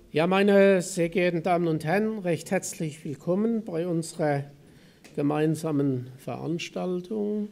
Ja, meine sehr geehrten Damen und Herren, recht herzlich willkommen bei unserer gemeinsamen Veranstaltung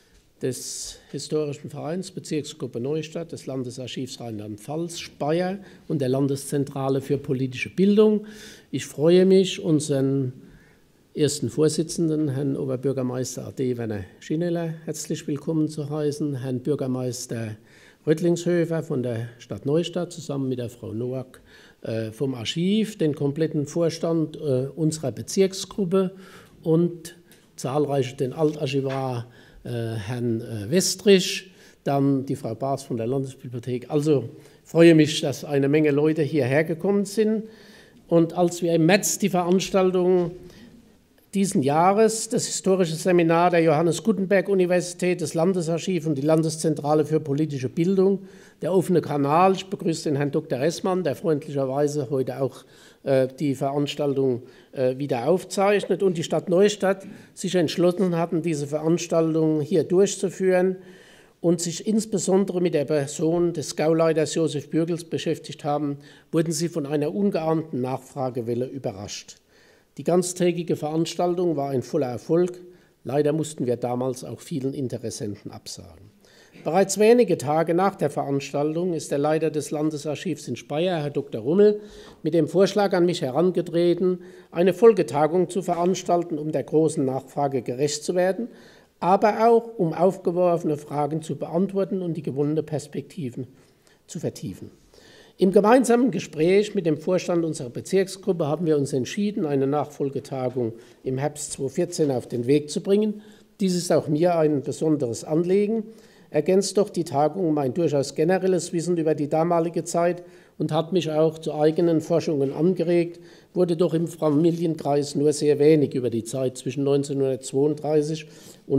des Historischen Vereins Bezirksgruppe Neustadt, des Landesarchivs Rheinland-Pfalz, Speyer und der Landeszentrale für politische Bildung. Ich freue mich, unseren ersten Vorsitzenden, Herrn Oberbürgermeister AD Werner Schineller, herzlich willkommen zu heißen, Herrn Bürgermeister Röttlingshöfer von der Stadt Neustadt zusammen mit der Frau Noack vom Archiv, den kompletten Vorstand unserer Bezirksgruppe und zahlreiche den Altarchivar Herrn Westrich, dann die Frau Baas von der Landesbibliothek. Also freue mich, dass eine Menge Leute hierher gekommen sind. Und als wir im März die Veranstaltung diesen Jahres, das historische Seminar der Johannes Gutenberg Universität, das Landesarchiv und die Landeszentrale für politische Bildung, der offene Kanal. Ich begrüße den Herrn Dr. Ressmann, der freundlicherweise heute auch die Veranstaltung wieder aufzeichnet, und die Stadt Neustadt sich entschlossen hatten, diese Veranstaltung hier durchzuführen und sich insbesondere mit der Person des Gauleiters Josef Bürgels beschäftigt haben, wurden sie von einer ungeahnten Nachfragewelle überrascht. Die ganztägige Veranstaltung war ein voller Erfolg. Leider mussten wir damals auch vielen Interessenten absagen. Bereits wenige Tage nach der Veranstaltung ist der Leiter des Landesarchivs in Speyer, Herr Dr. Rummel, mit dem Vorschlag an mich herangetreten, eine Folgetagung zu veranstalten, um der großen Nachfrage gerecht zu werden, aber auch um aufgeworfene Fragen zu beantworten und die gewonnenen Perspektiven zu vertiefen. Im gemeinsamen Gespräch mit dem Vorstand unserer Bezirksgruppe haben wir uns entschieden, eine Nachfolgetagung im Herbst 2014 auf den Weg zu bringen. Dies ist auch mir ein besonderes Anliegen, ergänzt doch die Tagung mein durchaus generelles Wissen über die damalige Zeit und hat mich auch zu eigenen Forschungen angeregt, wurde doch im Familienkreis nur sehr wenig über die Zeit zwischen 1932 und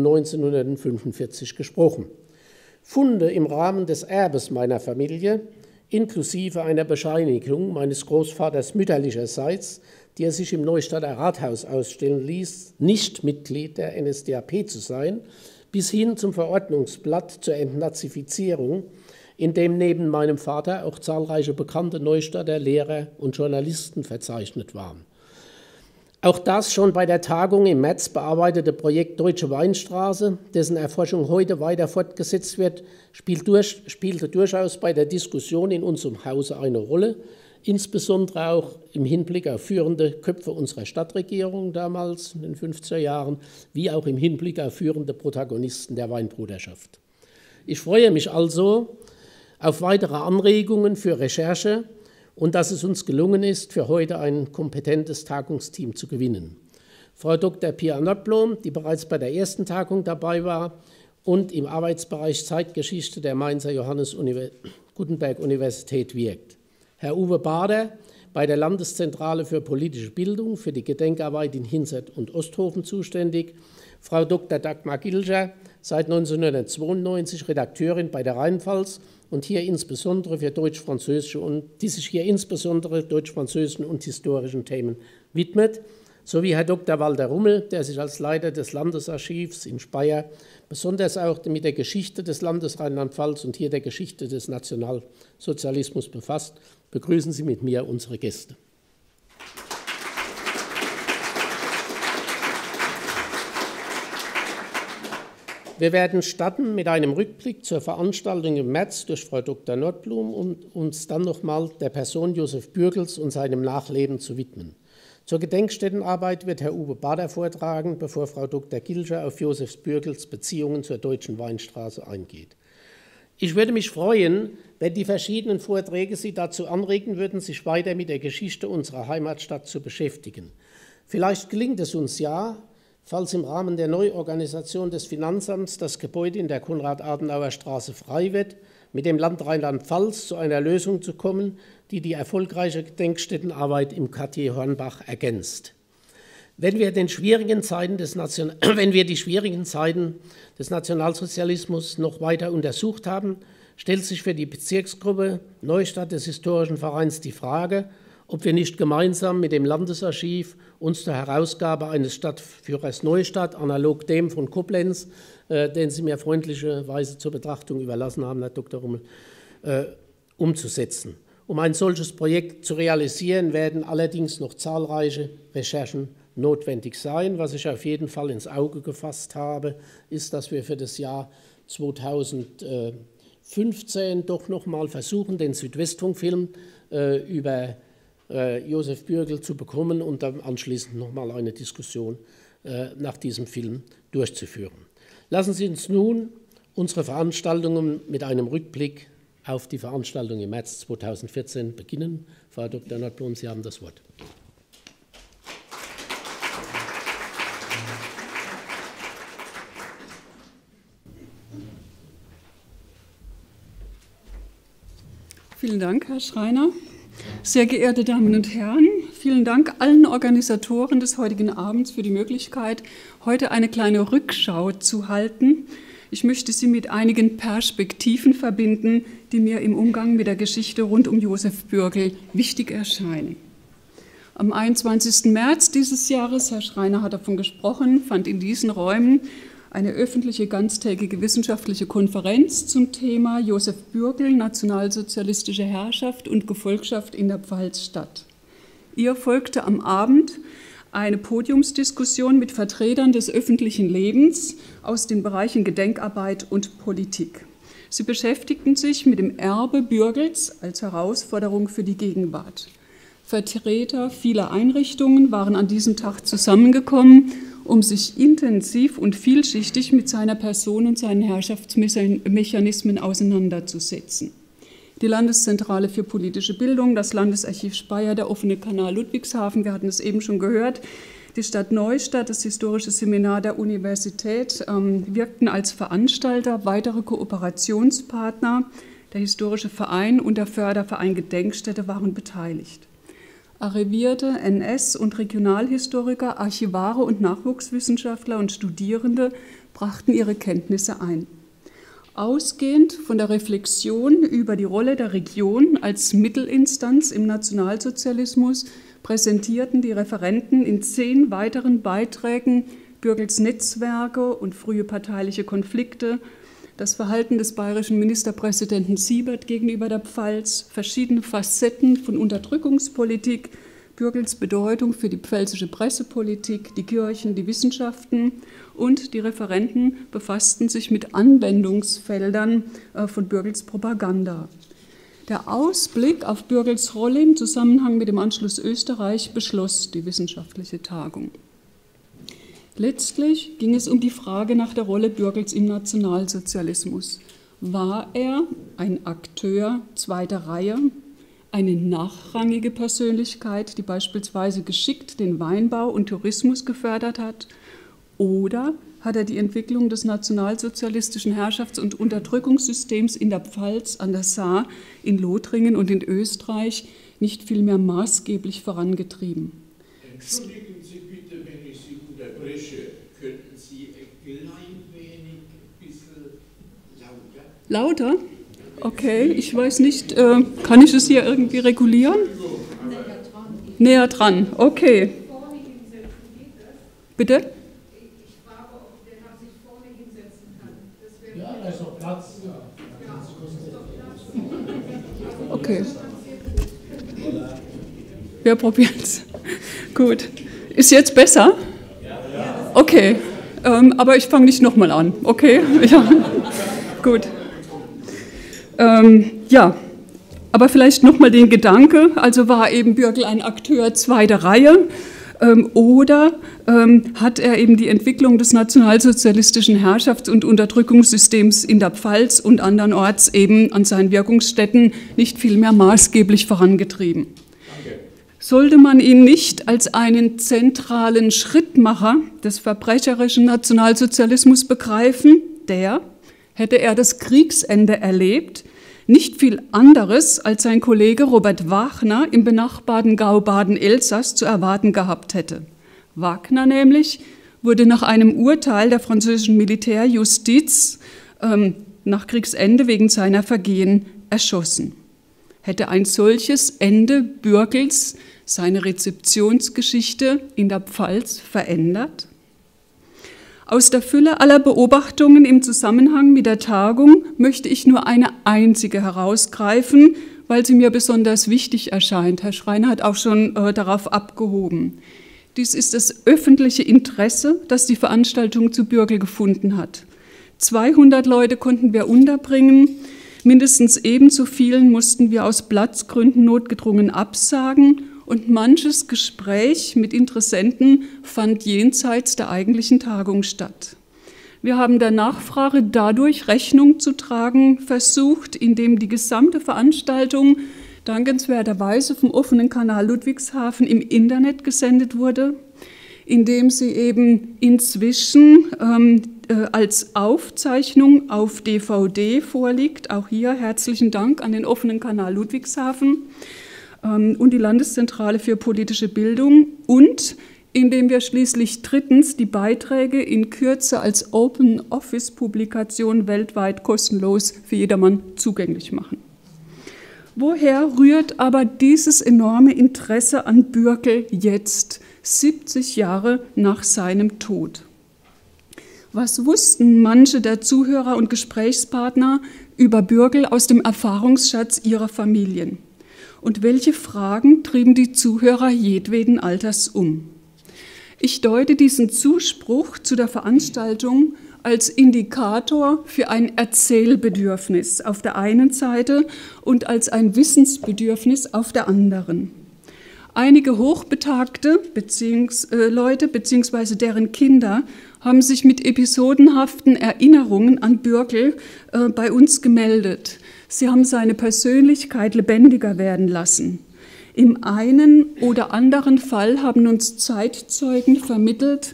1945 gesprochen. Funde im Rahmen des Erbes meiner Familie, inklusive einer Bescheinigung meines Großvaters mütterlicherseits, die er sich im Neustadter Rathaus ausstellen ließ, nicht Mitglied der NSDAP zu sein, bis hin zum Verordnungsblatt zur Entnazifizierung, in dem neben meinem Vater auch zahlreiche bekannte Neustadter Lehrer und Journalisten verzeichnet waren. Auch das schon bei der Tagung im März bearbeitete Projekt Deutsche Weinstraße, dessen Erforschung heute weiter fortgesetzt wird, spielte durchaus bei der Diskussion in unserem Hause eine Rolle, insbesondere auch im Hinblick auf führende Köpfe unserer Stadtregierung damals in den 50er Jahren, wie auch im Hinblick auf führende Protagonisten der Weinbruderschaft. Ich freue mich also auf weitere Anregungen für Recherche und dass es uns gelungen ist, für heute ein kompetentes Tagungsteam zu gewinnen. Frau Dr. Pia Nordblom, die bereits bei der ersten Tagung dabei war und im Arbeitsbereich Zeitgeschichte der Mainzer Johannes Gutenberg Universität wirkt. Herr Uwe Bader, bei der Landeszentrale für politische Bildung für die Gedenkarbeit in Hinzert und Osthofen zuständig. Frau Dr. Dagmar Gilscher, seit 1992 Redakteurin bei der Rheinpfalz und hier insbesondere für deutsch-französische die sich hier insbesondere deutsch-französischen und historischen Themen widmet, sowie Herr Dr. Walter Rummel, der sich als Leiter des Landesarchivs in Speyer besonders auch mit der Geschichte des Landes Rheinland-Pfalz und hier der Geschichte des Nationalsozialismus befasst. Begrüßen Sie mit mir unsere Gäste. Wir werden starten mit einem Rückblick zur Veranstaltung im März durch Frau Dr. Nordblom und uns dann nochmal der Person Josef Bürgels und seinem Nachleben zu widmen. Zur Gedenkstättenarbeit wird Herr Uwe Bader vortragen, bevor Frau Dr. Gilscher auf Josef Bürgels Beziehungen zur Deutschen Weinstraße eingeht. Ich würde mich freuen, wenn die verschiedenen Vorträge Sie dazu anregen würden, sich weiter mit der Geschichte unserer Heimatstadt zu beschäftigen. Vielleicht gelingt es uns ja, falls im Rahmen der Neuorganisation des Finanzamts das Gebäude in der Konrad-Adenauer-Straße frei wird, mit dem Land Rheinland-Pfalz zu einer Lösung zu kommen, die die erfolgreiche Gedenkstättenarbeit im Quartier Hornbach ergänzt. Wenn wir die schwierigen Zeiten des Nationalsozialismus noch weiter untersucht haben, stellt sich für die Bezirksgruppe Neustadt des Historischen Vereins die Frage, ob wir nicht gemeinsam mit dem Landesarchiv uns zur Herausgabe eines Stadtführers Neustadt, analog dem von Koblenz, den Sie mir freundlicherweise zur Betrachtung überlassen haben, Herr Dr. Rummel, umzusetzen. Um ein solches Projekt zu realisieren, werden allerdings noch zahlreiche Recherchen notwendig sein. Was ich auf jeden Fall ins Auge gefasst habe, ist, dass wir für das Jahr 2015 doch noch mal versuchen, den Südwestfunkfilm über Josef Bürgel zu bekommen und dann anschließend noch mal eine Diskussion nach diesem Film durchzuführen. Lassen Sie uns nun unsere Veranstaltungen mit einem Rückblick auf die Veranstaltung im März 2014 beginnen. Frau Dr. Nordblom, Sie haben das Wort. Vielen Dank, Herr Schreiner. Sehr geehrte Damen und Herren, vielen Dank allen Organisatoren des heutigen Abends für die Möglichkeit, heute eine kleine Rückschau zu halten. Ich möchte sie mit einigen Perspektiven verbinden, die mir im Umgang mit der Geschichte rund um Josef Bürgel wichtig erscheinen. Am 21. März dieses Jahres, Herr Schreiner hat davon gesprochen, fand in diesen Räumen eine öffentliche ganztägige wissenschaftliche Konferenz zum Thema Josef Bürgel, nationalsozialistische Herrschaft und Gefolgschaft in der Pfalz statt. Ihr folgte am Abend eine Podiumsdiskussion mit Vertretern des öffentlichen Lebens aus den Bereichen Gedenkarbeit und Politik. Sie beschäftigten sich mit dem Erbe Bürgels als Herausforderung für die Gegenwart. Vertreter vieler Einrichtungen waren an diesem Tag zusammengekommen, um sich intensiv und vielschichtig mit seiner Person und seinen Herrschaftsmechanismen auseinanderzusetzen. Die Landeszentrale für politische Bildung, das Landesarchiv Speyer, der offene Kanal Ludwigshafen, wir hatten es eben schon gehört, die Stadt Neustadt, das Historische Seminar der Universität wirkten als Veranstalter, weitere Kooperationspartner, der Historische Verein und der Förderverein Gedenkstätte waren beteiligt. Arrivierte NS- und Regionalhistoriker, Archivare und Nachwuchswissenschaftler und Studierende brachten ihre Kenntnisse ein. Ausgehend von der Reflexion über die Rolle der Region als Mittelinstanz im Nationalsozialismus präsentierten die Referenten in 10 weiteren Beiträgen Bürgels Netzwerke und frühe parteiliche Konflikte, das Verhalten des bayerischen Ministerpräsidenten Siebert gegenüber der Pfalz, verschiedene Facetten von Unterdrückungspolitik, Bürgels Bedeutung für die pfälzische Pressepolitik, die Kirchen, die Wissenschaften, und die Referenten befassten sich mit Anwendungsfeldern von Bürgels Propaganda. Der Ausblick auf Bürgels Rolle im Zusammenhang mit dem Anschluss Österreich beschloss die wissenschaftliche Tagung. Letztlich ging es um die Frage nach der Rolle Bürgels im Nationalsozialismus. War er ein Akteur zweiter Reihe, eine nachrangige Persönlichkeit, die beispielsweise geschickt den Weinbau und Tourismus gefördert hat, oder hat er die Entwicklung des nationalsozialistischen Herrschafts- und Unterdrückungssystems in der Pfalz, an der Saar, in Lothringen und in Österreich nicht vielmehr maßgeblich vorangetrieben? Entschuldigen Sie bitte, wenn ich Sie unterbreche. Könnten Sie ein klein wenig ein bisschen lauter? Lauter? Okay, ich weiß nicht, kann ich es hier irgendwie regulieren? Näher dran, okay. Bitte? Ja, da ist noch Platz. Okay. Wir probieren es. Gut. Ist jetzt besser? Okay. Aber ich fange nicht nochmal an. Okay? Ja. Gut. Ja. Aber vielleicht nochmal den Gedanke, also war eben Bürgel ein Akteur zweiter Reihe, oder hat er eben die Entwicklung des nationalsozialistischen Herrschafts- und Unterdrückungssystems in der Pfalz und andernorts eben an seinen Wirkungsstätten nicht vielmehr maßgeblich vorangetrieben? Danke. Sollte man ihn nicht als einen zentralen Schrittmacher des verbrecherischen Nationalsozialismus begreifen, der, hätte er das Kriegsende erlebt, nicht viel anderes als sein Kollege Robert Wagner im benachbarten Gau Baden-Elsass zu erwarten gehabt hätte. Wagner nämlich wurde nach einem Urteil der französischen Militärjustiz nach Kriegsende wegen seiner Vergehen erschossen. Hätte ein solches Ende Bürgels seine Rezeptionsgeschichte in der Pfalz verändert? Aus der Fülle aller Beobachtungen im Zusammenhang mit der Tagung möchte ich nur eine einzige herausgreifen, weil sie mir besonders wichtig erscheint. Herr Schreiner hat auch schon darauf abgehoben. Dies ist das öffentliche Interesse, das die Veranstaltung zu Bürgel gefunden hat. 200 Leute konnten wir unterbringen, mindestens ebenso vielen mussten wir aus Platzgründen notgedrungen absagen und manches Gespräch mit Interessenten fand jenseits der eigentlichen Tagung statt. Wir haben der Nachfrage dadurch Rechnung zu tragen versucht, indem die gesamte Veranstaltung dankenswerterweise vom offenen Kanal Ludwigshafen im Internet gesendet wurde, indem sie eben inzwischen als Aufzeichnung auf DVD vorliegt. Auch hier herzlichen Dank an den offenen Kanal Ludwigshafen und die Landeszentrale für politische Bildung und indem wir schließlich drittens die Beiträge in Kürze als Open Office Publikation weltweit kostenlos für jedermann zugänglich machen. Woher rührt aber dieses enorme Interesse an Bürkel jetzt, 70 Jahre nach seinem Tod? Was wussten manche der Zuhörer und Gesprächspartner über Bürkel aus dem Erfahrungsschatz ihrer Familien? Und welche Fragen trieben die Zuhörer jedweden Alters um? Ich deute diesen Zuspruch zu der Veranstaltung als Indikator für ein Erzählbedürfnis auf der einen Seite und als ein Wissensbedürfnis auf der anderen. Einige hochbetagte Leute bzw. deren Kinder haben sich mit episodenhaften Erinnerungen an Bürkel bei uns gemeldet. Sie haben seine Persönlichkeit lebendiger werden lassen. Im einen oder anderen Fall haben uns Zeitzeugen vermittelt,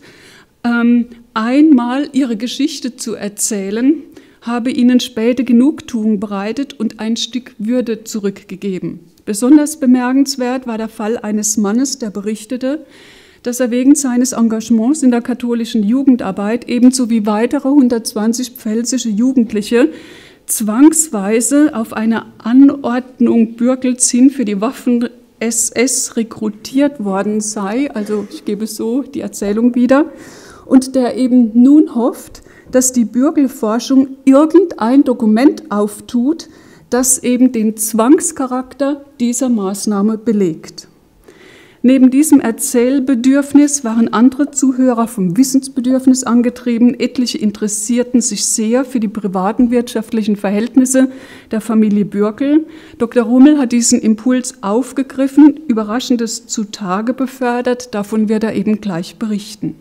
einmal ihre Geschichte zu erzählen, habe ihnen späte Genugtuung bereitet und ein Stück Würde zurückgegeben. Besonders bemerkenswert war der Fall eines Mannes, der berichtete, dass er wegen seines Engagements in der katholischen Jugendarbeit ebenso wie weitere 120 pfälzische Jugendliche zwangsweise auf eine Anordnung Bürkels hin für die Waffen-SS rekrutiert worden sei, also ich gebe so die Erzählung wieder, und der eben nun hofft, dass die Bürgelforschung irgendein Dokument auftut, das eben den Zwangscharakter dieser Maßnahme belegt. Neben diesem Erzählbedürfnis waren andere Zuhörer vom Wissensbedürfnis angetrieben. Etliche interessierten sich sehr für die privaten wirtschaftlichen Verhältnisse der Familie Bürkel. Dr. Rummel hat diesen Impuls aufgegriffen, Überraschendes zutage befördert. Davon wird er eben gleich berichten.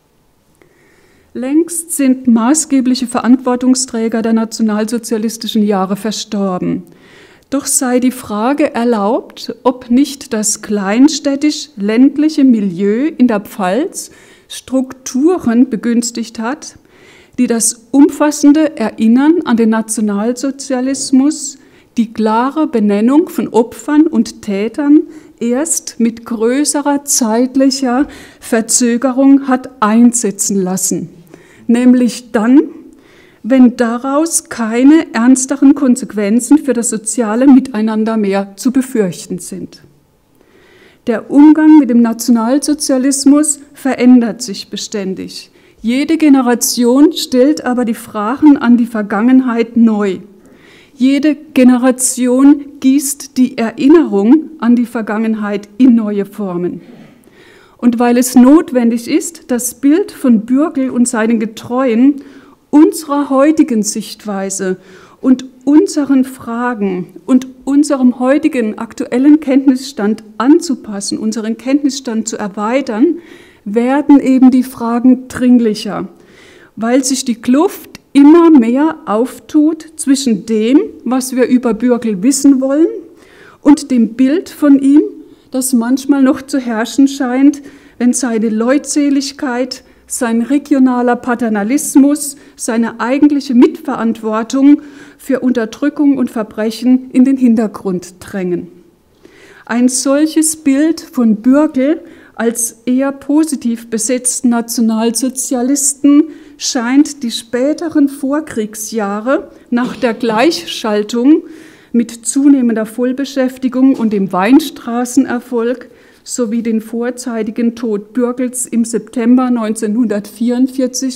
Längst sind maßgebliche Verantwortungsträger der nationalsozialistischen Jahre verstorben. Doch sei die Frage erlaubt, ob nicht das kleinstädtisch-ländliche Milieu in der Pfalz Strukturen begünstigt hat, die das umfassende Erinnern an den Nationalsozialismus, die klare Benennung von Opfern und Tätern erst mit größerer zeitlicher Verzögerung hat einsetzen lassen, nämlich dann, wenn daraus keine ernsteren Konsequenzen für das soziale Miteinander mehr zu befürchten sind. Der Umgang mit dem Nationalsozialismus verändert sich beständig. Jede Generation stellt aber die Fragen an die Vergangenheit neu. Jede Generation gießt die Erinnerung an die Vergangenheit in neue Formen. Und weil es notwendig ist, das Bild von Bürkel und seinen Getreuen unserer heutigen Sichtweise und unseren Fragen und unserem heutigen aktuellen Kenntnisstand anzupassen, unseren Kenntnisstand zu erweitern, werden eben die Fragen dringlicher, weil sich die Kluft immer mehr auftut zwischen dem, was wir über Bürkel wissen wollen, und dem Bild von ihm, das manchmal noch zu herrschen scheint, wenn seine Leutseligkeit, sein regionaler Paternalismus, seine eigentliche Mitverantwortung für Unterdrückung und Verbrechen in den Hintergrund drängen. Ein solches Bild von Bürkel als eher positiv besetzten Nationalsozialisten scheint die späteren Vorkriegsjahre nach der Gleichschaltung mit zunehmender Vollbeschäftigung und dem Weinstraßenerfolg sowie den vorzeitigen Tod Bürkels im September 1944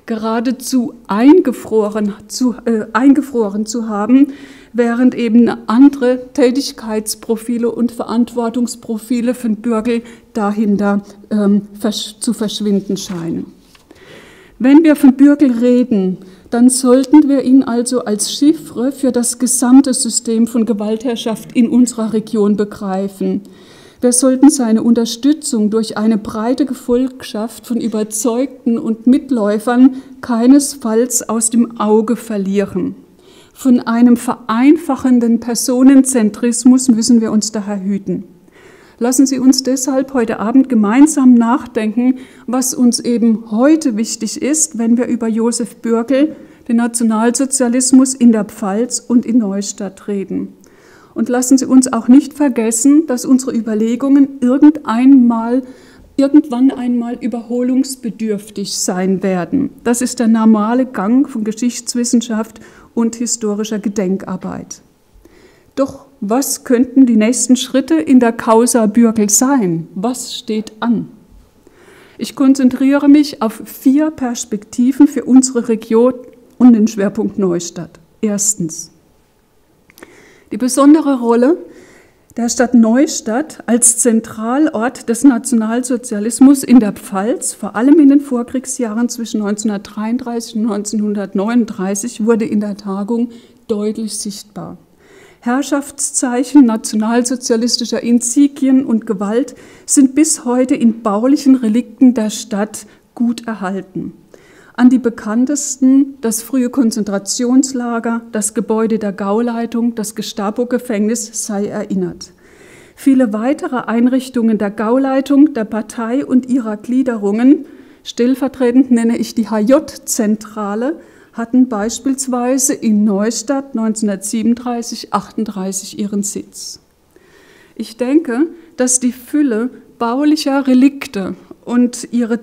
geradezu eingefroren zu haben, während eben andere Tätigkeitsprofile und Verantwortungsprofile von Bürgel dahinter zu verschwinden scheinen. Wenn wir von Bürgel reden, dann sollten wir ihn also als Chiffre für das gesamte System von Gewaltherrschaft in unserer Region begreifen. Wir sollten seine Unterstützung durch eine breite Gefolgschaft von Überzeugten und Mitläufern keinesfalls aus dem Auge verlieren. Von einem vereinfachenden Personenzentrismus müssen wir uns daher hüten. Lassen Sie uns deshalb heute Abend gemeinsam nachdenken, was uns eben heute wichtig ist, wenn wir über Josef Bürgel, den Nationalsozialismus in der Pfalz und in Neustadt reden. Und lassen Sie uns auch nicht vergessen, dass unsere Überlegungen irgendwann einmal überholungsbedürftig sein werden. Das ist der normale Gang von Geschichtswissenschaft und historischer Gedenkarbeit. Doch was könnten die nächsten Schritte in der Causa Bürgel sein? Was steht an? Ich konzentriere mich auf 4 Perspektiven für unsere Region und den Schwerpunkt Neustadt. Erstens: die besondere Rolle der Stadt Neustadt als Zentralort des Nationalsozialismus in der Pfalz, vor allem in den Vorkriegsjahren zwischen 1933 und 1939, wurde in der Tagung deutlich sichtbar. Herrschaftszeichen nationalsozialistischer Insigien und Gewalt sind bis heute in baulichen Relikten der Stadt gut erhalten. An die bekanntesten das frühe Konzentrationslager, das Gebäude der Gauleitung, das Gestapo-Gefängnis sei erinnert. Viele weitere Einrichtungen der Gauleitung, der Partei und ihrer Gliederungen, stellvertretend nenne ich die HJ-Zentrale, hatten beispielsweise in Neustadt 1937/38 ihren Sitz. Ich denke, dass die Fülle baulicher Relikte und ihre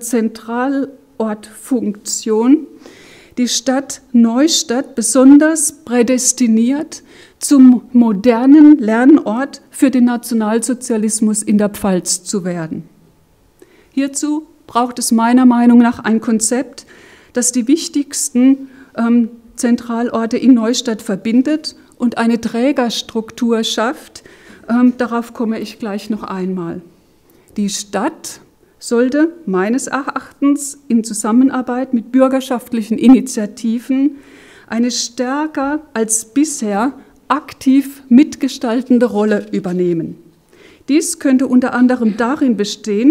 Zentralortfunktion die Stadt Neustadt besonders prädestiniert zum modernen Lernort für den Nationalsozialismus in der Pfalz zu werden. Hierzu braucht es meiner Meinung nach ein Konzept, das die wichtigsten Zentralorte in Neustadt verbindet und eine Trägerstruktur schafft. Darauf komme ich gleich noch einmal. Die Stadt sollte meines Erachtens in Zusammenarbeit mit bürgerschaftlichen Initiativen eine stärker als bisher aktiv mitgestaltende Rolle übernehmen. Diese könnte unter anderem darin bestehen,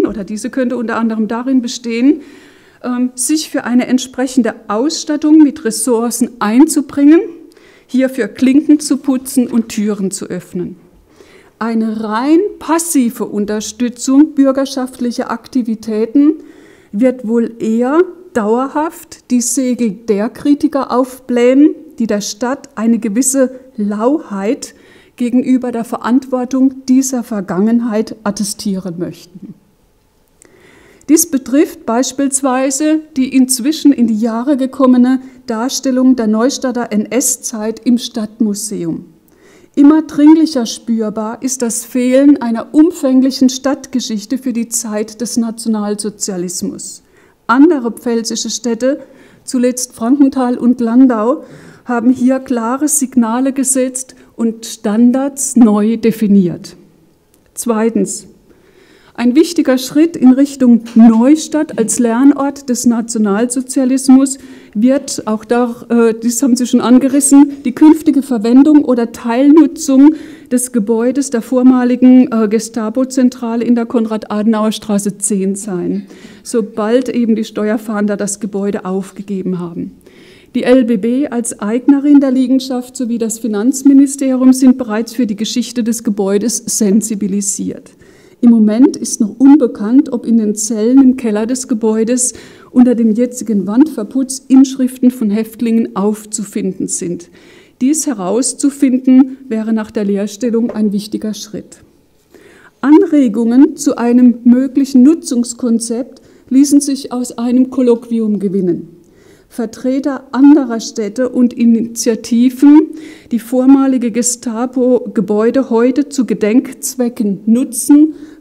sich für eine entsprechende Ausstattung mit Ressourcen einzubringen, hierfür Klinken zu putzen und Türen zu öffnen. Eine rein passive Unterstützung bürgerschaftlicher Aktivitäten wird wohl eher dauerhaft die Segel der Kritiker aufblähen, die der Stadt eine gewisse Lauheit gegenüber der Verantwortung dieser Vergangenheit attestieren möchten. Dies betrifft beispielsweise die inzwischen in die Jahre gekommene Darstellung der Neustadter NS-Zeit im Stadtmuseum. Immer dringlicher spürbar ist das Fehlen einer umfänglichen Stadtgeschichte für die Zeit des Nationalsozialismus. Andere pfälzische Städte, zuletzt Frankenthal und Landau, haben hier klare Signale gesetzt und Standards neu definiert. Zweitens: ein wichtiger Schritt in Richtung Neustadt als Lernort des Nationalsozialismus wird, auch dies haben Sie schon angerissen, die künftige Verwendung oder Teilnutzung des Gebäudes der vormaligen Gestapo-Zentrale in der Konrad-Adenauer-Straße 10 sein, sobald eben die Steuerfahnder das Gebäude aufgegeben haben. Die LBB als Eignerin der Liegenschaft sowie das Finanzministerium sind bereits für die Geschichte des Gebäudes sensibilisiert. Im Moment ist noch unbekannt, ob in den Zellen im Keller des Gebäudes unter dem jetzigen Wandverputz Inschriften von Häftlingen aufzufinden sind. Dies herauszufinden, wäre nach der Leerstellung ein wichtiger Schritt. Anregungen zu einem möglichen Nutzungskonzept ließen sich aus einem Kolloquium gewinnen. Vertreter anderer Städte und Initiativen, die vormalige Gestapo-Gebäude heute zu Gedenkzwecken nutzen,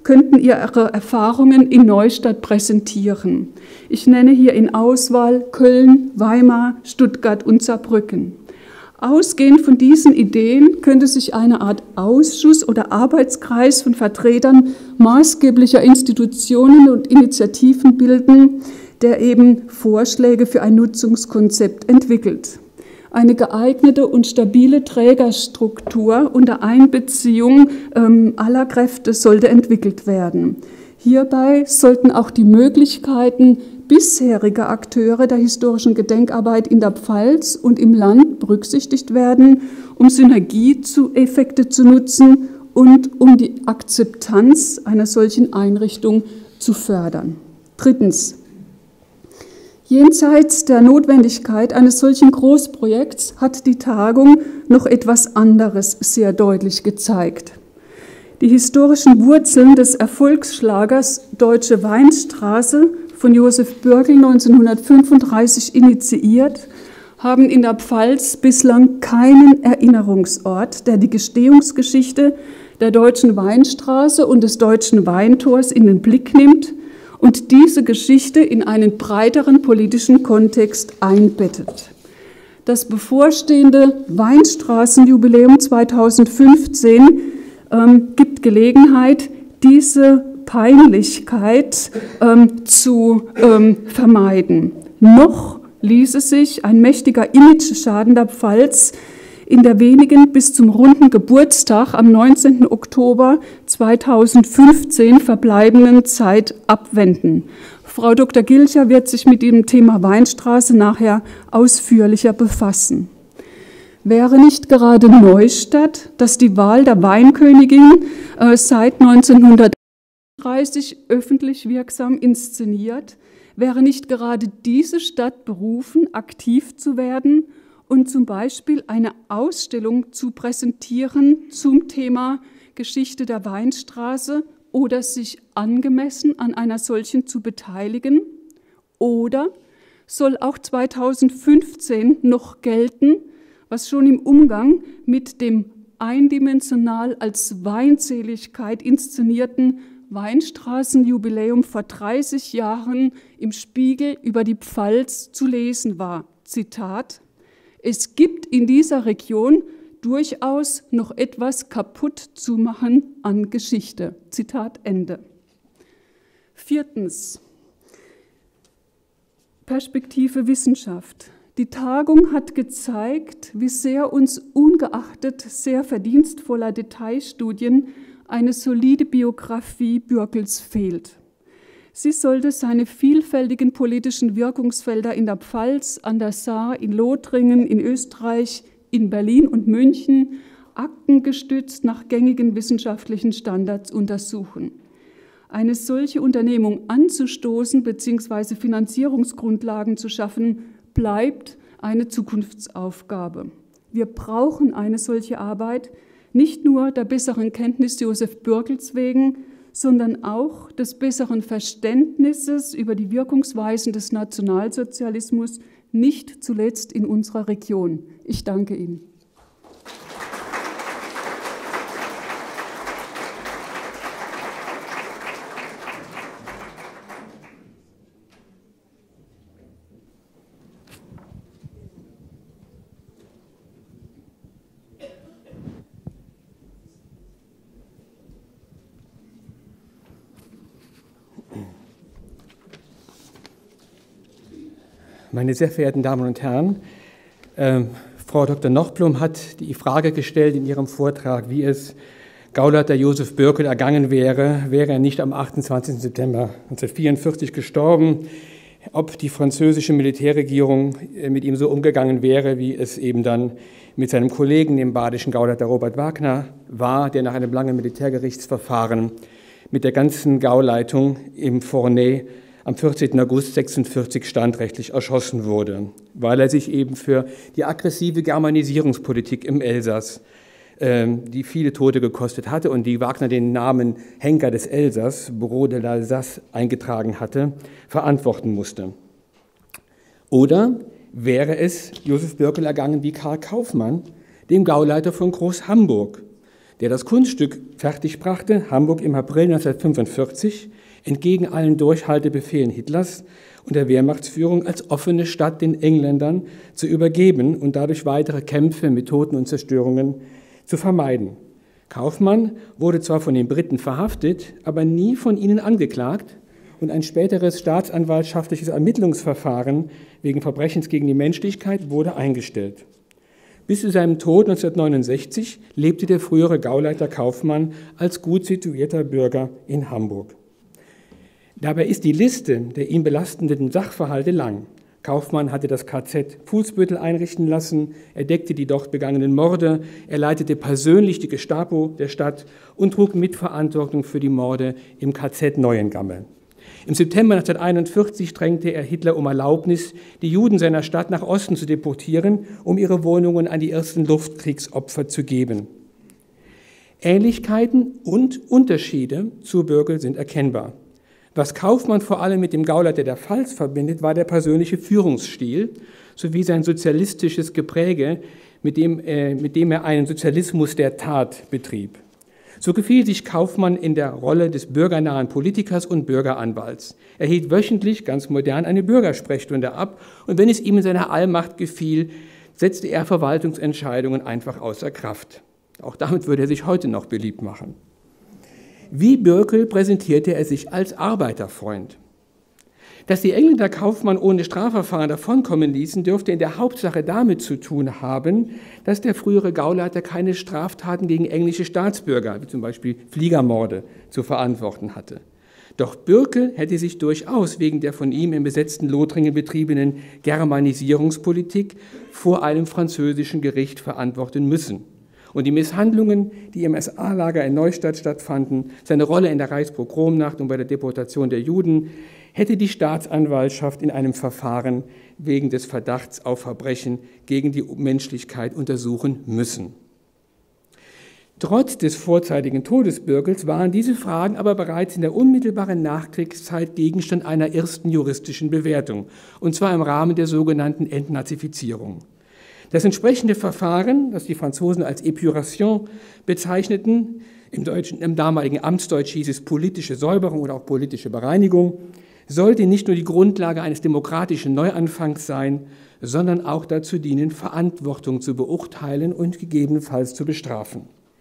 könnten ihre Erfahrungen in Neustadt präsentieren. Ich nenne hier in Auswahl Köln, Weimar, Stuttgart und Saarbrücken. Ausgehend von diesen Ideen könnte sich eine Art Ausschuss oder Arbeitskreis von Vertretern maßgeblicher Institutionen und Initiativen bilden, der eben Vorschläge für ein Nutzungskonzept entwickelt. Eine geeignete und stabile Trägerstruktur unter Einbeziehung aller Kräfte sollte entwickelt werden. Hierbei sollten auch die Möglichkeiten bisheriger Akteure der historischen Gedenkarbeit in der Pfalz und im Land berücksichtigt werden, um Synergieeffekte zu nutzen und um die Akzeptanz einer solchen Einrichtung zu fördern. Drittens. Jenseits der Notwendigkeit eines solchen Großprojekts hat die Tagung noch etwas anderes sehr deutlich gezeigt. Die historischen Wurzeln des Erfolgsschlagers Deutsche Weinstraße von Josef Bürgel 1935 initiiert, haben in der Pfalz bislang keinen Erinnerungsort, der die Gestehungsgeschichte der Deutschen Weinstraße und des Deutschen Weintors in den Blick nimmt und diese Geschichte in einen breiteren politischen Kontext einbettet. Das bevorstehende Weinstraßenjubiläum 2015 gibt Gelegenheit, diese Peinlichkeit zu vermeiden. Noch ließe sich ein mächtiger Imageschaden der Pfalz in der wenigen bis zum runden Geburtstag am 19. Oktober 2015 verbleibenden Zeit abwenden. Frau Dr. Gilcher wird sich mit dem Thema Weinstraße nachher ausführlicher befassen. Wäre nicht gerade Neustadt, das die Wahl der Weinkönigin seit 1930 öffentlich wirksam inszeniert, wäre nicht gerade diese Stadt berufen, aktiv zu werden und zum Beispiel eine Ausstellung zu präsentieren zum Thema Geschichte der Weinstraße oder sich angemessen an einer solchen zu beteiligen? Oder soll auch 2015 noch gelten, was schon im Umgang mit dem eindimensional als Weinseligkeit inszenierten Weinstraßenjubiläum vor 30 Jahren im Spiegel über die Pfalz zu lesen war? Zitat: Es gibt in dieser Region durchaus noch etwas kaputt zu machen an Geschichte. Zitat Ende. Viertens. Perspektive Wissenschaft. Die Tagung hat gezeigt, wie sehr uns ungeachtet sehr verdienstvoller Detailstudien eine solide Biografie Bürgels fehlt. Sie sollte seine vielfältigen politischen Wirkungsfelder in der Pfalz, an der Saar, in Lothringen, in Österreich, in Berlin und München aktengestützt nach gängigen wissenschaftlichen Standards untersuchen. Eine solche Unternehmung anzustoßen bzw. Finanzierungsgrundlagen zu schaffen, bleibt eine Zukunftsaufgabe. Wir brauchen eine solche Arbeit, nicht nur der besseren Kenntnis Josef Bürgels wegen, sondern auch des besseren Verständnisses über die Wirkungsweisen des Nationalsozialismus, nicht zuletzt in unserer Region. Ich danke Ihnen. Meine sehr verehrten Damen und Herren, Frau Dr. Nochblum hat die Frage gestellt in ihrem Vortrag, wie es Gauleiter Josef Bürkel ergangen wäre, wäre er nicht am 28. September 1944 gestorben, ob die französische Militärregierung mit ihm so umgegangen wäre, wie es eben dann mit seinem Kollegen, dem badischen Gauleiter Robert Wagner, war, der nach einem langen Militärgerichtsverfahren mit der ganzen Gauleitung im Fournay am 14. August 1946 standrechtlich erschossen wurde, weil er sich eben für die aggressive Germanisierungspolitik im Elsass, die viele Tote gekostet hatte und die Wagner den Namen Henker des Elsass, Bourreau de l'Alsace, eingetragen hatte, verantworten musste. Oder wäre es Josef Bürkel ergangen wie Karl Kaufmann, dem Gauleiter von Groß-Hamburg, der das Kunststück fertigbrachte, Hamburg im April 1945, entgegen allen Durchhaltebefehlen Hitlers und der Wehrmachtsführung als offene Stadt den Engländern zu übergeben und dadurch weitere Kämpfe mit Toten und Zerstörungen zu vermeiden. Kaufmann wurde zwar von den Briten verhaftet, aber nie von ihnen angeklagt und ein späteres staatsanwaltschaftliches Ermittlungsverfahren wegen Verbrechens gegen die Menschlichkeit wurde eingestellt. Bis zu seinem Tod 1969 lebte der frühere Gauleiter Kaufmann als gut situierter Bürger in Hamburg. Dabei ist die Liste der ihn belastenden Sachverhalte lang. Kaufmann hatte das KZ Fuhlsbüttel einrichten lassen, er deckte die dort begangenen Morde, er leitete persönlich die Gestapo der Stadt und trug Mitverantwortung für die Morde im KZ Neuengamme. Im September 1941 drängte er Hitler um Erlaubnis, die Juden seiner Stadt nach Osten zu deportieren, um ihre Wohnungen an die ersten Luftkriegsopfer zu geben. Ähnlichkeiten und Unterschiede zu Bürkel sind erkennbar. Was Kaufmann vor allem mit dem Gauleiter der Pfalz verbindet, war der persönliche Führungsstil sowie sein sozialistisches Gepräge, mit dem er einen Sozialismus der Tat betrieb. So gefiel sich Kaufmann in der Rolle des bürgernahen Politikers und Bürgeranwalts. Er hielt wöchentlich, ganz modern, eine Bürgersprechstunde ab und wenn es ihm in seiner Allmacht gefiel, setzte er Verwaltungsentscheidungen einfach außer Kraft. Auch damit würde er sich heute noch beliebt machen. Wie Bürkel präsentierte er sich als Arbeiterfreund. Dass die Engländer Kaufmann ohne Strafverfahren davonkommen ließen, dürfte in der Hauptsache damit zu tun haben, dass der frühere Gauleiter keine Straftaten gegen englische Staatsbürger, wie zum Beispiel Fliegermorde, zu verantworten hatte. Doch Bürkel hätte sich durchaus wegen der von ihm im besetzten Lothringen betriebenen Germanisierungspolitik vor einem französischen Gericht verantworten müssen. Und die Misshandlungen, die im SA-Lager in Neustadt stattfanden, seine Rolle in der Reichspogromnacht und bei der Deportation der Juden, hätte die Staatsanwaltschaft in einem Verfahren wegen des Verdachts auf Verbrechen gegen die Menschlichkeit untersuchen müssen. Trotz des vorzeitigen Todes Bürkels waren diese Fragen aber bereits in der unmittelbaren Nachkriegszeit Gegenstand einer ersten juristischen Bewertung, und zwar im Rahmen der sogenannten Entnazifizierung. Das entsprechende Verfahren, das die Franzosen als Épuration bezeichneten, im damaligen Amtsdeutsch hieß es politische Säuberung oder auch politische Bereinigung, sollte nicht nur die Grundlage eines demokratischen Neuanfangs sein, sondern auch dazu dienen, Verantwortung zu beurteilen und gegebenenfalls zu bestrafen.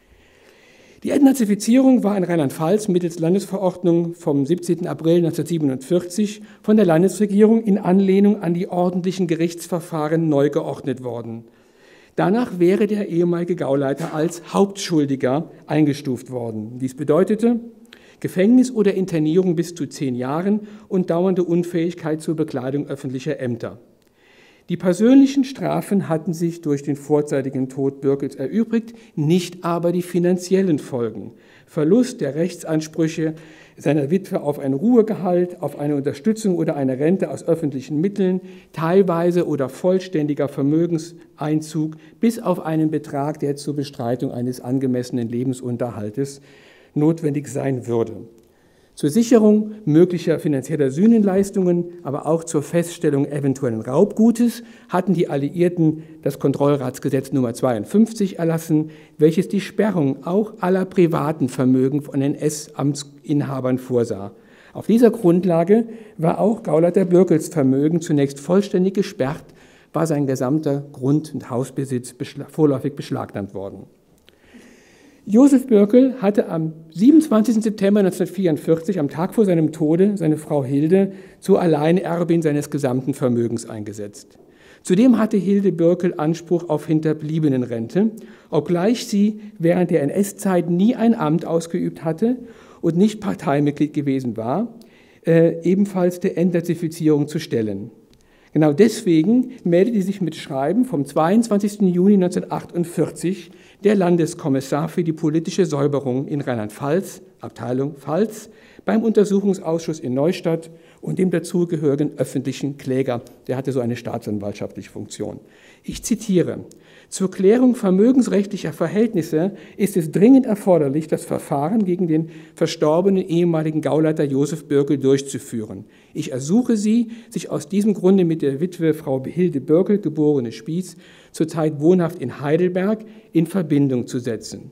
Die Entnazifizierung war in Rheinland-Pfalz mittels Landesverordnung vom 17. April 1947 von der Landesregierung in Anlehnung an die ordentlichen Gerichtsverfahren neu geordnet worden. Danach wäre der ehemalige Gauleiter als Hauptschuldiger eingestuft worden. Dies bedeutete Gefängnis oder Internierung bis zu 10 Jahren und dauernde Unfähigkeit zur Bekleidung öffentlicher Ämter. Die persönlichen Strafen hatten sich durch den vorzeitigen Tod Bürkels erübrigt, nicht aber die finanziellen Folgen. Verlust der Rechtsansprüche seiner Witwe auf ein Ruhegehalt, auf eine Unterstützung oder eine Rente aus öffentlichen Mitteln, teilweise oder vollständiger Vermögenseinzug bis auf einen Betrag, der zur Bestreitung eines angemessenen Lebensunterhaltes notwendig sein würde. Zur Sicherung möglicher finanzieller Sühnenleistungen, aber auch zur Feststellung eventuellen Raubgutes hatten die Alliierten das Kontrollratsgesetz Nummer 52 erlassen, welches die Sperrung auch aller privaten Vermögen von NS-Amtsinhabern vorsah. Auf dieser Grundlage war auch Gauleiter Bürkels Vermögen zunächst vollständig gesperrt, war sein gesamter Grund- und Hausbesitz vorläufig beschlagnahmt worden. Josef Bürkel hatte am 27. September 1944, am Tag vor seinem Tode, seine Frau Hilde zur Alleinerbin seines gesamten Vermögens eingesetzt. Zudem hatte Hilde Bürkel Anspruch auf Hinterbliebenenrente, obgleich sie während der NS-Zeit nie ein Amt ausgeübt hatte und nicht Parteimitglied gewesen war, ebenfalls der Entnazifizierung zu stellen. Genau deswegen meldete sich mit Schreiben vom 22. Juni 1948 der Landeskommissar für die politische Säuberung in Rheinland-Pfalz, Abteilung Pfalz, beim Untersuchungsausschuss in Neustadt und dem dazugehörigen öffentlichen Kläger. Der hatte so eine staatsanwaltschaftliche Funktion. Ich zitiere: Zur Klärung vermögensrechtlicher Verhältnisse ist es dringend erforderlich, das Verfahren gegen den verstorbenen ehemaligen Gauleiter Josef Bürkel durchzuführen. Ich ersuche Sie, sich aus diesem Grunde mit der Witwe Frau Hilde Bürkel, geborene Spieß, zurzeit wohnhaft in Heidelberg, in Verbindung zu setzen.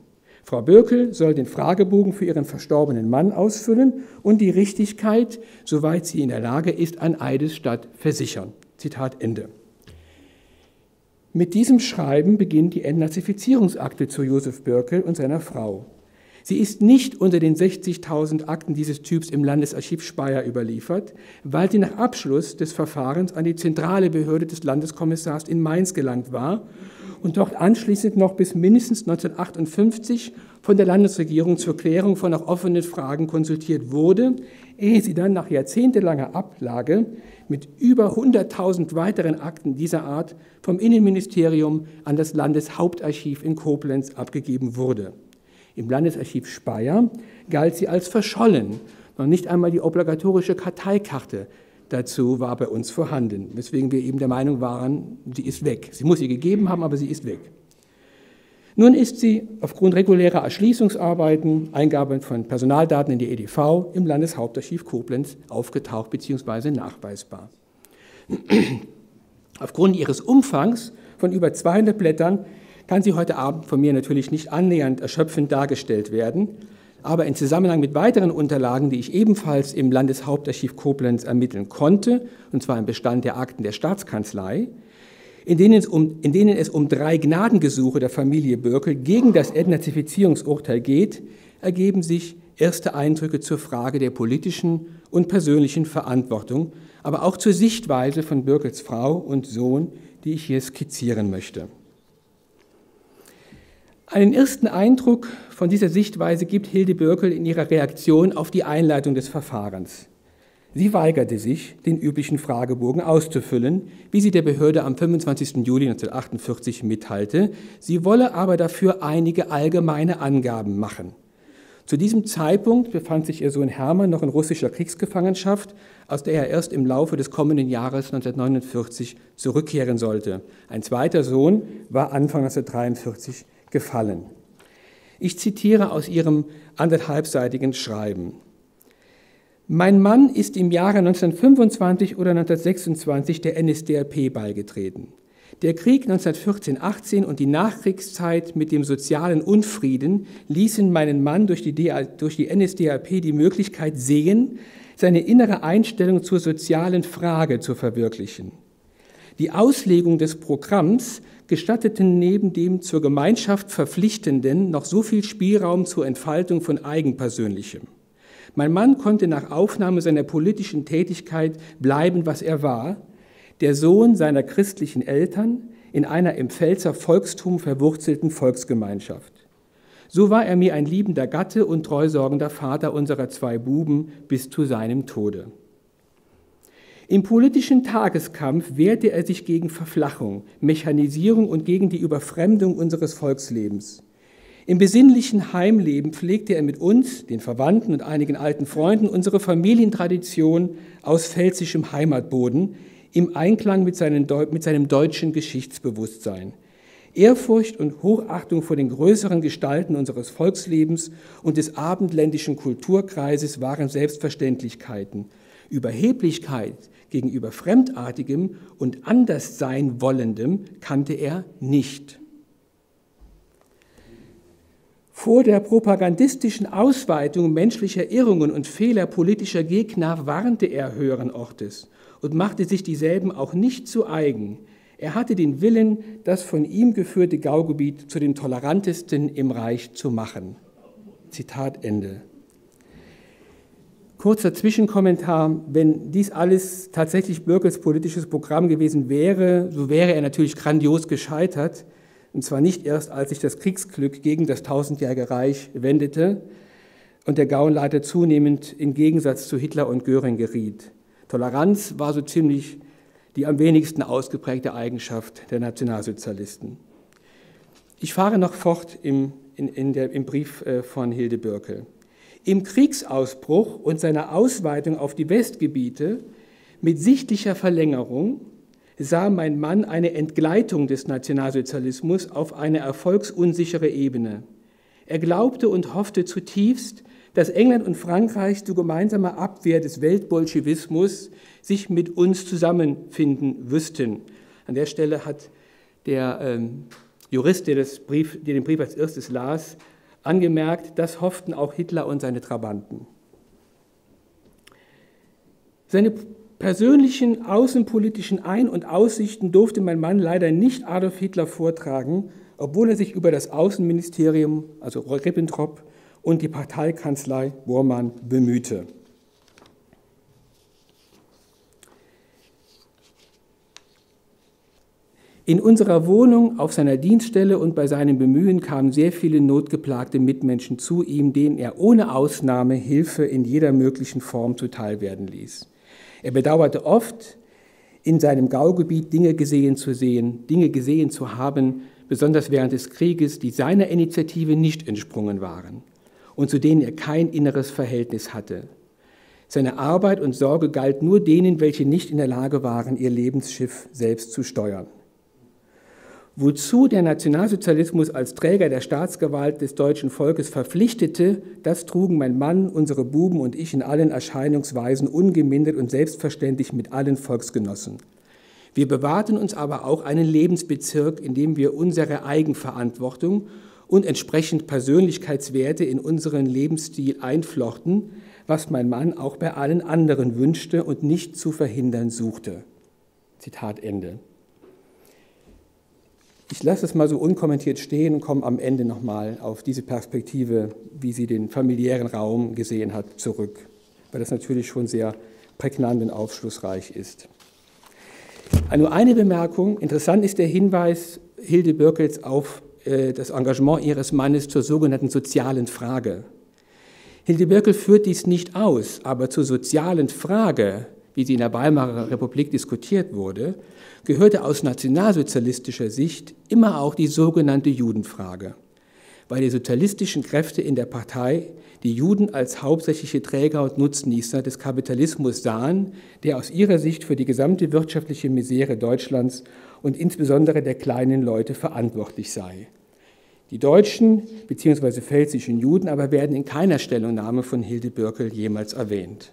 Frau Bürkel soll den Fragebogen für ihren verstorbenen Mann ausfüllen und die Richtigkeit, soweit sie in der Lage ist, an Eidesstatt versichern. Zitat Ende. Mit diesem Schreiben beginnt die Entnazifizierungsakte zu Josef Bürkel und seiner Frau. Sie ist nicht unter den 60.000 Akten dieses Typs im Landesarchiv Speyer überliefert, weil sie nach Abschluss des Verfahrens an die zentrale Behörde des Landeskommissars in Mainz gelangt war und dort anschließend noch bis mindestens 1958 von der Landesregierung zur Klärung von noch offenen Fragen konsultiert wurde, ehe sie dann nach jahrzehntelanger Ablage mit über 100.000 weiteren Akten dieser Art vom Innenministerium an das Landeshauptarchiv in Koblenz abgegeben wurde. Im Landesarchiv Speyer galt sie als verschollen. Noch nicht einmal die obligatorische Karteikarte dazu war bei uns vorhanden, weswegen wir eben der Meinung waren, sie ist weg. Sie muss sie gegeben haben, aber sie ist weg. Nun ist sie aufgrund regulärer Erschließungsarbeiten, Eingabe von Personaldaten in die EDV, im Landeshauptarchiv Koblenz aufgetaucht bzw. nachweisbar. Aufgrund ihres Umfangs von über 200 Blättern kann sie heute Abend von mir natürlich nicht annähernd erschöpfend dargestellt werden, aber in Zusammenhang mit weiteren Unterlagen, die ich ebenfalls im Landeshauptarchiv Koblenz ermitteln konnte, und zwar im Bestand der Akten der Staatskanzlei, in denen es um 3 Gnadengesuche der Familie Bürkel gegen das Entnazifizierungsurteil geht, ergeben sich erste Eindrücke zur Frage der politischen und persönlichen Verantwortung, aber auch zur Sichtweise von Bürkels Frau und Sohn, die ich hier skizzieren möchte. Einen ersten Eindruck von dieser Sichtweise gibt Hilde Bürkel in ihrer Reaktion auf die Einleitung des Verfahrens. Sie weigerte sich, den üblichen Fragebogen auszufüllen, wie sie der Behörde am 25. Juli 1948 mitteilte. Sie wolle aber dafür einige allgemeine Angaben machen. Zu diesem Zeitpunkt befand sich ihr Sohn Hermann noch in russischer Kriegsgefangenschaft, aus der er erst im Laufe des kommenden Jahres 1949 zurückkehren sollte. Ein zweiter Sohn war Anfang 1943 gefallen. Ich zitiere aus ihrem 1,5-seitigen Schreiben. Mein Mann ist im Jahre 1925 oder 1926 der NSDAP beigetreten. Der Krieg 1914-18 und die Nachkriegszeit mit dem sozialen Unfrieden ließen meinen Mann durch die NSDAP die Möglichkeit sehen, seine innere Einstellung zur sozialen Frage zu verwirklichen. Die Auslegung des Programms gestatteten neben dem zur Gemeinschaft Verpflichtenden noch so viel Spielraum zur Entfaltung von Eigenpersönlichem. Mein Mann konnte nach Aufnahme seiner politischen Tätigkeit bleiben, was er war, der Sohn seiner christlichen Eltern in einer im Pfälzer Volkstum verwurzelten Volksgemeinschaft. So war er mir ein liebender Gatte und treusorgender Vater unserer 2 Buben bis zu seinem Tode. Im politischen Tageskampf wehrte er sich gegen Verflachung, Mechanisierung und gegen die Überfremdung unseres Volkslebens. Im besinnlichen Heimleben pflegte er mit uns, den Verwandten und einigen alten Freunden, unsere Familientradition aus pfälzischem Heimatboden im Einklang mit seinem deutschen Geschichtsbewusstsein. Ehrfurcht und Hochachtung vor den größeren Gestalten unseres Volkslebens und des abendländischen Kulturkreises waren Selbstverständlichkeiten. Überheblichkeit gegenüber Fremdartigem und Anderssein Wollendem kannte er nicht. Vor der propagandistischen Ausweitung menschlicher Irrungen und Fehler politischer Gegner warnte er höheren Ortes und machte sich dieselben auch nicht zu eigen. Er hatte den Willen, das von ihm geführte Gaugebiet zu den tolerantesten im Reich zu machen. Zitat Ende. Kurzer Zwischenkommentar: Wenn dies alles tatsächlich Bürkels politisches Programm gewesen wäre, so wäre er natürlich grandios gescheitert. Und zwar nicht erst, als sich das Kriegsglück gegen das tausendjährige Reich wendete und der Gauleiter zunehmend in Gegensatz zu Hitler und Göring geriet. Toleranz war so ziemlich die am wenigsten ausgeprägte Eigenschaft der Nationalsozialisten. Ich fahre noch fort im Brief von Hilde Bürkel. Im Kriegsausbruch und seiner Ausweitung auf die Westgebiete mit sichtlicher Verlängerung sah mein Mann eine Entgleitung des Nationalsozialismus auf eine erfolgsunsichere Ebene. Er glaubte und hoffte zutiefst, dass England und Frankreich zu gemeinsamer Abwehr des Weltbolschewismus sich mit uns zusammenfinden wüssten. An der Stelle hat der Jurist, der den Brief als erstes las, Angemerkt, das hofften auch Hitler und seine Trabanten. Seine persönlichen außenpolitischen Ein- und Aussichten durfte mein Mann leider nicht Adolf Hitler vortragen, obwohl er sich über das Außenministerium, also Ribbentrop, und die Parteikanzlei Bormann bemühte. In unserer Wohnung, auf seiner Dienststelle und bei seinem Bemühen kamen sehr viele notgeplagte Mitmenschen zu ihm, denen er ohne Ausnahme Hilfe in jeder möglichen Form zuteilwerden ließ. Er bedauerte oft, in seinem Gaugebiet Dinge gesehen zu haben, besonders während des Krieges, die seiner Initiative nicht entsprungen waren und zu denen er kein inneres Verhältnis hatte. Seine Arbeit und Sorge galt nur denen, welche nicht in der Lage waren, ihr Lebensschiff selbst zu steuern. Wozu der Nationalsozialismus als Träger der Staatsgewalt des deutschen Volkes verpflichtete, das trugen mein Mann, unsere Buben und ich in allen Erscheinungsweisen ungemindert und selbstverständlich mit allen Volksgenossen. Wir bewahrten uns aber auch einen Lebensbezirk, in dem wir unsere Eigenverantwortung und entsprechend Persönlichkeitswerte in unseren Lebensstil einflochten, was mein Mann auch bei allen anderen wünschte und nicht zu verhindern suchte. Zitat Ende. Ich lasse es mal so unkommentiert stehen und komme am Ende nochmal auf diese Perspektive, wie sie den familiären Raum gesehen hat, zurück, weil das natürlich schon sehr prägnant und aufschlussreich ist. Nur eine Bemerkung. Interessant ist der Hinweis Hilde Birkels auf das Engagement ihres Mannes zur sogenannten sozialen Frage. Hilde Birkel führt dies nicht aus, aber zur sozialen Frage, wie sie in der Weimarer Republik diskutiert wurde, gehörte aus nationalsozialistischer Sicht immer auch die sogenannte Judenfrage, weil die sozialistischen Kräfte in der Partei die Juden als hauptsächliche Träger und Nutznießer des Kapitalismus sahen, der aus ihrer Sicht für die gesamte wirtschaftliche Misere Deutschlands und insbesondere der kleinen Leute verantwortlich sei. Die deutschen bzw. pfälzischen Juden aber werden in keiner Stellungnahme von Hilde Birkel jemals erwähnt.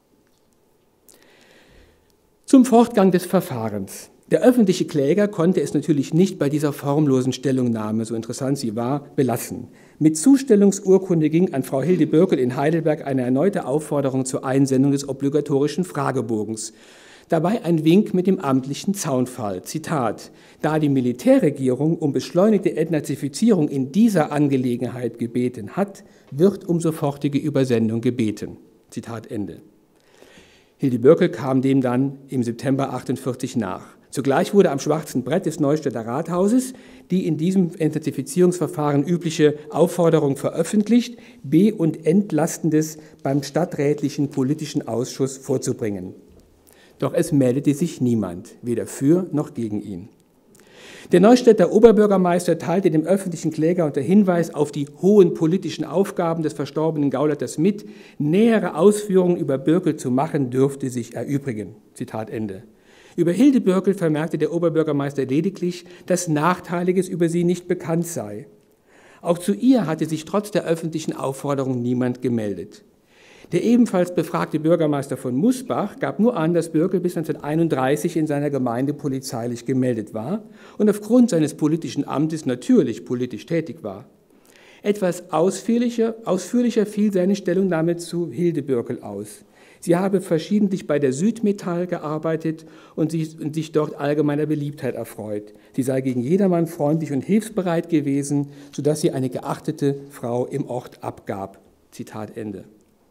Zum Fortgang des Verfahrens. Der öffentliche Kläger konnte es natürlich nicht bei dieser formlosen Stellungnahme, so interessant sie war, belassen. Mit Zustellungsurkunde ging an Frau Hilde Birkel in Heidelberg eine erneute Aufforderung zur Einsendung des obligatorischen Fragebogens. Dabei ein Wink mit dem amtlichen Zaunpfahl. Zitat: Da die Militärregierung um beschleunigte Entnazifizierung in dieser Angelegenheit gebeten hat, wird um sofortige Übersendung gebeten. Zitat Ende. Hilde Birkel kam dem dann im September 1948 nach. Zugleich wurde am schwarzen Brett des Neustädter Rathauses die in diesem Entnazifizierungsverfahren übliche Aufforderung veröffentlicht, be- und entlastendes beim stadträtlichen politischen Ausschuss vorzubringen. Doch es meldete sich niemand, weder für noch gegen ihn. Der Neustädter Oberbürgermeister teilte dem öffentlichen Kläger unter Hinweis auf die hohen politischen Aufgaben des verstorbenen Gauleiters mit, nähere Ausführungen über Birkel zu machen, dürfte sich erübrigen. Zitat Ende. Über Hilde Birkel vermerkte der Oberbürgermeister lediglich, dass Nachteiliges über sie nicht bekannt sei. Auch zu ihr hatte sich trotz der öffentlichen Aufforderung niemand gemeldet. Der ebenfalls befragte Bürgermeister von Musbach gab nur an, dass Birkel bis 1931 in seiner Gemeinde polizeilich gemeldet war und aufgrund seines politischen Amtes natürlich politisch tätig war. Etwas ausführlicher fiel seine Stellungnahme zu Hilde Birkel aus. Sie habe verschiedentlich bei der Südmetall gearbeitet und sich dort allgemeiner Beliebtheit erfreut. Sie sei gegen jedermann freundlich und hilfsbereit gewesen, sodass sie eine geachtete Frau im Ort abgab. Zitat Ende.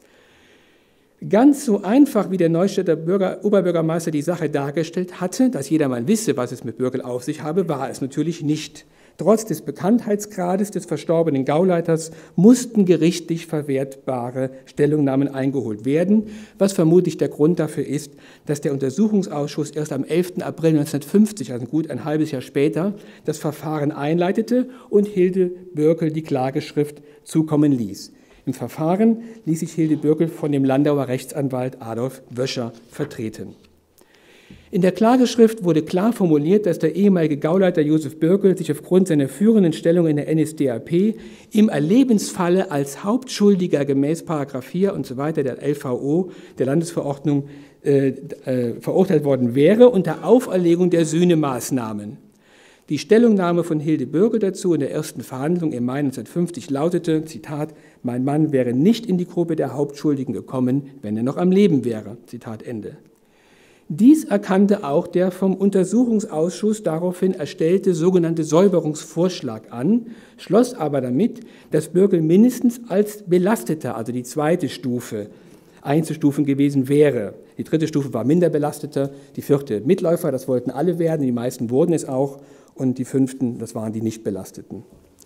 Ganz so einfach, wie der Neustädter Oberbürgermeister die Sache dargestellt hatte, dass jedermann wisse, was es mit Birkel auf sich habe, war es natürlich nicht. Trotz des Bekanntheitsgrades des verstorbenen Gauleiters mussten gerichtlich verwertbare Stellungnahmen eingeholt werden, was vermutlich der Grund dafür ist, dass der Untersuchungsausschuss erst am 11. April 1950, also gut ein halbes Jahr später, das Verfahren einleitete und Hilde Birkel die Klageschrift zukommen ließ. Im Verfahren ließ sich Hilde Birkel von dem Landauer Rechtsanwalt Adolf Wöscher vertreten. In der Klageschrift wurde klar formuliert, dass der ehemalige Gauleiter Josef Birkel sich aufgrund seiner führenden Stellung in der NSDAP im Erlebensfalle als Hauptschuldiger gemäß § 4 und so weiter der LVO, der Landesverordnung, verurteilt worden wäre unter Auferlegung der Sühnemaßnahmen. Die Stellungnahme von Hilde Bürgel dazu in der ersten Verhandlung im Mai 1950 lautete, Zitat, mein Mann wäre nicht in die Gruppe der Hauptschuldigen gekommen, wenn er noch am Leben wäre. Zitat Ende. Dies erkannte auch der vom Untersuchungsausschuss daraufhin erstellte sogenannte Säuberungsvorschlag an, schloss aber damit, dass Bürgel mindestens als Belasteter, also die zweite Stufe, einzustufen gewesen wäre. Die dritte Stufe war minder belasteter, die vierte Mitläufer, das wollten alle werden, die meisten wurden es auch, und die fünften, das waren die nicht belasteten.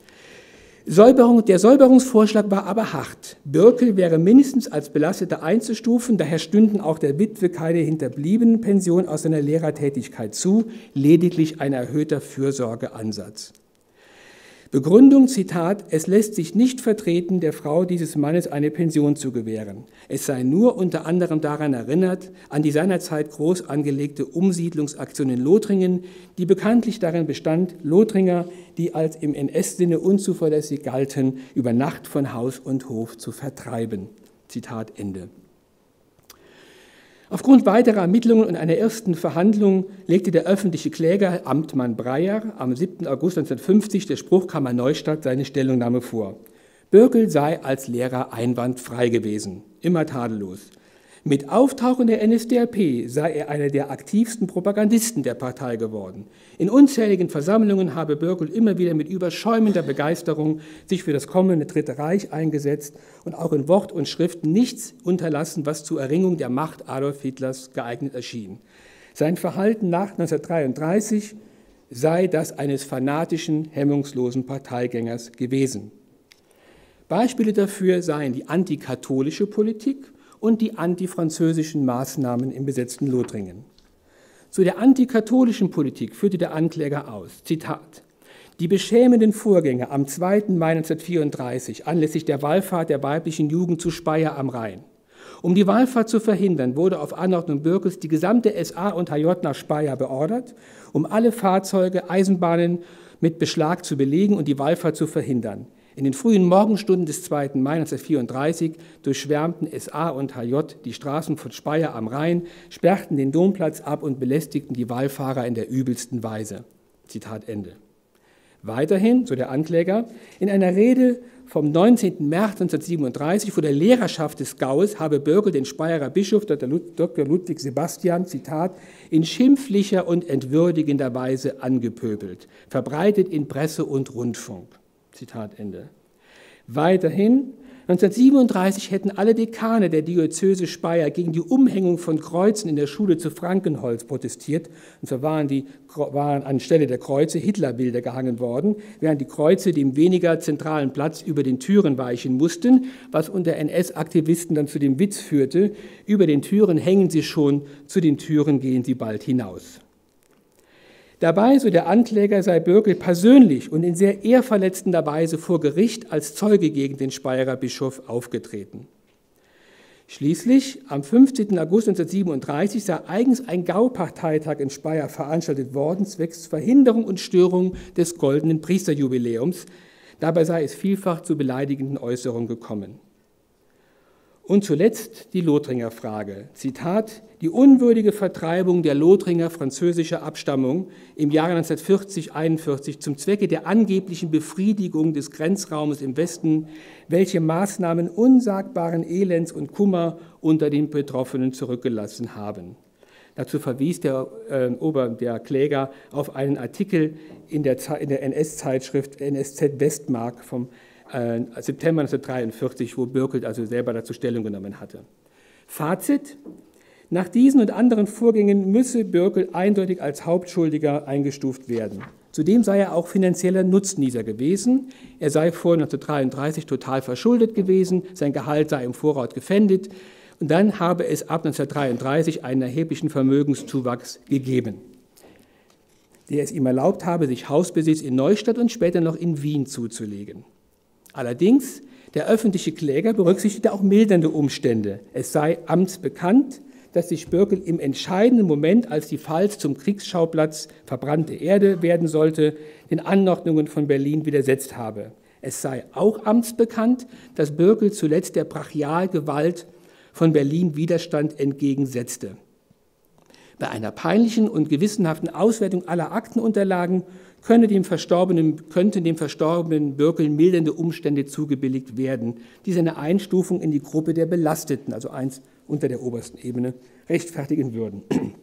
Der Säuberungsvorschlag war aber hart. Bürkel wäre mindestens als Belasteter einzustufen, daher stünden auch der Witwe keine Hinterbliebenenpension aus seiner Lehrertätigkeit zu, lediglich ein erhöhter Fürsorgeansatz. Begründung, Zitat, es lässt sich nicht vertreten, der Frau dieses Mannes eine Pension zu gewähren. Es sei nur unter anderem daran erinnert, an die seinerzeit groß angelegte Umsiedlungsaktion in Lothringen, die bekanntlich darin bestand, Lothringer, die als im NS-Sinne unzuverlässig galten, über Nacht von Haus und Hof zu vertreiben. Zitat Ende. Aufgrund weiterer Ermittlungen und einer ersten Verhandlung legte der öffentliche Kläger Amtmann Breyer am 7. August 1950 der Spruchkammer Neustadt seine Stellungnahme vor. Bürkel sei als Lehrer einwandfrei gewesen, immer tadellos. Mit Auftauchen der NSDAP sei er einer der aktivsten Propagandisten der Partei geworden. In unzähligen Versammlungen habe Bürkel immer wieder mit überschäumender Begeisterung sich für das kommende Dritte Reich eingesetzt und auch in Wort und Schrift nichts unterlassen, was zur Erringung der Macht Adolf Hitlers geeignet erschien. Sein Verhalten nach 1933 sei das eines fanatischen, hemmungslosen Parteigängers gewesen. Beispiele dafür seien die antikatholische Politik und die antifranzösischen Maßnahmen im besetzten Lothringen. Zu der antikatholischen Politik führte der Ankläger aus, Zitat, die beschämenden Vorgänge am 2. Mai 1934 anlässlich der Wallfahrt der weiblichen Jugend zu Speyer am Rhein. Um die Wallfahrt zu verhindern, wurde auf Anordnung Bürkels die gesamte SA und HJ nach Speyer beordert, um alle Fahrzeuge, Eisenbahnen mit Beschlag zu belegen und die Wallfahrt zu verhindern. In den frühen Morgenstunden des 2. Mai 1934 durchschwärmten SA und HJ die Straßen von Speyer am Rhein, sperrten den Domplatz ab und belästigten die Wallfahrer in der übelsten Weise. Zitat Ende. Weiterhin, so der Ankläger, in einer Rede vom 19. März 1937 vor der Lehrerschaft des Gaues habe Bürkel den Speyerer Bischof Dr. Ludwig Sebastian, Zitat, in schimpflicher und entwürdigender Weise angepöbelt, verbreitet in Presse und Rundfunk. Zitat Ende. Weiterhin, 1937 hätten alle Dekane der Diözese Speyer gegen die Umhängung von Kreuzen in der Schule zu Frankenholz protestiert. Und so waren anstelle der Kreuze Hitlerbilder gehangen worden, während die Kreuze dem weniger zentralen Platz über den Türen weichen mussten, was unter NS-Aktivisten dann zu dem Witz führte, über den Türen hängen sie schon, zu den Türen gehen sie bald hinaus. Dabei, so der Ankläger, sei Bürkel persönlich und in sehr ehrverletzender Weise vor Gericht als Zeuge gegen den Speyerer Bischof aufgetreten. Schließlich, am 15. August 1937, sei eigens ein Gauparteitag in Speyer veranstaltet worden, zwecks Verhinderung und Störung des goldenen Priesterjubiläums. Dabei sei es vielfach zu beleidigenden Äußerungen gekommen. Und zuletzt die Lothringer Frage. Zitat, die unwürdige Vertreibung der Lothringer französischer Abstammung im Jahre 1940-41 zum Zwecke der angeblichen Befriedigung des Grenzraumes im Westen, welche Maßnahmen unsagbaren Elends und Kummer unter den Betroffenen zurückgelassen haben. Dazu verwies der Kläger auf einen Artikel in der NS-Zeitschrift NSZ Westmark vom September 1943, wo Bürkel also selber dazu Stellung genommen hatte. Fazit: Nach diesen und anderen Vorgängen müsse Bürkel eindeutig als Hauptschuldiger eingestuft werden. Zudem sei er auch finanzieller Nutznießer gewesen. Er sei vor 1933 total verschuldet gewesen, sein Gehalt sei im Voraus gefändet und dann habe es ab 1933 einen erheblichen Vermögenszuwachs gegeben, der es ihm erlaubt habe, sich Hausbesitz in Neustadt und später noch in Wien zuzulegen. Allerdings, der öffentliche Kläger berücksichtigte auch mildernde Umstände. Es sei amtsbekannt, dass sich Bürkel im entscheidenden Moment, als die Pfalz zum Kriegsschauplatz verbrannte Erde werden sollte, den Anordnungen von Berlin widersetzt habe. Es sei auch amtsbekannt, dass Bürkel zuletzt der Brachialgewalt von Berlin Widerstand entgegensetzte. Bei einer peinlichen und gewissenhaften Auswertung aller Aktenunterlagen könnten dem verstorbenen Bürkel mildernde Umstände zugebilligt werden, die seine Einstufung in die Gruppe der Belasteten, also eins unter der obersten Ebene, rechtfertigen würden.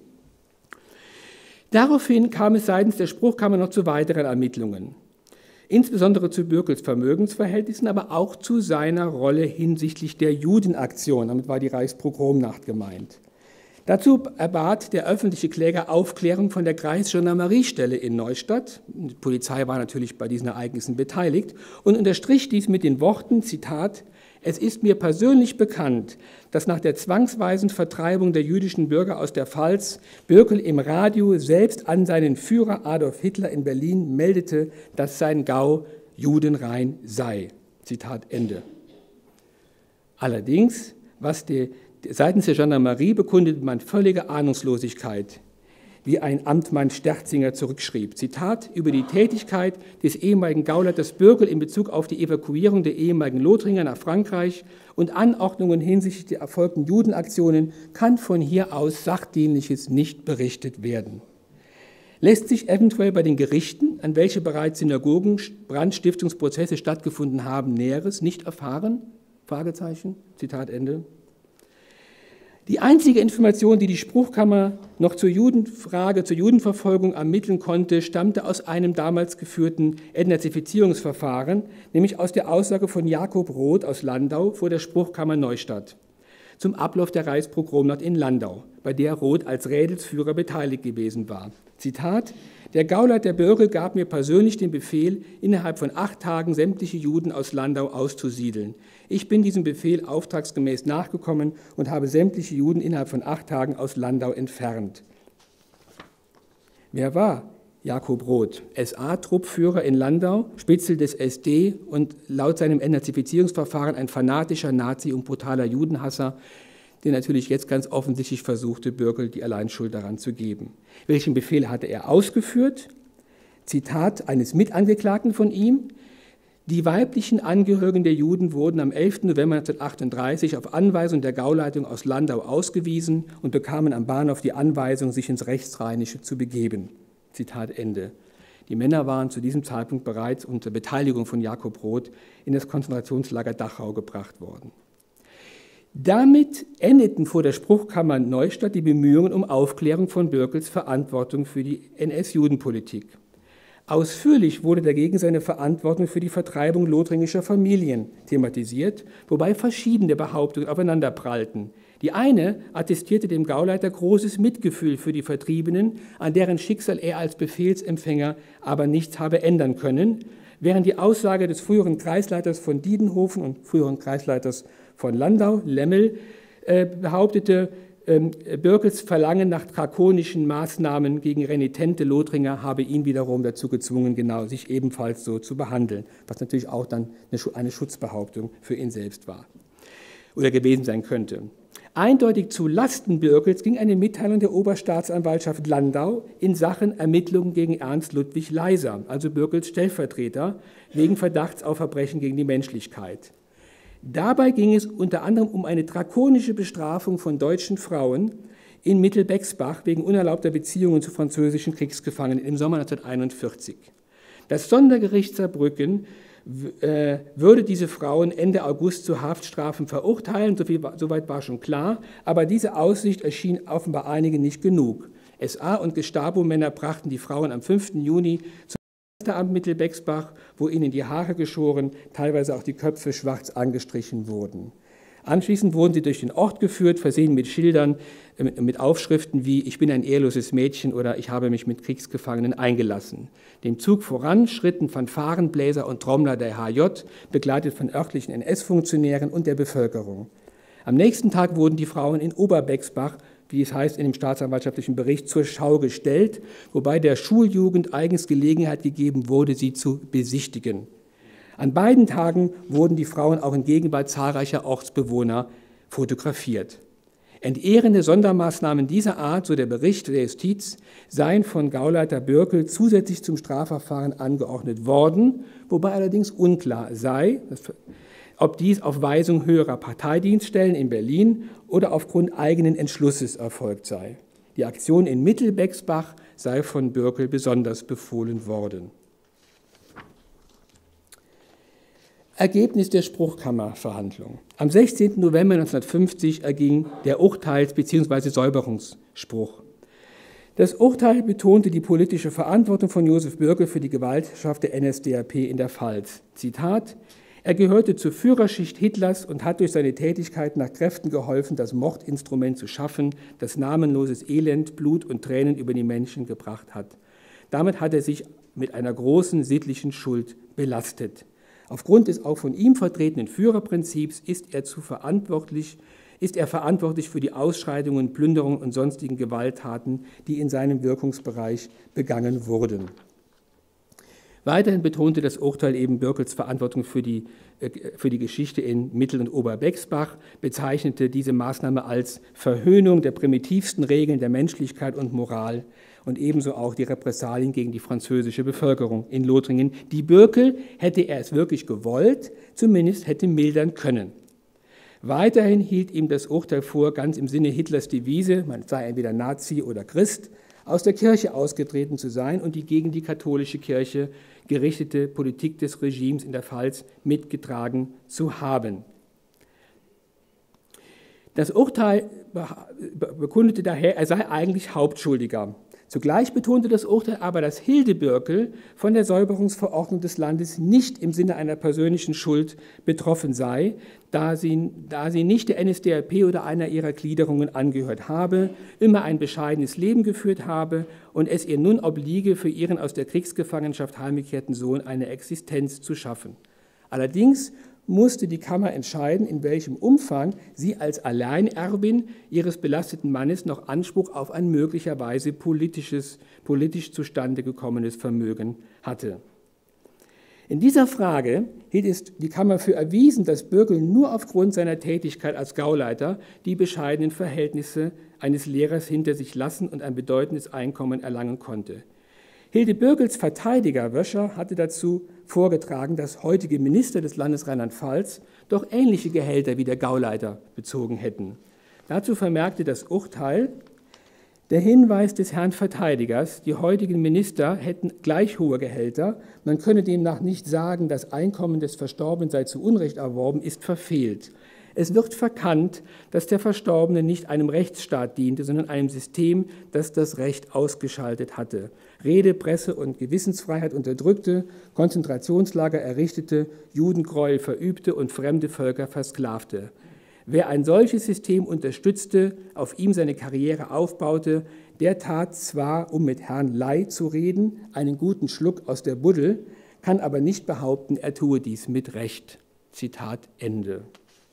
Daraufhin kam es seitens der Spruchkammer noch zu weiteren Ermittlungen, insbesondere zu Bürkels Vermögensverhältnissen, aber auch zu seiner Rolle hinsichtlich der Judenaktion. Damit war die Reichspogromnacht gemeint. Dazu erbat der öffentliche Kläger Aufklärung von der Kreisgendarmeriestelle in Neustadt. Die Polizei war natürlich bei diesen Ereignissen beteiligt und unterstrich dies mit den Worten, Zitat, es ist mir persönlich bekannt, dass nach der zwangsweisen Vertreibung der jüdischen Bürger aus der Pfalz Bürkel im Radio selbst an seinen Führer Adolf Hitler in Berlin meldete, dass sein Gau judenrein sei. Zitat Ende. Allerdings, seitens der Gendarmerie bekundete man völlige Ahnungslosigkeit, wie ein Amtmann Sterzinger zurückschrieb. Zitat, über die Tätigkeit des ehemaligen Gauleiters Bürkel in Bezug auf die Evakuierung der ehemaligen Lothringer nach Frankreich und Anordnungen hinsichtlich der erfolgten Judenaktionen kann von hier aus Sachdienliches nicht berichtet werden. Lässt sich eventuell bei den Gerichten, an welche bereits Synagogen Brandstiftungsprozesse stattgefunden haben, Näheres nicht erfahren? Fragezeichen. Zitat Ende. Die einzige Information, die die Spruchkammer noch zur Judenfrage, zur Judenverfolgung ermitteln konnte, stammte aus einem damals geführten Entnazifizierungsverfahren, nämlich aus der Aussage von Jakob Roth aus Landau vor der Spruchkammer Neustadt zum Ablauf der Reichspogromnacht in Landau, bei der Roth als Rädelsführer beteiligt gewesen war. Zitat, der Gauleiter Bürkel gab mir persönlich den Befehl, innerhalb von 8 Tagen sämtliche Juden aus Landau auszusiedeln. Ich bin diesem Befehl auftragsgemäß nachgekommen und habe sämtliche Juden innerhalb von 8 Tagen aus Landau entfernt. Wer war Jakob Roth? SA-Truppführer in Landau, Spitzel des SD und laut seinem Entnazifizierungsverfahren ein fanatischer Nazi und brutaler Judenhasser, der natürlich jetzt ganz offensichtlich versuchte, Bürkel die Alleinschuld daran zu geben. Welchen Befehl hatte er ausgeführt? Zitat eines Mitangeklagten von ihm. Die weiblichen Angehörigen der Juden wurden am 11. November 1938 auf Anweisung der Gauleitung aus Landau ausgewiesen und bekamen am Bahnhof die Anweisung, sich ins Rechtsrheinische zu begeben. Zitat Ende. Die Männer waren zu diesem Zeitpunkt bereits unter Beteiligung von Jakob Roth in das Konzentrationslager Dachau gebracht worden. Damit endeten vor der Spruchkammer Neustadt die Bemühungen um Aufklärung von Bürkels Verantwortung für die NS-Judenpolitik. Ausführlich wurde dagegen seine Verantwortung für die Vertreibung lothringischer Familien thematisiert, wobei verschiedene Behauptungen aufeinanderprallten. Die eine attestierte dem Gauleiter großes Mitgefühl für die Vertriebenen, an deren Schicksal er als Befehlsempfänger aber nichts habe ändern können, während die Aussage des früheren Kreisleiters von Diedenhofen und früheren Kreisleiters von Landau, Lemmel, behauptete, Bürkels Verlangen nach drakonischen Maßnahmen gegen renitente Lothringer habe ihn wiederum dazu gezwungen, genau sich ebenfalls so zu behandeln, was natürlich auch dann eine Schutzbehauptung für ihn selbst war oder gewesen sein könnte. Eindeutig zu Lasten Bürkels ging eine Mitteilung der Oberstaatsanwaltschaft Landau in Sachen Ermittlungen gegen Ernst Ludwig Leiser, also Bürkels Stellvertreter, wegen Verdachts auf Verbrechen gegen die Menschlichkeit. Dabei ging es unter anderem um eine drakonische Bestrafung von deutschen Frauen in Mittelbexbach wegen unerlaubter Beziehungen zu französischen Kriegsgefangenen im Sommer 1941. Das Sondergericht Saarbrücken würde diese Frauen Ende August zu Haftstrafen verurteilen, soweit war schon klar, aber diese Aussicht erschien offenbar einigen nicht genug. SA- und Gestapo-Männer brachten die Frauen am 5. Juni zum Amt Mittelbexbach, wo ihnen die Haare geschoren, teilweise auch die Köpfe schwarz angestrichen wurden. Anschließend wurden sie durch den Ort geführt, versehen mit Schildern, mit Aufschriften wie »Ich bin ein ehrloses Mädchen« oder »Ich habe mich mit Kriegsgefangenen eingelassen«. Dem Zug voran schritten Fanfarenbläser und Trommler der HJ, begleitet von örtlichen NS-Funktionären und der Bevölkerung. Am nächsten Tag wurden die Frauen in Oberbexbach, wie es heißt in dem staatsanwaltschaftlichen Bericht, zur Schau gestellt, wobei der Schuljugend eigens Gelegenheit gegeben wurde, sie zu besichtigen. An beiden Tagen wurden die Frauen auch in Gegenwart zahlreicher Ortsbewohner fotografiert. Entehrende Sondermaßnahmen dieser Art, so der Bericht der Justiz, seien von Gauleiter Bürkel zusätzlich zum Strafverfahren angeordnet worden, wobei allerdings unklar sei, ob dies auf Weisung höherer Parteidienststellen in Berlin oder aufgrund eigenen Entschlusses erfolgt sei. Die Aktion in Mittelbexbach sei von Bürkel besonders befohlen worden. Ergebnis der Spruchkammerverhandlung. Am 16. November 1950 erging der Urteils- bzw. Säuberungsspruch. Das Urteil betonte die politische Verantwortung von Josef Bürkel für die Gewaltschaft der NSDAP in der Pfalz. Zitat: Er gehörte zur Führerschicht Hitlers und hat durch seine Tätigkeit nach Kräften geholfen, das Mordinstrument zu schaffen, das namenloses Elend, Blut und Tränen über die Menschen gebracht hat. Damit hat er sich mit einer großen sittlichen Schuld belastet. Aufgrund des auch von ihm vertretenen Führerprinzips ist er verantwortlich für die Ausschreitungen, Plünderungen und sonstigen Gewalttaten, die in seinem Wirkungsbereich begangen wurden. Weiterhin betonte das Urteil eben Bürkels Verantwortung für die Geschichte in Mittel- und Oberbexbach, bezeichnete diese Maßnahme als Verhöhnung der primitivsten Regeln der Menschlichkeit und Moral und ebenso auch die Repressalien gegen die französische Bevölkerung in Lothringen, die Bürkel, hätte er es wirklich gewollt, zumindest hätte mildern können. Weiterhin hielt ihm das Urteil vor, ganz im Sinne Hitlers Devise, man sei entweder Nazi oder Christ, aus der Kirche ausgetreten zu sein und die gegen die katholische Kirche gerichtete Politik des Regimes in der Pfalz mitgetragen zu haben. Das Urteil bekundete daher, er sei eigentlich Hauptschuldiger. Zugleich betonte das Urteil aber, dass Hilde Bürkel von der Säuberungsverordnung des Landes nicht im Sinne einer persönlichen Schuld betroffen sei, da sie nicht der NSDAP oder einer ihrer Gliederungen angehört habe, immer ein bescheidenes Leben geführt habe und es ihr nun obliege, für ihren aus der Kriegsgefangenschaft heimgekehrten Sohn eine Existenz zu schaffen. Allerdings musste die Kammer entscheiden, in welchem Umfang sie als Alleinerbin ihres belasteten Mannes noch Anspruch auf ein möglicherweise politisch zustande gekommenes Vermögen hatte. In dieser Frage hielt es die Kammer für erwiesen, dass Bürkel nur aufgrund seiner Tätigkeit als Gauleiter die bescheidenen Verhältnisse eines Lehrers hinter sich lassen und ein bedeutendes Einkommen erlangen konnte. Hilde Bürkels Verteidiger Wöscher hatte dazu vorgetragen, dass heutige Minister des Landes Rheinland-Pfalz doch ähnliche Gehälter wie der Gauleiter bezogen hätten. Dazu vermerkte das Urteil, der Hinweis des Herrn Verteidigers, die heutigen Minister hätten gleich hohe Gehälter, man könne demnach nicht sagen, das Einkommen des Verstorbenen sei zu Unrecht erworben, ist verfehlt. Es wird verkannt, dass der Verstorbene nicht einem Rechtsstaat diente, sondern einem System, das das Recht ausgeschaltet hatte. Rede-, Presse- und Gewissensfreiheit unterdrückte, Konzentrationslager errichtete, Judengräuel verübte und fremde Völker versklavte. Wer ein solches System unterstützte, auf ihm seine Karriere aufbaute, der tat zwar, um mit Herrn Ley zu reden, einen guten Schluck aus der Buddel, kann aber nicht behaupten, er tue dies mit Recht. Zitat Ende.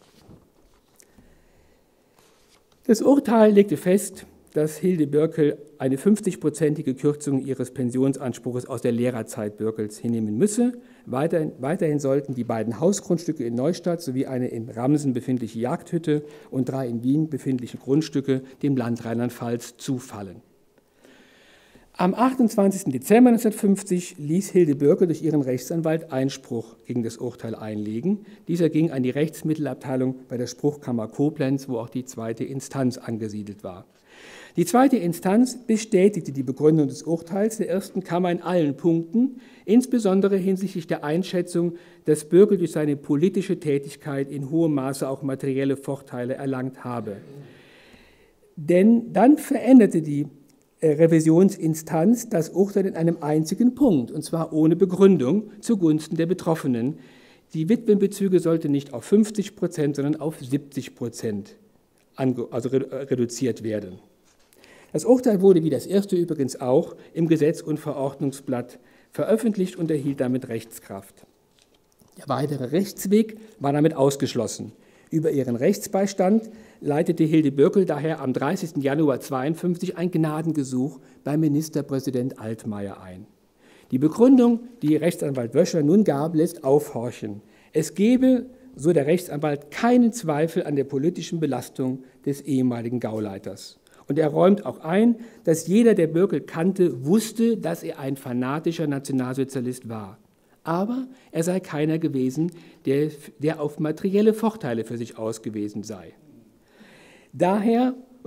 Das Urteil legte fest, dass Hilde Bürkel eine 50-prozentige Kürzung ihres Pensionsanspruches aus der Lehrerzeit Bürkels hinnehmen müsse. Weiterhin sollten die beiden Hausgrundstücke in Neustadt sowie eine in Ramsen befindliche Jagdhütte und 3 in Wien befindliche Grundstücke dem Land Rheinland-Pfalz zufallen. Am 28. Dezember 1950 ließ Hilde Bürkel durch ihren Rechtsanwalt Einspruch gegen das Urteil einlegen. Dieser ging an die Rechtsmittelabteilung bei der Spruchkammer Koblenz, wo auch die zweite Instanz angesiedelt war. Die zweite Instanz bestätigte die Begründung des Urteils der ersten Kammer in allen Punkten, insbesondere hinsichtlich der Einschätzung, dass Bürkel durch seine politische Tätigkeit in hohem Maße auch materielle Vorteile erlangt habe. Denn dann veränderte die Revisionsinstanz das Urteil in einem einzigen Punkt, und zwar ohne Begründung zugunsten der Betroffenen. Die Witwenbezüge sollten nicht auf 50%, sondern auf 70% reduziert werden. Das Urteil wurde, wie das erste übrigens auch, im Gesetz- und Verordnungsblatt veröffentlicht und erhielt damit Rechtskraft. Der weitere Rechtsweg war damit ausgeschlossen. Über ihren Rechtsbeistand leitete Hilde Bürkel daher am 30. Januar 1952 ein Gnadengesuch bei Ministerpräsident Altmaier ein. Die Begründung, die Rechtsanwalt Wöscher nun gab, lässt aufhorchen. Es gebe, so der Rechtsanwalt, keinen Zweifel an der politischen Belastung des ehemaligen Gauleiters. Und er räumt auch ein, dass jeder, der Bürkel kannte, wusste, dass er ein fanatischer Nationalsozialist war. Aber er sei keiner gewesen, der auf materielle Vorteile für sich ausgewiesen sei. Daher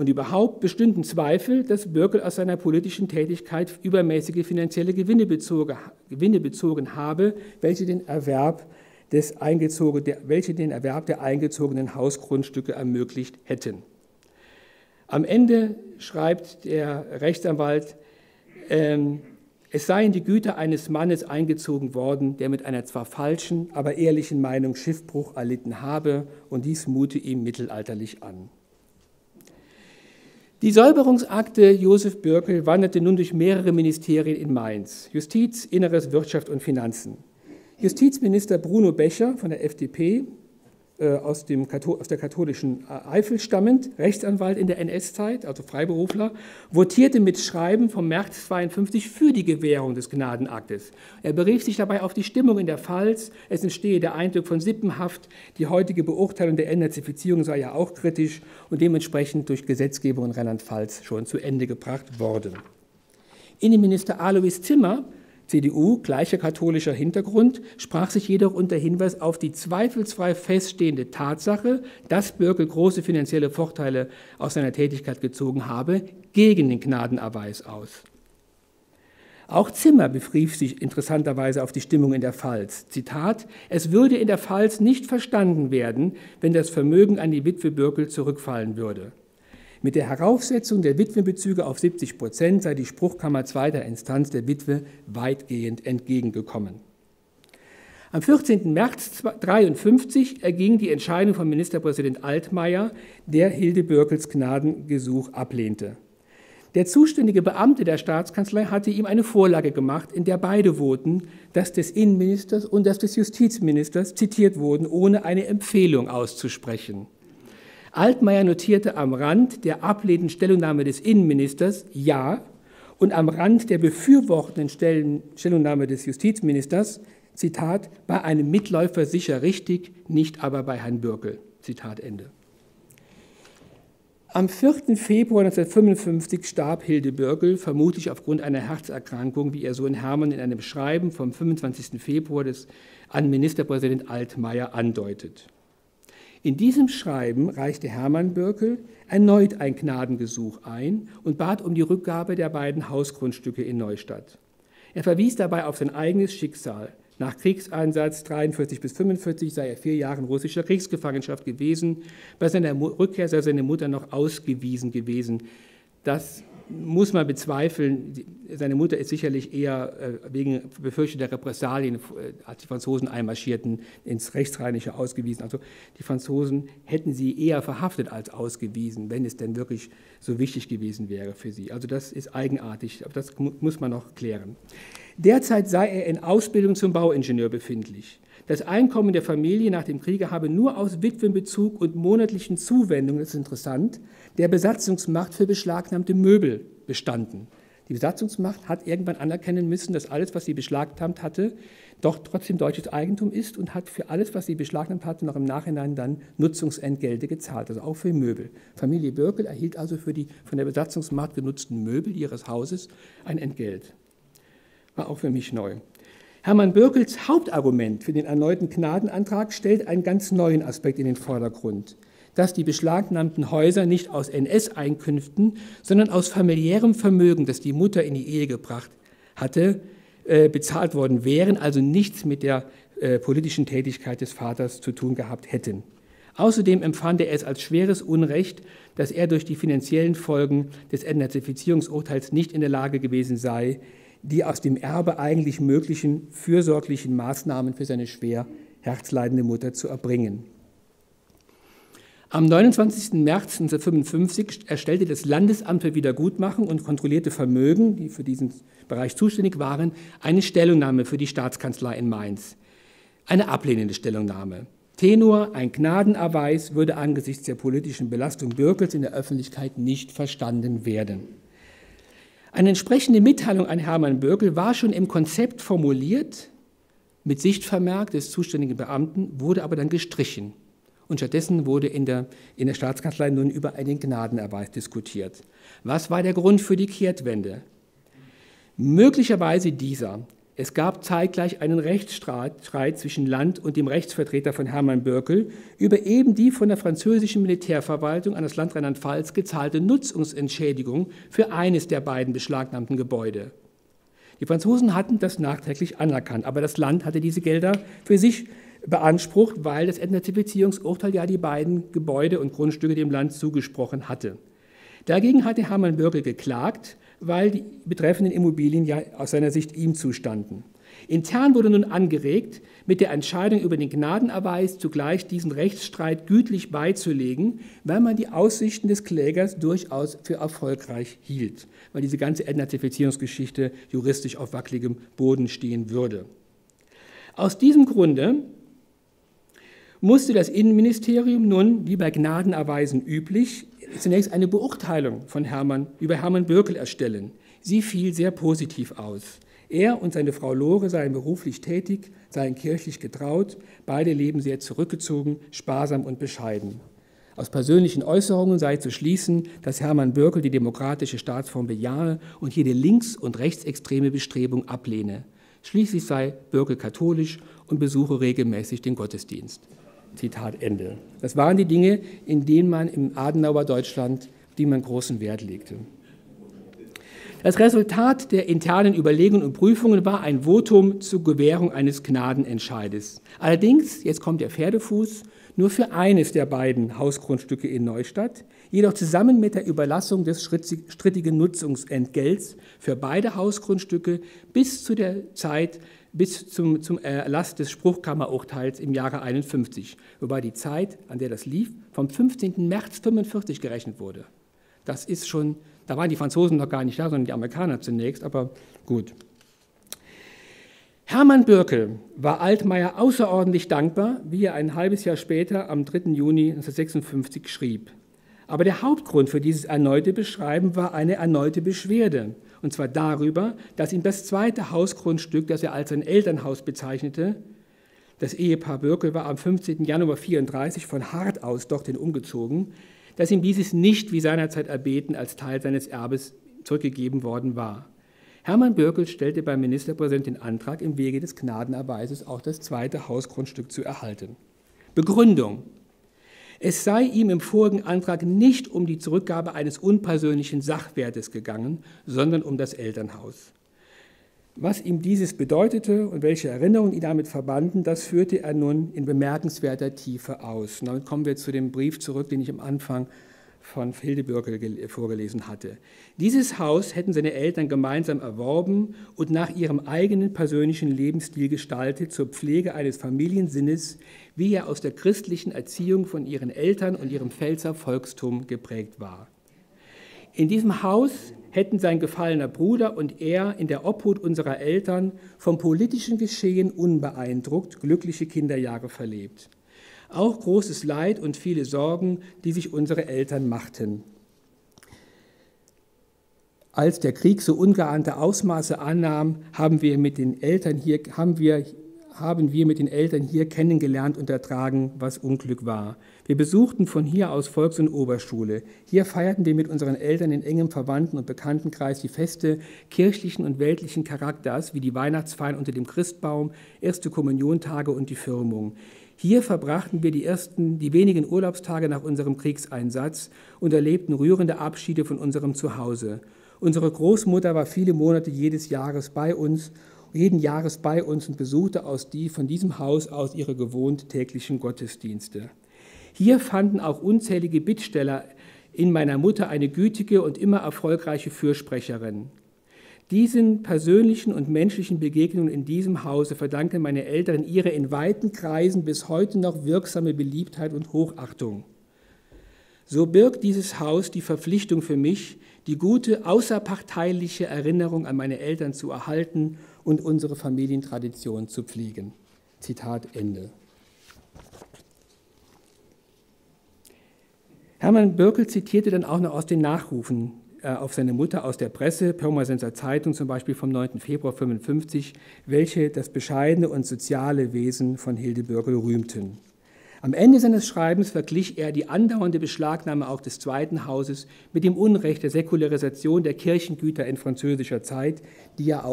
und überhaupt bestünden Zweifel, dass Bürkel aus seiner politischen Tätigkeit übermäßige finanzielle Gewinne bezogen habe, welche den Erwerb der eingezogenen Hausgrundstücke ermöglicht hätten. Am Ende schreibt der Rechtsanwalt, es seien die Güter eines Mannes eingezogen worden, der mit einer zwar falschen, aber ehrlichen Meinung Schiffbruch erlitten habe, und dies mute ihm mittelalterlich an. Die Säuberungsakte Josef Bürkel wanderte nun durch mehrere Ministerien in Mainz: Justiz, Inneres, Wirtschaft und Finanzen. Justizminister Bruno Becher von der FDP, aus der katholischen Eifel stammend, Rechtsanwalt in der NS-Zeit, also Freiberufler, votierte mit Schreiben vom März 52 für die Gewährung des Gnadenaktes. Er berief sich dabei auf die Stimmung in der Pfalz. Es entstehe der Eindruck von Sippenhaft. Die heutige Beurteilung der Entnazifizierung sei ja auch kritisch und dementsprechend durch Gesetzgebung in Rheinland-Pfalz schon zu Ende gebracht worden. Innenminister Alois Zimmer, CDU, gleicher katholischer Hintergrund, sprach sich jedoch unter Hinweis auf die zweifelsfrei feststehende Tatsache, dass Bürkel große finanzielle Vorteile aus seiner Tätigkeit gezogen habe, gegen den Gnadenerweis aus. Auch Zimmer berief sich interessanterweise auf die Stimmung in der Pfalz. Zitat: Es würde in der Pfalz nicht verstanden werden, wenn das Vermögen an die Witwe Bürkel zurückfallen würde. Mit der Heraufsetzung der Witwenbezüge auf 70% sei die Spruchkammer zweiter Instanz der Witwe weitgehend entgegengekommen. Am 14. März 1953 erging die Entscheidung von Ministerpräsident Altmaier, der Hilde Bürkels Gnadengesuch ablehnte. Der zuständige Beamte der Staatskanzlei hatte ihm eine Vorlage gemacht, in der beide Voten, das des Innenministers und das des Justizministers, zitiert wurden, ohne eine Empfehlung auszusprechen. Altmaier notierte am Rand der ablehnenden Stellungnahme des Innenministers Ja und am Rand der befürwortenden Stellungnahme des Justizministers, Zitat, bei einem Mitläufer sicher richtig, nicht aber bei Herrn Bürkel, Zitat Ende. Am 4. Februar 1955 starb Hilde Bürkel, vermutlich aufgrund einer Herzerkrankung, wie er so in Hermann in einem Schreiben vom 25. Februar an Ministerpräsident Altmaier andeutet. In diesem Schreiben reichte Hermann Bürkel erneut ein Gnadengesuch ein und bat um die Rückgabe der beiden Hausgrundstücke in Neustadt. Er verwies dabei auf sein eigenes Schicksal. Nach Kriegseinsatz 43 bis 45 sei er 4 Jahre in russischer Kriegsgefangenschaft gewesen. Bei seiner Rückkehr sei seine Mutter noch ausgewiesen gewesen. Das muss man bezweifeln. Seine Mutter ist sicherlich eher wegen befürchteter Repressalien, als die Franzosen einmarschierten, ins Rechtsrheinische ausgewiesen. Also die Franzosen hätten sie eher verhaftet als ausgewiesen, wenn es denn wirklich so wichtig gewesen wäre für sie. Also das ist eigenartig, aber das muss man noch klären. Derzeit sei er in Ausbildung zum Bauingenieur befindlich. Das Einkommen der Familie nach dem Kriege habe nur aus Witwenbezug und monatlichen Zuwendungen, das ist interessant, der Besatzungsmacht für beschlagnahmte Möbel bestanden. Die Besatzungsmacht hat irgendwann anerkennen müssen, dass alles, was sie beschlagnahmt hatte, doch trotzdem deutsches Eigentum ist und hat für alles, was sie beschlagnahmt hatte, noch im Nachhinein dann Nutzungsentgelte gezahlt, also auch für Möbel. Familie Bürkel erhielt also für die von der Besatzungsmacht genutzten Möbel ihres Hauses ein Entgelt. War auch für mich neu. Hermann Bürkels Hauptargument für den erneuten Gnadenantrag stellt einen ganz neuen Aspekt in den Vordergrund, dass die beschlagnahmten Häuser nicht aus NS-Einkünften, sondern aus familiärem Vermögen, das die Mutter in die Ehe gebracht hatte, bezahlt worden wären, also nichts mit der politischen Tätigkeit des Vaters zu tun gehabt hätten. Außerdem empfand er es als schweres Unrecht, dass er durch die finanziellen Folgen des Entnazifizierungsurteils nicht in der Lage gewesen sei, die aus dem Erbe eigentlich möglichen fürsorglichen Maßnahmen für seine schwer herzleidende Mutter zu erbringen. Am 29. März 1955 erstellte das Landesamt für Wiedergutmachung und kontrollierte Vermögen, die für diesen Bereich zuständig waren, eine Stellungnahme für die Staatskanzlei in Mainz. Eine ablehnende Stellungnahme. Tenor, ein Gnadenerweis würde angesichts der politischen Belastung Bürkels in der Öffentlichkeit nicht verstanden werden. Eine entsprechende Mitteilung an Hermann Bürkel war schon im Konzept formuliert, mit Sichtvermerk des zuständigen Beamten, wurde aber dann gestrichen. Und stattdessen wurde in der Staatskanzlei nun über einen Gnadenerweis diskutiert. Was war der Grund für die Kehrtwende? Möglicherweise dieser. Es gab zeitgleich einen Rechtsstreit zwischen Land und dem Rechtsvertreter von Hermann Börkel über eben die von der französischen Militärverwaltung an das Land Rheinland-Pfalz gezahlte Nutzungsentschädigung für eines der beiden beschlagnahmten Gebäude. Die Franzosen hatten das nachträglich anerkannt, aber das Land hatte diese Gelder für sich beansprucht, weil das Entnazifizierungsurteil ja die beiden Gebäude und Grundstücke dem Land zugesprochen hatte. Dagegen hatte Hermann Börkel geklagt, weil die betreffenden Immobilien ja aus seiner Sicht ihm zustanden. Intern wurde nun angeregt, mit der Entscheidung über den Gnadenerweis zugleich diesen Rechtsstreit gütlich beizulegen, weil man die Aussichten des Klägers durchaus für erfolgreich hielt, weil diese ganze Entnazifizierungsgeschichte juristisch auf wackeligem Boden stehen würde. Aus diesem Grunde musste das Innenministerium nun, wie bei Gnadenerweisen üblich, zunächst eine Beurteilung über Hermann Börkel erstellen. Sie fiel sehr positiv aus. Er und seine Frau Lore seien beruflich tätig, seien kirchlich getraut, beide leben sehr zurückgezogen, sparsam und bescheiden. Aus persönlichen Äußerungen sei zu schließen, dass Hermann Börkel die demokratische Staatsform bejahe und jede links- und rechtsextreme Bestrebung ablehne. Schließlich sei Börkel katholisch und besuche regelmäßig den Gottesdienst. Zitat Ende. Das waren die Dinge, in denen man im Adenauer Deutschland, die man großen Wert legte. Das Resultat der internen Überlegungen und Prüfungen war ein Votum zur Gewährung eines Gnadenentscheides. Allerdings, jetzt kommt der Pferdefuß, nur für eines der beiden Hausgrundstücke in Neustadt, jedoch zusammen mit der Überlassung des strittigen Nutzungsentgelts für beide Hausgrundstücke bis zum Erlass des Spruchkammerurteils im Jahre 51, wobei die Zeit, an der das lief, vom 15. März 45 gerechnet wurde. Das ist schon, da waren die Franzosen noch gar nicht da, sondern die Amerikaner zunächst, aber gut. Hermann Börkel war Altmaier außerordentlich dankbar, wie er ein halbes Jahr später am 3. Juni 1956 schrieb. Aber der Hauptgrund für dieses erneute Beschreiben war eine erneute Beschwerde. Und zwar darüber, dass ihm das zweite Hausgrundstück, das er als sein Elternhaus bezeichnete, das Ehepaar Börkel war am 15. Januar 1934 von Hart aus dorthin umgezogen, dass ihm dieses nicht, wie seinerzeit erbeten, als Teil seines Erbes zurückgegeben worden war. Hermann Börkel stellte beim Ministerpräsidenten den Antrag, im Wege des Gnadenerweises auch das zweite Hausgrundstück zu erhalten. Begründung: Es sei ihm im vorigen Antrag nicht um die Zurückgabe eines unpersönlichen Sachwertes gegangen, sondern um das Elternhaus. Was ihm dieses bedeutete und welche Erinnerungen ihn damit verbanden, das führte er nun in bemerkenswerter Tiefe aus. Und damit kommen wir zu dem Brief zurück, den ich am Anfang von Hilde Börkel vorgelesen hatte. Dieses Haus hätten seine Eltern gemeinsam erworben und nach ihrem eigenen persönlichen Lebensstil gestaltet, zur Pflege eines Familiensinnes, wie er aus der christlichen Erziehung von ihren Eltern und ihrem Pfälzer Volkstum geprägt war. In diesem Haus hätten sein gefallener Bruder und er in der Obhut unserer Eltern vom politischen Geschehen unbeeindruckt glückliche Kinderjahre verlebt. Auch großes Leid und viele Sorgen, die sich unsere Eltern machten. Als der Krieg so ungeahnte Ausmaße annahm, haben wir mit den Eltern hier kennengelernt und ertragen, was Unglück war. Wir besuchten von hier aus Volks- und Oberschule. Hier feierten wir mit unseren Eltern in engem Verwandten- und Bekanntenkreis die Feste kirchlichen und weltlichen Charakters, wie die Weihnachtsfeiern unter dem Christbaum, erste Kommuniontage und die Firmung. Hier verbrachten wir die wenigen Urlaubstage nach unserem Kriegseinsatz und erlebten rührende Abschiede von unserem Zuhause. Unsere Großmutter war viele Monate jeden Jahres bei uns und besuchte von diesem Haus aus ihre gewohnt täglichen Gottesdienste. Hier fanden auch unzählige Bittsteller in meiner Mutter eine gütige und immer erfolgreiche Fürsprecherin. Diesen persönlichen und menschlichen Begegnungen in diesem Hause verdanken meine Eltern ihre in weiten Kreisen bis heute noch wirksame Beliebtheit und Hochachtung. So birgt dieses Haus die Verpflichtung für mich, die gute, außerparteiliche Erinnerung an meine Eltern zu erhalten und unsere Familientradition zu pflegen. Zitat Ende. Hermann Börkel zitierte dann auch noch aus den Nachrufen auf seine Mutter aus der Presse, Pirmasenser Zeitung zum Beispiel vom 9. Februar 1955, welche das bescheidene und soziale Wesen von Hilde Börkel rühmten. Am Ende seines Schreibens verglich er die andauernde Beschlagnahme auch des zweiten Hauses mit dem Unrecht der Säkularisation der Kirchengüter in französischer Zeit, die ja auch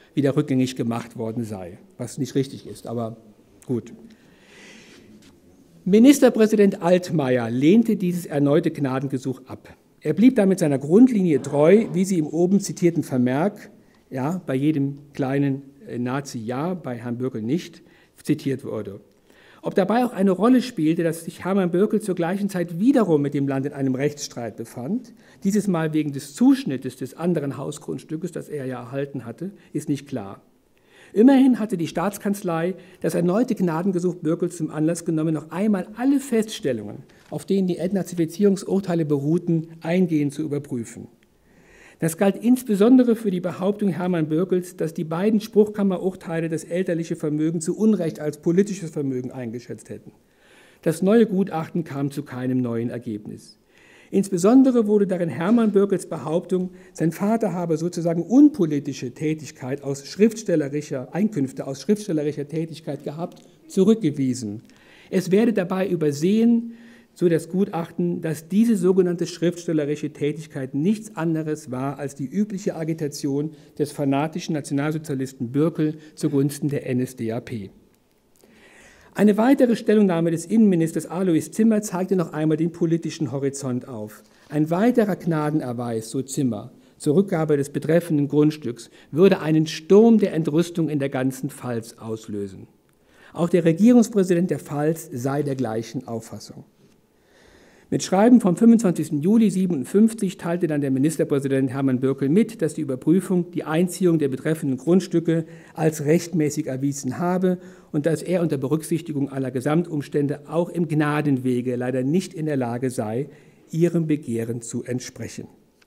wieder rückgängig gemacht worden sei, was nicht richtig ist, aber gut. Ministerpräsident Altmaier lehnte dieses erneute Gnadengesuch ab. Er blieb damit seiner Grundlinie treu, wie sie im oben zitierten Vermerk, ja, bei jedem kleinen Nazi ja, bei Herrn Bürkel nicht, zitiert wurde. Ob dabei auch eine Rolle spielte, dass sich Hermann Bürkel zur gleichen Zeit wiederum mit dem Land in einem Rechtsstreit befand, dieses Mal wegen des Zuschnittes des anderen Hausgrundstückes, das er ja erhalten hatte, ist nicht klar. Immerhin hatte die Staatskanzlei das erneute Gnadengesuch Bürkels zum Anlass genommen, noch einmal alle Feststellungen, auf denen die Entnazifizierungsurteile beruhten, eingehend zu überprüfen. Das galt insbesondere für die Behauptung Hermann Bürkels, dass die beiden Spruchkammerurteile das elterliche Vermögen zu Unrecht als politisches Vermögen eingeschätzt hätten. Das neue Gutachten kam zu keinem neuen Ergebnis. Insbesondere wurde darin Hermann Bürkels Behauptung, sein Vater habe sozusagen unpolitische Tätigkeit aus Einkünfte aus schriftstellerischer Tätigkeit gehabt, zurückgewiesen. Es werde dabei übersehen, so das Gutachten, dass diese sogenannte schriftstellerische Tätigkeit nichts anderes war als die übliche Agitation des fanatischen Nationalsozialisten Bürkel zugunsten der NSDAP. Eine weitere Stellungnahme des Innenministers Alois Zimmer zeigte noch einmal den politischen Horizont auf. Ein weiterer Gnadenerweis, so Zimmer, zur Rückgabe des betreffenden Grundstücks, würde einen Sturm der Entrüstung in der ganzen Pfalz auslösen. Auch der Regierungspräsident der Pfalz sei der gleichen Auffassung. Mit Schreiben vom 25. Juli 1957 teilte dann der Ministerpräsident Hermann Bürkel mit, dass die Überprüfung die Einziehung der betreffenden Grundstücke als rechtmäßig erwiesen habe und dass er unter Berücksichtigung aller Gesamtumstände auch im Gnadenwege leider nicht in der Lage sei, ihrem Begehren zu entsprechen.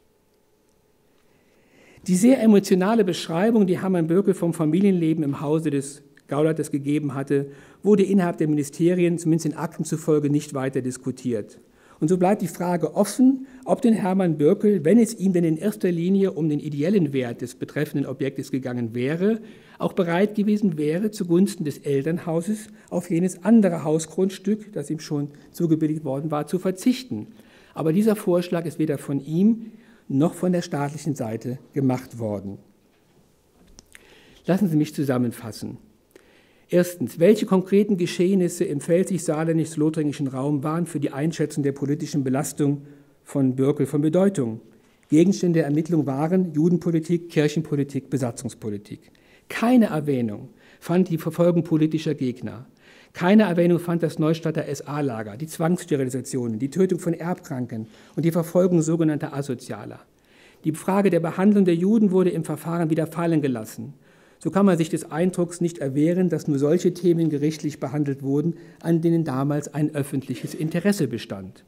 Die sehr emotionale Beschreibung, die Hermann Bürkel vom Familienleben im Hause des Gauleiters gegeben hatte, wurde innerhalb der Ministerien, zumindest den Akten zufolge, nicht weiter diskutiert. Und so bleibt die Frage offen, ob denn Hermann Bürkel, wenn es ihm denn in erster Linie um den ideellen Wert des betreffenden Objektes gegangen wäre, auch bereit gewesen wäre, zugunsten des Elternhauses auf jenes andere Hausgrundstück, das ihm schon zugebilligt worden war, zu verzichten. Aber dieser Vorschlag ist weder von ihm noch von der staatlichen Seite gemacht worden. Lassen Sie mich zusammenfassen. Erstens, welche konkreten Geschehnisse im pfälzisch-saarländisch-lothringischen Raum waren für die Einschätzung der politischen Belastung von Bürkel von Bedeutung? Gegenstände der Ermittlung waren Judenpolitik, Kirchenpolitik, Besatzungspolitik. Keine Erwähnung fand die Verfolgung politischer Gegner. Keine Erwähnung fand das Neustadter SA-Lager, die Zwangssterilisationen, die Tötung von Erbkranken und die Verfolgung sogenannter Asozialer. Die Frage der Behandlung der Juden wurde im Verfahren wieder fallen gelassen. So kann man sich des Eindrucks nicht erwehren, dass nur solche Themen gerichtlich behandelt wurden, an denen damals ein öffentliches Interesse bestand.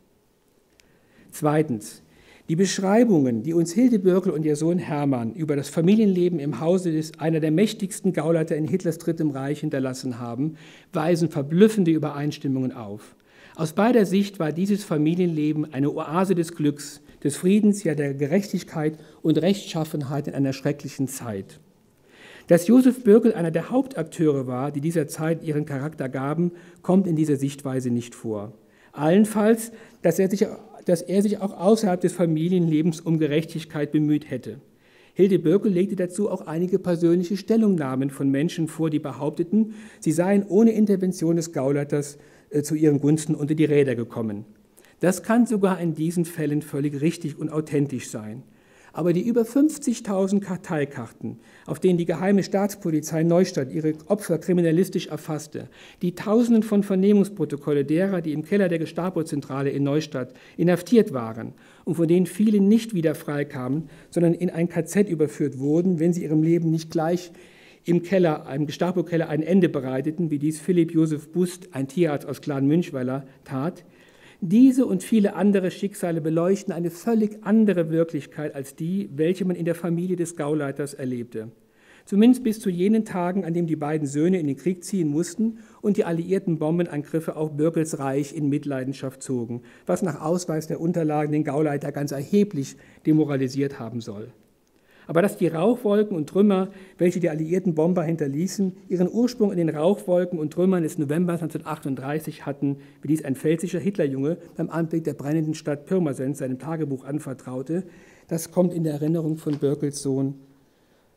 Zweitens, die Beschreibungen, die uns Hilde Bürkel und ihr Sohn Hermann über das Familienleben im Hause des einer der mächtigsten Gauleiter in Hitlers Drittem Reich hinterlassen haben, weisen verblüffende Übereinstimmungen auf. Aus beider Sicht war dieses Familienleben eine Oase des Glücks, des Friedens, ja der Gerechtigkeit und Rechtschaffenheit in einer schrecklichen Zeit. Dass Josef Bürkel einer der Hauptakteure war, die dieser Zeit ihren Charakter gaben, kommt in dieser Sichtweise nicht vor. Allenfalls, dass er sich auch außerhalb des Familienlebens um Gerechtigkeit bemüht hätte. Hilde Bürkel legte dazu auch einige persönliche Stellungnahmen von Menschen vor, die behaupteten, sie seien ohne Intervention des Gauleiters zu ihren Gunsten unter die Räder gekommen. Das kann sogar in diesen Fällen völlig richtig und authentisch sein. Aber die über 50.000 Karteikarten, auf denen die geheime Staatspolizei Neustadt ihre Opfer kriminalistisch erfasste, die Tausenden von Vernehmungsprotokolle derer, die im Keller der Gestapo-Zentrale in Neustadt inhaftiert waren und von denen viele nicht wieder freikamen, sondern in ein KZ überführt wurden, wenn sie ihrem Leben nicht gleich im Keller, einem Gestapo-Keller, ein Ende bereiteten, wie dies Philipp Josef Bust, ein Tierarzt aus Clan-Münchweiler, tat. Diese und viele andere Schicksale beleuchten eine völlig andere Wirklichkeit als die, welche man in der Familie des Gauleiters erlebte. Zumindest bis zu jenen Tagen, an denen die beiden Söhne in den Krieg ziehen mussten und die alliierten Bombenangriffe auf Bürkels Reich in Mitleidenschaft zogen, was nach Ausweis der Unterlagen den Gauleiter ganz erheblich demoralisiert haben soll. Aber dass die Rauchwolken und Trümmer, welche die alliierten Bomber hinterließen, ihren Ursprung in den Rauchwolken und Trümmern des Novembers 1938 hatten, wie dies ein pfälzischer Hitlerjunge beim Anblick der brennenden Stadt Pirmasens seinem Tagebuch anvertraute, das kommt in der Erinnerung von Bürkels Sohn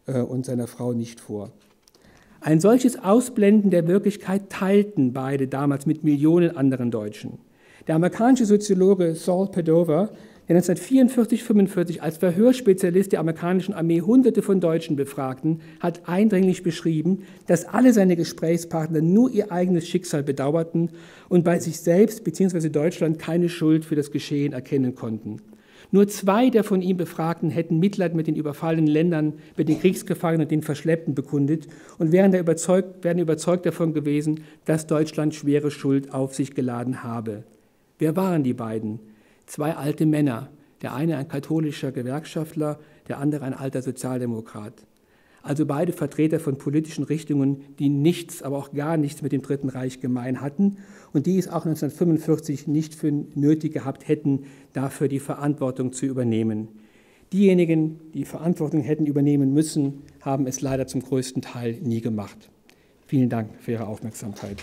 und seiner Frau nicht vor. Ein solches Ausblenden der Wirklichkeit teilten beide damals mit Millionen anderen Deutschen. Der amerikanische Soziologe Saul Padover, der 1944/45 als Verhörspezialist der amerikanischen Armee Hunderte von Deutschen befragten, hat eindringlich beschrieben, dass alle seine Gesprächspartner nur ihr eigenes Schicksal bedauerten und bei sich selbst bzw. Deutschland keine Schuld für das Geschehen erkennen konnten. Nur 2 der von ihm Befragten hätten Mitleid mit den überfallenen Ländern, mit den Kriegsgefangenen und den Verschleppten bekundet und wären überzeugt davon gewesen, dass Deutschland schwere Schuld auf sich geladen habe. Wer waren die beiden? 2 alte Männer, der eine ein katholischer Gewerkschaftler, der andere ein alter Sozialdemokrat. Also beide Vertreter von politischen Richtungen, die nichts, aber auch gar nichts mit dem Dritten Reich gemein hatten und die es auch 1945 nicht für nötig gehabt hätten, dafür die Verantwortung zu übernehmen. Diejenigen, die Verantwortung hätten übernehmen müssen, haben es leider zum größten Teil nie gemacht. Vielen Dank für Ihre Aufmerksamkeit.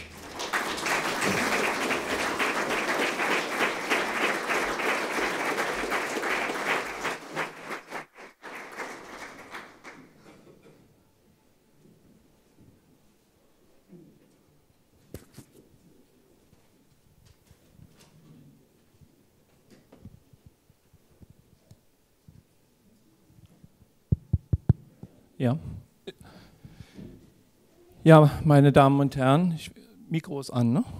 Ja, meine Damen und Herren, Mikro ist an, ne?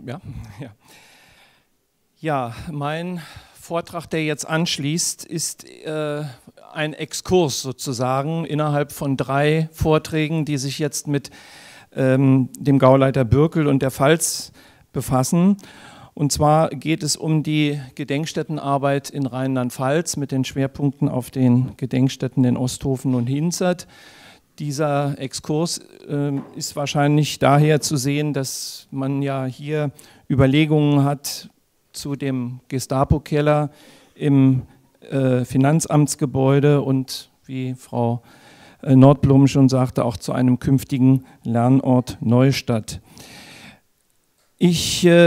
Ja, mein Vortrag, der jetzt anschließt, ist ein Exkurs sozusagen innerhalb von 3 Vorträgen, die sich jetzt mit dem Gauleiter Bürkel und der Pfalz befassen. Und zwar geht es um die Gedenkstättenarbeit in Rheinland-Pfalz mit den Schwerpunkten auf den Gedenkstätten in Osthofen und Hinzert. Dieser Exkurs ist wahrscheinlich daher zu sehen, dass man ja hier Überlegungen hat zu dem Gestapo-Keller im Finanzamtsgebäude und, wie Frau Nordblum schon sagte, auch zu einem künftigen Lernort Neustadt. Ich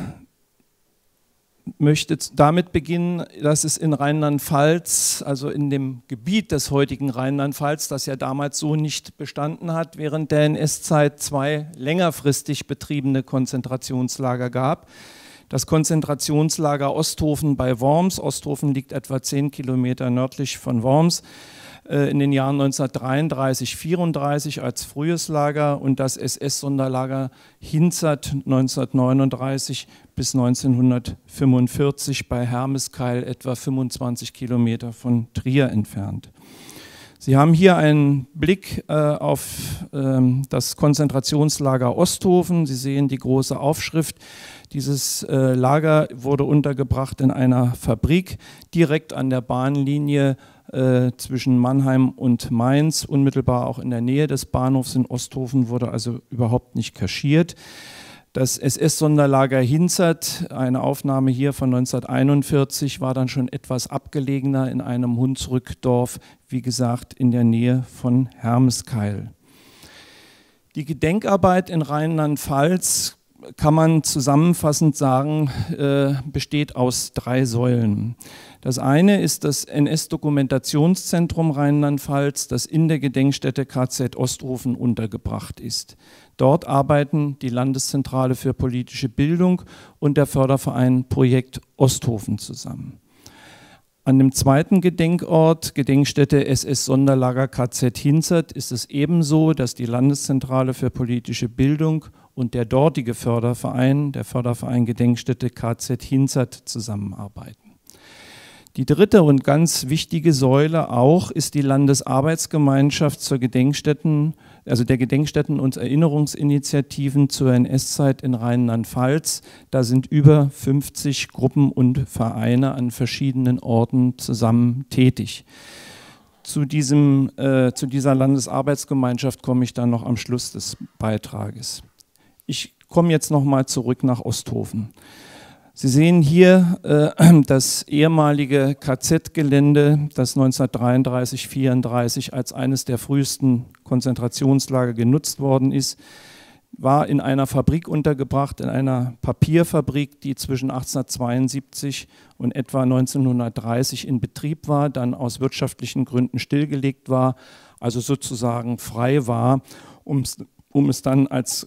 möchte damit beginnen, dass es in Rheinland-Pfalz, also in dem Gebiet des heutigen Rheinland-Pfalz, das ja damals so nicht bestanden hat, während der NS-Zeit 2 längerfristig betriebene Konzentrationslager gab. Das Konzentrationslager Osthofen bei Worms. Osthofen liegt etwa 10 Kilometer nördlich von Worms. In den Jahren 1933/34 als frühes Lager und das SS-Sonderlager Hinzert 1939 bis 1945 bei Hermeskeil, etwa 25 Kilometer von Trier entfernt. Sie haben hier einen Blick auf das Konzentrationslager Osthofen. Sie sehen die große Aufschrift. Dieses Lager wurde untergebracht in einer Fabrik direkt an der Bahnlinie zwischen Mannheim und Mainz, unmittelbar auch in der Nähe des Bahnhofs in Osthofen, wurde also überhaupt nicht kaschiert. Das SS-Sonderlager Hinzert, eine Aufnahme hier von 1941, war dann schon etwas abgelegener in einem Hunsrückdorf, wie gesagt, in der Nähe von Hermeskeil. Die Gedenkarbeit in Rheinland-Pfalz, kann man zusammenfassend sagen, besteht aus 3 Säulen. Das eine ist das NS-Dokumentationszentrum Rheinland-Pfalz, das in der Gedenkstätte KZ Osthofen untergebracht ist. Dort arbeiten die Landeszentrale für politische Bildung und der Förderverein Projekt Osthofen zusammen. An dem zweiten Gedenkort, Gedenkstätte SS-Sonderlager KZ Hinzert, ist es ebenso, dass die Landeszentrale für politische Bildung und der dortige Förderverein, der Förderverein Gedenkstätte KZ Hinzert, zusammenarbeiten. Die dritte und ganz wichtige Säule auch ist die Landesarbeitsgemeinschaft zur Gedenkstätten, also der Gedenkstätten- und Erinnerungsinitiativen zur NS-Zeit in Rheinland-Pfalz. Da sind über 50 Gruppen und Vereine an verschiedenen Orten zusammen tätig. Zu dieser Landesarbeitsgemeinschaft komme ich dann noch am Schluss des Beitrages. Ich komme jetzt noch mal zurück nach Osthofen. Sie sehen hier das ehemalige KZ-Gelände, das 1933/34 als eines der frühesten Konzentrationslager genutzt worden ist. war in einer Fabrik untergebracht, in einer Papierfabrik, die zwischen 1872 und etwa 1930 in Betrieb war, dann aus wirtschaftlichen Gründen stillgelegt war, also sozusagen frei war, um sie dann als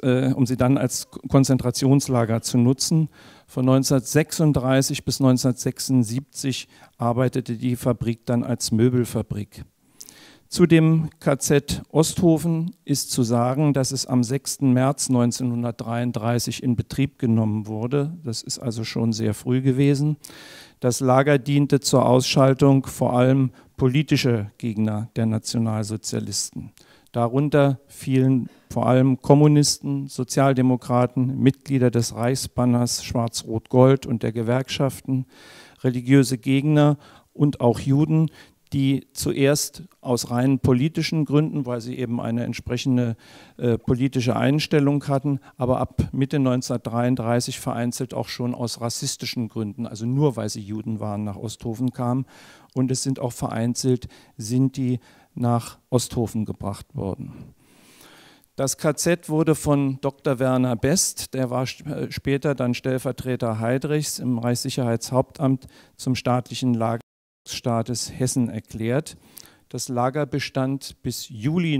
Konzentrationslager zu nutzen. Von 1936 bis 1976 arbeitete die Fabrik dann als Möbelfabrik. Zu dem KZ Osthofen ist zu sagen, dass es am 6. März 1933 in Betrieb genommen wurde. Das ist also schon sehr früh gewesen. Das Lager diente zur Ausschaltung vor allem politischer Gegner der Nationalsozialisten. Darunter fielen vor allem Kommunisten, Sozialdemokraten, Mitglieder des Reichsbanners Schwarz-Rot-Gold und der Gewerkschaften, religiöse Gegner und auch Juden, die zuerst aus rein politischen Gründen, weil sie eben eine entsprechende politische Einstellung hatten, aber ab Mitte 1933 vereinzelt auch schon aus rassistischen Gründen, also nur weil sie Juden waren, nach Osthofen kamen. Und es sind auch vereinzelt Sinti nach Osthofen gebracht worden. Das KZ wurde von Dr. Werner Best, der war später dann Stellvertreter Heydrichs im Reichssicherheitshauptamt, zum staatlichen Lagerstaates Hessen erklärt. Das Lager bestand bis Juli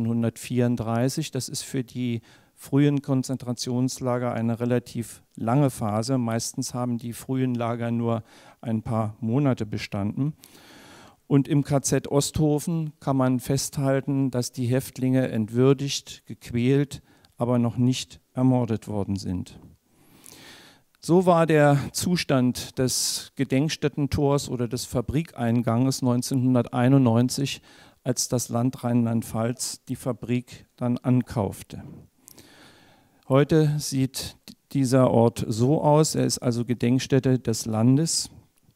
1934. Das ist für die frühen Konzentrationslager eine relativ lange Phase. Meistens haben die frühen Lager nur ein paar Monate bestanden. Und im KZ Osthofen kann man festhalten, dass die Häftlinge entwürdigt, gequält, aber noch nicht ermordet worden sind. So war der Zustand des Gedenkstättentors oder des Fabrikeinganges 1991, als das Land Rheinland-Pfalz die Fabrik dann ankaufte. Heute sieht dieser Ort so aus, er ist also Gedenkstätte des Landes.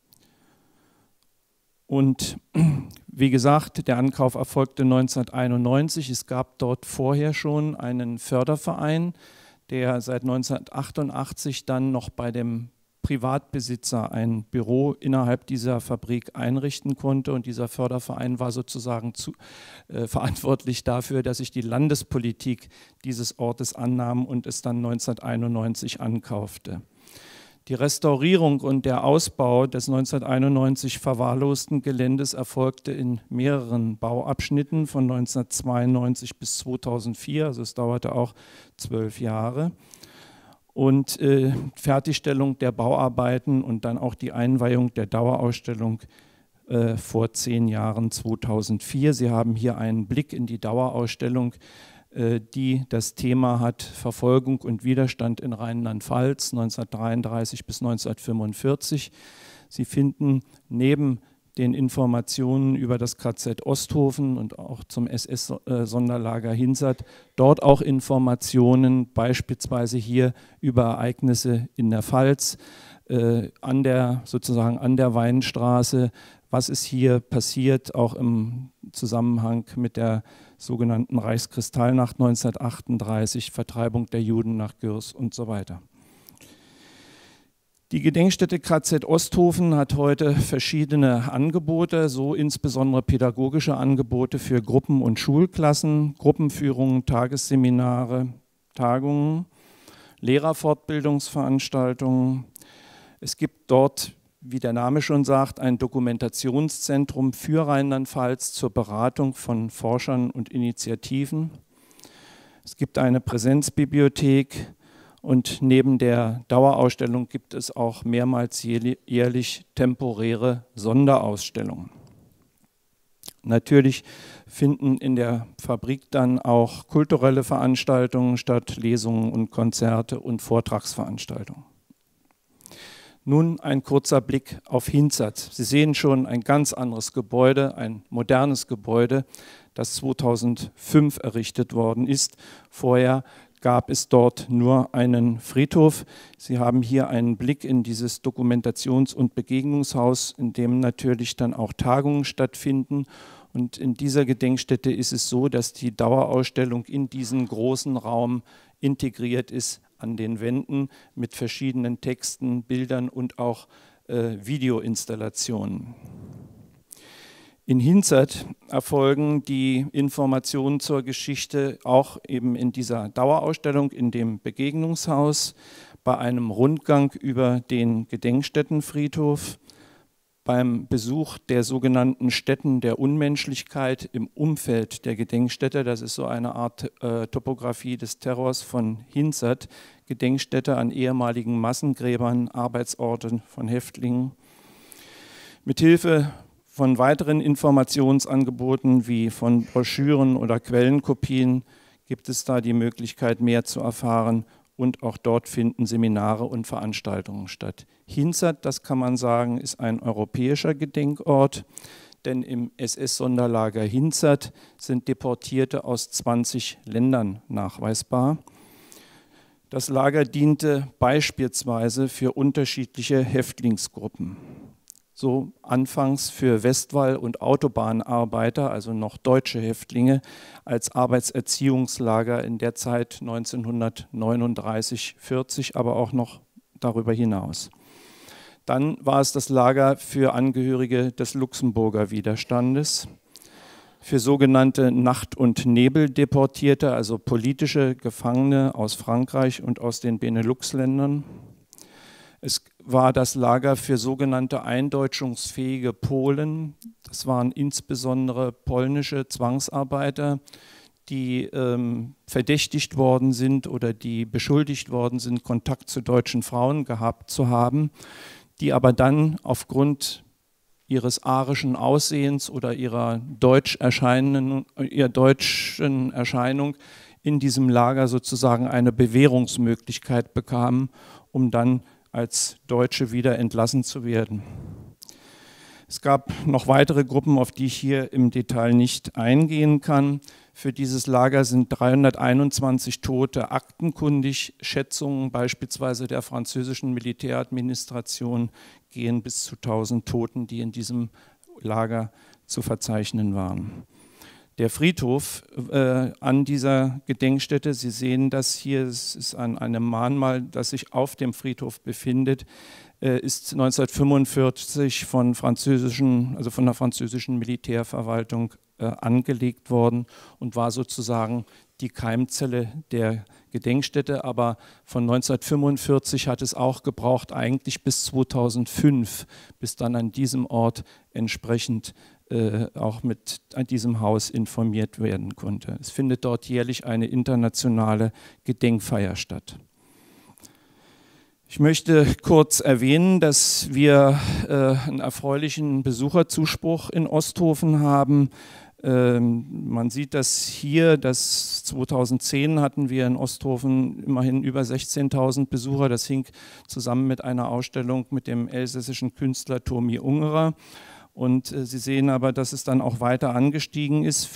Und wie gesagt, der Ankauf erfolgte 1991. Es gab dort vorher schon einen Förderverein, der seit 1988 dann noch bei dem Privatbesitzer ein Büro innerhalb dieser Fabrik einrichten konnte. Und dieser Förderverein war sozusagen verantwortlich dafür, dass sich die Landespolitik dieses Ortes annahm und es dann 1991 ankaufte. Die Restaurierung und der Ausbau des 1991 verwahrlosten Geländes erfolgte in mehreren Bauabschnitten von 1992 bis 2004, also es dauerte auch 12 Jahre. Und Fertigstellung der Bauarbeiten und dann auch die Einweihung der Dauerausstellung vor 10 Jahren, 2004. Sie haben hier einen Blick in die Dauerausstellung, die das Thema hat Verfolgung und Widerstand in Rheinland-Pfalz 1933 bis 1945. Sie finden neben den Informationen über das KZ Osthofen und auch zum SS-Sonderlager Hinzert dort auch Informationen beispielsweise hier über Ereignisse in der Pfalz, sozusagen an der Weinstraße, was ist hier passiert, auch im Zusammenhang mit der sogenannten Reichskristallnacht 1938, Vertreibung der Juden nach Gürs und so weiter. Die Gedenkstätte KZ Osthofen hat heute verschiedene Angebote, so insbesondere pädagogische Angebote für Gruppen- und Schulklassen, Gruppenführungen, Tagesseminare, Tagungen, Lehrerfortbildungsveranstaltungen. Es gibt dort, wie der Name schon sagt, ein Dokumentationszentrum für Rheinland-Pfalz zur Beratung von Forschern und Initiativen. Es gibt eine Präsenzbibliothek und neben der Dauerausstellung gibt es auch mehrmals jährlich temporäre Sonderausstellungen. Natürlich finden in der Fabrik dann auch kulturelle Veranstaltungen statt, Lesungen und Konzerte und Vortragsveranstaltungen. Nun ein kurzer Blick auf Hinzert. Sie sehen schon ein ganz anderes Gebäude, ein modernes Gebäude, das 2005 errichtet worden ist. Vorher gab es dort nur einen Friedhof. Sie haben hier einen Blick in dieses Dokumentations- und Begegnungshaus, in dem natürlich dann auch Tagungen stattfinden. Und in dieser Gedenkstätte ist es so, dass die Dauerausstellung in diesen großen Raum integriert ist, an den Wänden mit verschiedenen Texten, Bildern und auch Videoinstallationen. In Hinzert erfolgen die Informationen zur Geschichte auch eben in dieser Dauerausstellung in dem Begegnungshaus, bei einem Rundgang über den Gedenkstättenfriedhof, beim Besuch der sogenannten Stätten der Unmenschlichkeit im Umfeld der Gedenkstätte. Das ist so eine Art Topographie des Terrors von Hinzert, Gedenkstätte an ehemaligen Massengräbern, Arbeitsorten von Häftlingen. Mithilfe von weiteren Informationsangeboten wie von Broschüren oder Quellenkopien gibt es da die Möglichkeit, mehr zu erfahren, und auch dort finden Seminare und Veranstaltungen statt. Hinzert, das kann man sagen, ist ein europäischer Gedenkort, denn im SS-Sonderlager Hinzert sind Deportierte aus 20 Ländern nachweisbar. Das Lager diente beispielsweise für unterschiedliche Häftlingsgruppen. So anfangs für Westwall- und Autobahnarbeiter, also noch deutsche Häftlinge, als Arbeitserziehungslager in der Zeit 1939-40, aber auch noch darüber hinaus. Dann war es das Lager für Angehörige des Luxemburger Widerstandes, für sogenannte Nacht- und Nebeldeportierte, also politische Gefangene aus Frankreich und aus den Benelux-Ländern. Es war das Lager für sogenannte eindeutschungsfähige Polen. Das waren insbesondere polnische Zwangsarbeiter, die verdächtigt worden sind oder die beschuldigt worden sind, Kontakt zu deutschen Frauen gehabt zu haben, die aber dann aufgrund ihres arischen Aussehens oder ihrer deutschen Erscheinung in diesem Lager sozusagen eine Bewährungsmöglichkeit bekamen, um dann als Deutsche wieder entlassen zu werden. Es gab noch weitere Gruppen, auf die ich hier im Detail nicht eingehen kann. Für dieses Lager sind 321 Tote aktenkundig. Schätzungen beispielsweise der französischen Militäradministration gehen bis zu 1000 Toten, die in diesem Lager zu verzeichnen waren. Der Friedhof an dieser Gedenkstätte, Sie sehen das hier, es ist an einem Mahnmal, das sich auf dem Friedhof befindet, ist 1945 von der französischen Militärverwaltung angelegt worden und war sozusagen die Keimzelle der Gedenkstätte. Aber von 1945 hat es auch gebraucht, eigentlich bis 2005, bis dann an diesem Ort entsprechend auch mit diesem Haus informiert werden konnte. Es findet dort jährlich eine internationale Gedenkfeier statt. Ich möchte kurz erwähnen, dass wir einen erfreulichen Besucherzuspruch in Osthofen haben. Man sieht das hier, 2010 hatten wir in Osthofen immerhin über 16.000 Besucher. Das hing zusammen mit einer Ausstellung mit dem elsässischen Künstler Tomi Ungerer. Und Sie sehen aber, dass es dann auch weiter angestiegen ist,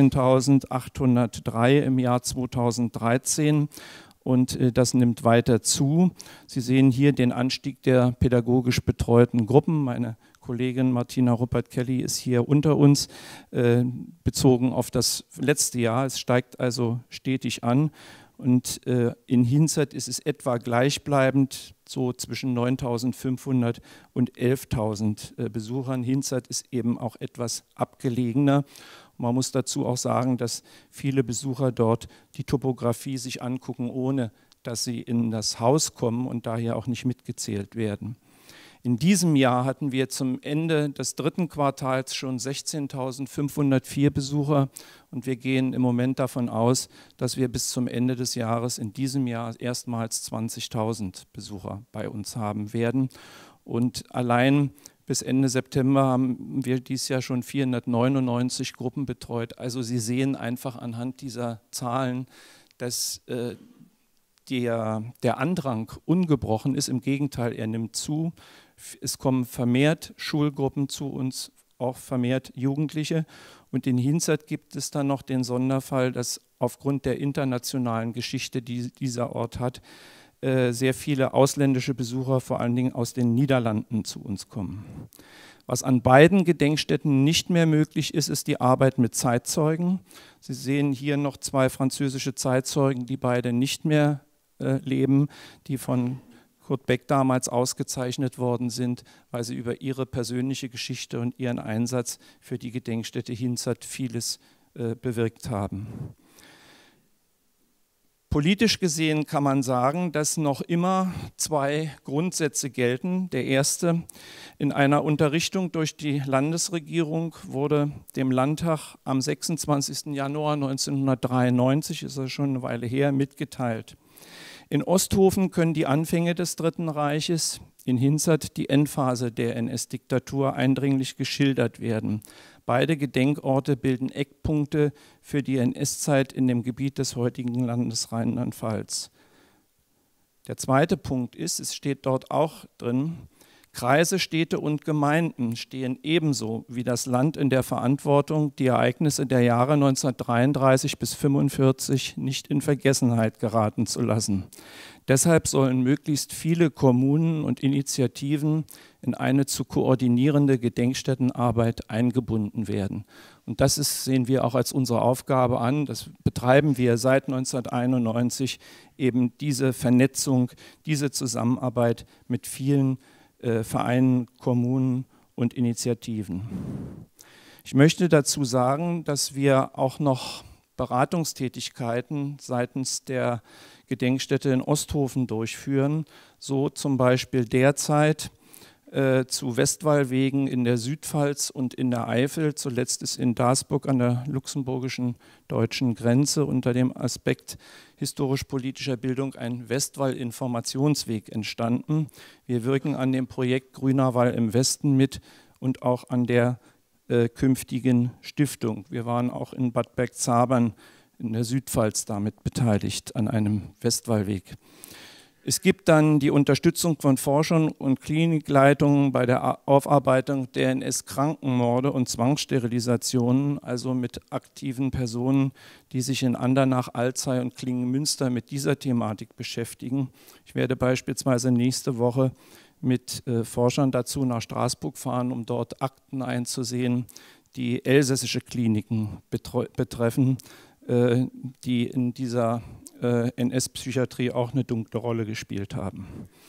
15.803 im Jahr 2013. Und das nimmt weiter zu. Sie sehen hier den Anstieg der pädagogisch betreuten Gruppen. Meine Kollegin Martina Ruppert-Kelly ist hier unter uns, bezogen auf das letzte Jahr. Es steigt also stetig an. Und in Hinzert ist es etwa gleichbleibend, so zwischen 9.500 und 11.000 Besuchern. Hinzert ist eben auch etwas abgelegener. Man muss dazu auch sagen, dass viele Besucher dort die Topografie sich angucken, ohne dass sie in das Haus kommen und daher auch nicht mitgezählt werden. In diesem Jahr hatten wir zum Ende des dritten Quartals schon 16.504 Besucher und wir gehen im Moment davon aus, dass wir bis zum Ende des Jahres in diesem Jahr erstmals 20.000 Besucher bei uns haben werden. Und allein bis Ende September haben wir dieses Jahr schon 499 Gruppen betreut. Also Sie sehen einfach anhand dieser Zahlen, dass der Andrang ungebrochen ist. Im Gegenteil, er nimmt zu. Es kommen vermehrt Schulgruppen zu uns, auch vermehrt Jugendliche. Und in Hinzert gibt es dann noch den Sonderfall, dass aufgrund der internationalen Geschichte, die dieser Ort hat, sehr viele ausländische Besucher, vor allen Dingen aus den Niederlanden, zu uns kommen. Was an beiden Gedenkstätten nicht mehr möglich ist, ist die Arbeit mit Zeitzeugen. Sie sehen hier noch 2 französische Zeitzeugen, die beide nicht mehr leben, die von Kurt Beck damals ausgezeichnet worden sind, weil sie über ihre persönliche Geschichte und ihren Einsatz für die Gedenkstätte Hinzert vieles bewirkt haben. Politisch gesehen kann man sagen, dass noch immer zwei Grundsätze gelten. Der erste: In einer Unterrichtung durch die Landesregierung wurde dem Landtag am 26. Januar 1993, ist das schon eine Weile her, mitgeteilt: In Osthofen können die Anfänge des Dritten Reiches, in Hinzert die Endphase der NS-Diktatur eindringlich geschildert werden. Beide Gedenkorte bilden Eckpunkte für die NS-Zeit in dem Gebiet des heutigen Landes Rheinland-Pfalz. Der zweite Punkt ist, es steht dort auch drin: Kreise, Städte und Gemeinden stehen ebenso wie das Land in der Verantwortung, die Ereignisse der Jahre 1933 bis 1945 nicht in Vergessenheit geraten zu lassen. Deshalb sollen möglichst viele Kommunen und Initiativen in eine zu koordinierende Gedenkstättenarbeit eingebunden werden. Und das sehen wir auch als unsere Aufgabe an. Das betreiben wir seit 1991, eben diese Vernetzung, diese Zusammenarbeit mit vielen Vereinen, Kommunen und Initiativen. Ich möchte dazu sagen, dass wir auch noch Beratungstätigkeiten seitens der Gedenkstätte in Osthofen durchführen, so zum Beispiel derzeit zu Westwallwegen in der Südpfalz und in der Eifel. Zuletzt ist in Darsburg an der luxemburgischen deutschen Grenze unter dem Aspekt historisch-politischer Bildung ein Westwall-Informationsweg entstanden. Wir wirken an dem Projekt Grüner Wall im Westen mit und auch an der künftigen Stiftung. Wir waren auch in Bad Bergzabern in der Südpfalz damit beteiligt an einem Westwallweg. Es gibt dann die Unterstützung von Forschern und Klinikleitungen bei der Aufarbeitung der NS-Krankenmorde und Zwangssterilisationen, also mit aktiven Personen, die sich in Andernach, Alzey und Klingenmünster mit dieser Thematik beschäftigen. Ich werde beispielsweise nächste Woche mit Forschern dazu nach Straßburg fahren, um dort Akten einzusehen, die elsässische Kliniken betreffen, die in dieser NS-Psychiatrie auch eine dunkle Rolle gespielt haben.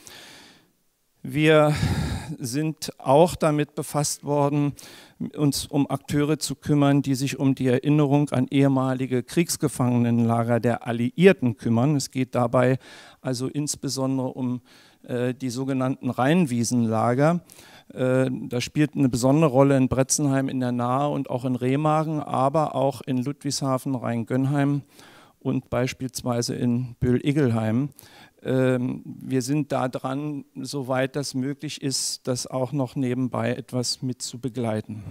Wir sind auch damit befasst worden, uns um Akteure zu kümmern, die sich um die Erinnerung an ehemalige Kriegsgefangenenlager der Alliierten kümmern. Es geht dabei also insbesondere um die sogenannten Rheinwiesenlager. Das spielt eine besondere Rolle in Bretzenheim in der Nahe und auch in Remagen, aber auch in Ludwigshafen, Rheingönheim und beispielsweise in Böhl-Iggelheim. Wir sind da dran, soweit das möglich ist, das auch noch nebenbei etwas mit zu begleiten.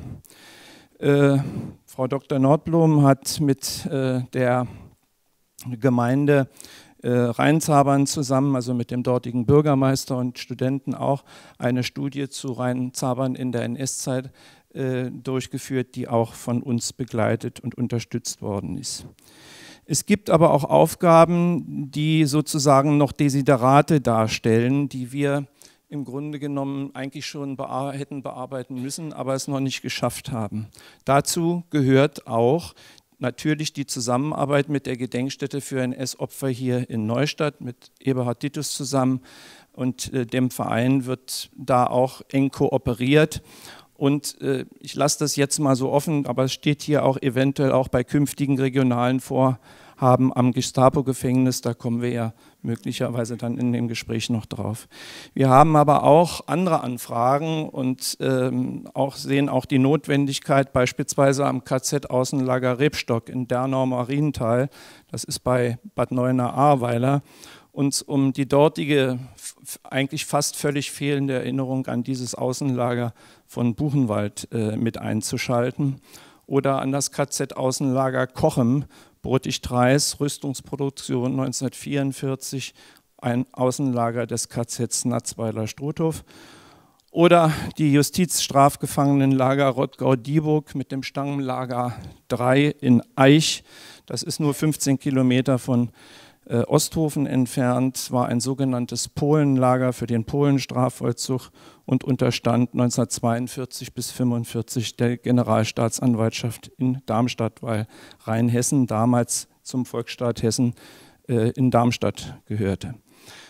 Frau Dr. Nordblum hat mit der Gemeinde Rheinzabern zusammen, also mit dem dortigen Bürgermeister und Studenten auch, eine Studie zu Rheinzabern in der NS-Zeit durchgeführt, die auch von uns begleitet und unterstützt worden ist. Es gibt aber auch Aufgaben, die sozusagen noch Desiderate darstellen, die wir im Grunde genommen eigentlich schon hätten bearbeiten müssen, aber es noch nicht geschafft haben. Dazu gehört auch natürlich die Zusammenarbeit mit der Gedenkstätte für NS-Opfer hier in Neustadt, mit Eberhard Dittus zusammen, und dem Verein wird da auch eng kooperiert. Und ich lasse das jetzt mal so offen, aber es steht hier auch eventuell auch bei künftigen regionalen Vorhaben am Gestapo-Gefängnis, da kommen wir ja möglicherweise dann in dem Gespräch noch drauf. Wir haben aber auch andere Anfragen und sehen auch die Notwendigkeit, beispielsweise am KZ-Außenlager Rebstock in Dernau-Marienthal, das ist bei Bad Neuenahr-Ahrweiler, uns um die dortige, eigentlich fast völlig fehlende Erinnerung an dieses Außenlager von Buchenwald mit einzuschalten. Oder an das KZ-Außenlager Kochem, Botig-Treis, Rüstungsproduktion 1944, ein Außenlager des KZs Natzweiler-Struthof. Oder die Justizstrafgefangenenlager Rottgau-Dieburg mit dem Stangenlager 3 in Aich. Das ist nur 15 Kilometer von Osthofen entfernt, war ein sogenanntes Polenlager für den Polenstrafvollzug und unterstand 1942 bis 1945 der Generalstaatsanwaltschaft in Darmstadt, weil Rheinhessen damals zum Volksstaat Hessen in Darmstadt gehörte.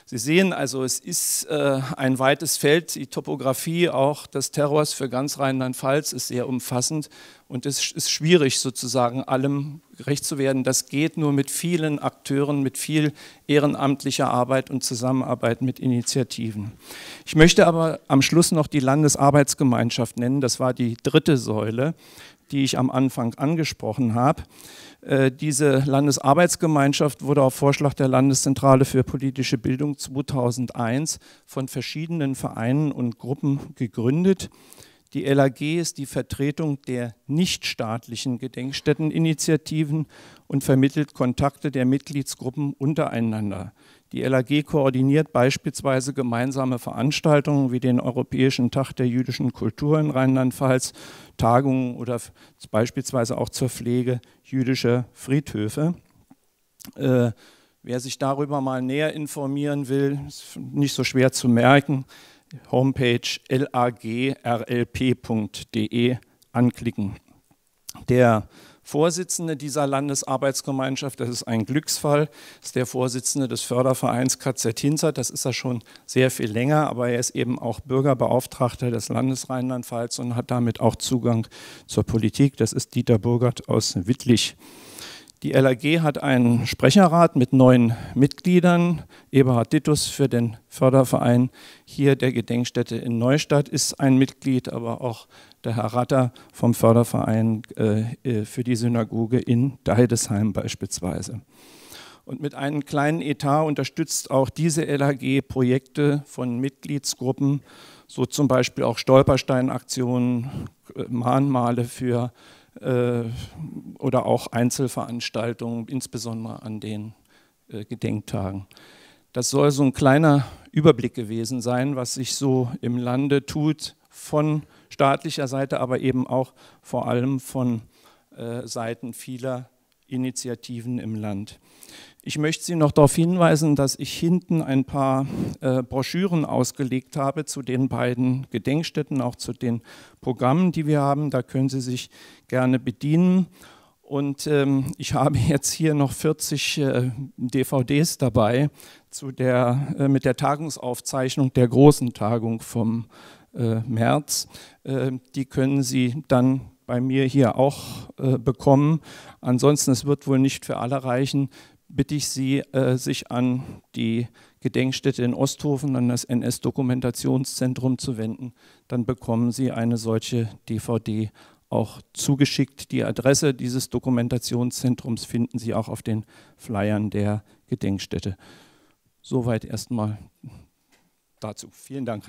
Sie sehen also, es ist ein weites Feld. Die Topografie auch des Terrors für ganz Rheinland-Pfalz ist sehr umfassend und es ist schwierig, sozusagen allem gerecht zu werden. Das geht nur mit vielen Akteuren, mit viel ehrenamtlicher Arbeit und Zusammenarbeit mit Initiativen. Ich möchte aber am Schluss noch die Landesarbeitsgemeinschaft nennen. Das war die dritte Säule, die ich am Anfang angesprochen habe. Diese Landesarbeitsgemeinschaft wurde auf Vorschlag der Landeszentrale für politische Bildung 2001 von verschiedenen Vereinen und Gruppen gegründet. Die LAG ist die Vertretung der nichtstaatlichen Gedenkstätteninitiativen und vermittelt Kontakte der Mitgliedsgruppen untereinander. Die LAG koordiniert beispielsweise gemeinsame Veranstaltungen wie den Europäischen Tag der jüdischen Kultur in Rheinland-Pfalz, Tagungen oder beispielsweise auch zur Pflege jüdischer Friedhöfe. Wer sich darüber mal näher informieren will, ist nicht so schwer zu merken, Homepage lagrlp.de anklicken. Der Vorsitzende dieser Landesarbeitsgemeinschaft, das ist ein Glücksfall, ist der Vorsitzende des Fördervereins KZ Hinzert. Das ist er schon sehr viel länger, aber er ist eben auch Bürgerbeauftragter des Landes Rheinland-Pfalz und hat damit auch Zugang zur Politik. Das ist Dieter Burgert aus Wittlich. Die LAG hat einen Sprecherrat mit 9 Mitgliedern. Eberhard Dittus für den Förderverein hier der Gedenkstätte in Neustadt ist ein Mitglied, aber auch der Herr Ratter vom Förderverein für die Synagoge in Deidesheim beispielsweise. Und mit einem kleinen Etat unterstützt auch diese LAG Projekte von Mitgliedsgruppen, so zum Beispiel auch Stolpersteinaktionen, Mahnmale für oder auch Einzelveranstaltungen, insbesondere an den Gedenktagen. Das soll so ein kleiner Überblick gewesen sein, was sich so im Lande tut, von staatlicher Seite, aber eben auch vor allem von Seiten vieler Initiativen im Land. Ich möchte Sie noch darauf hinweisen, dass ich hinten ein paar Broschüren ausgelegt habe zu den beiden Gedenkstätten, auch zu den Programmen, die wir haben. Da können Sie sich gerne bedienen. Und ich habe jetzt hier noch 40 DVDs dabei mit der Tagungsaufzeichnung der großen Tagung vom März. Die können Sie dann bei mir hier auch bekommen. Ansonsten, es wird wohl nicht für alle reichen, bitte ich Sie, sich an die Gedenkstätte in Osthofen, an das NS-Dokumentationszentrum zu wenden. Dann bekommen Sie eine solche DVD auch zugeschickt. Die Adresse dieses Dokumentationszentrums finden Sie auch auf den Flyern der Gedenkstätte. Soweit erstmal dazu. Vielen Dank.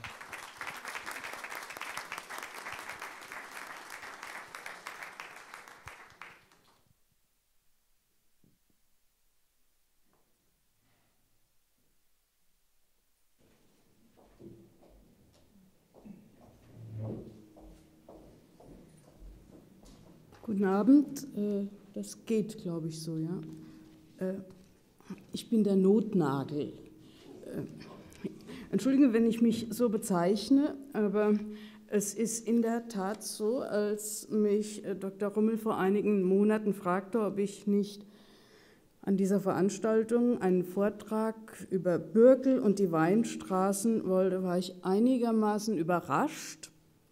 Guten Abend, das geht, glaube ich, so, ja. Ich bin der Notnagel. Entschuldigung, wenn ich mich so bezeichne, aber es ist in der Tat so, als mich Dr. Rummel vor einigen Monaten fragte, ob ich nicht an dieser Veranstaltung einen Vortrag über Bürkel und die Weinstraßen wollte, war ich einigermaßen überrascht.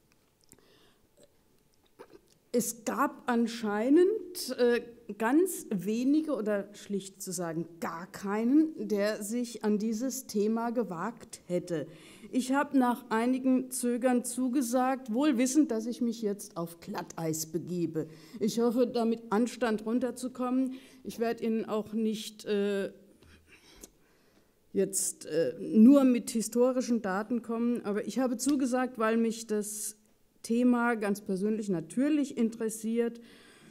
Es gab anscheinend ganz wenige oder schlicht zu sagen gar keinen, der sich an dieses Thema gewagt hätte. Ich habe nach einigen Zögern zugesagt, wohl wissend, dass ich mich jetzt auf Glatteis begebe. Ich hoffe, damit Anstand runterzukommen. Ich werde Ihnen auch nicht jetzt nur mit historischen Daten kommen, aber ich habe zugesagt, weil mich das Thema ganz persönlich natürlich interessiert,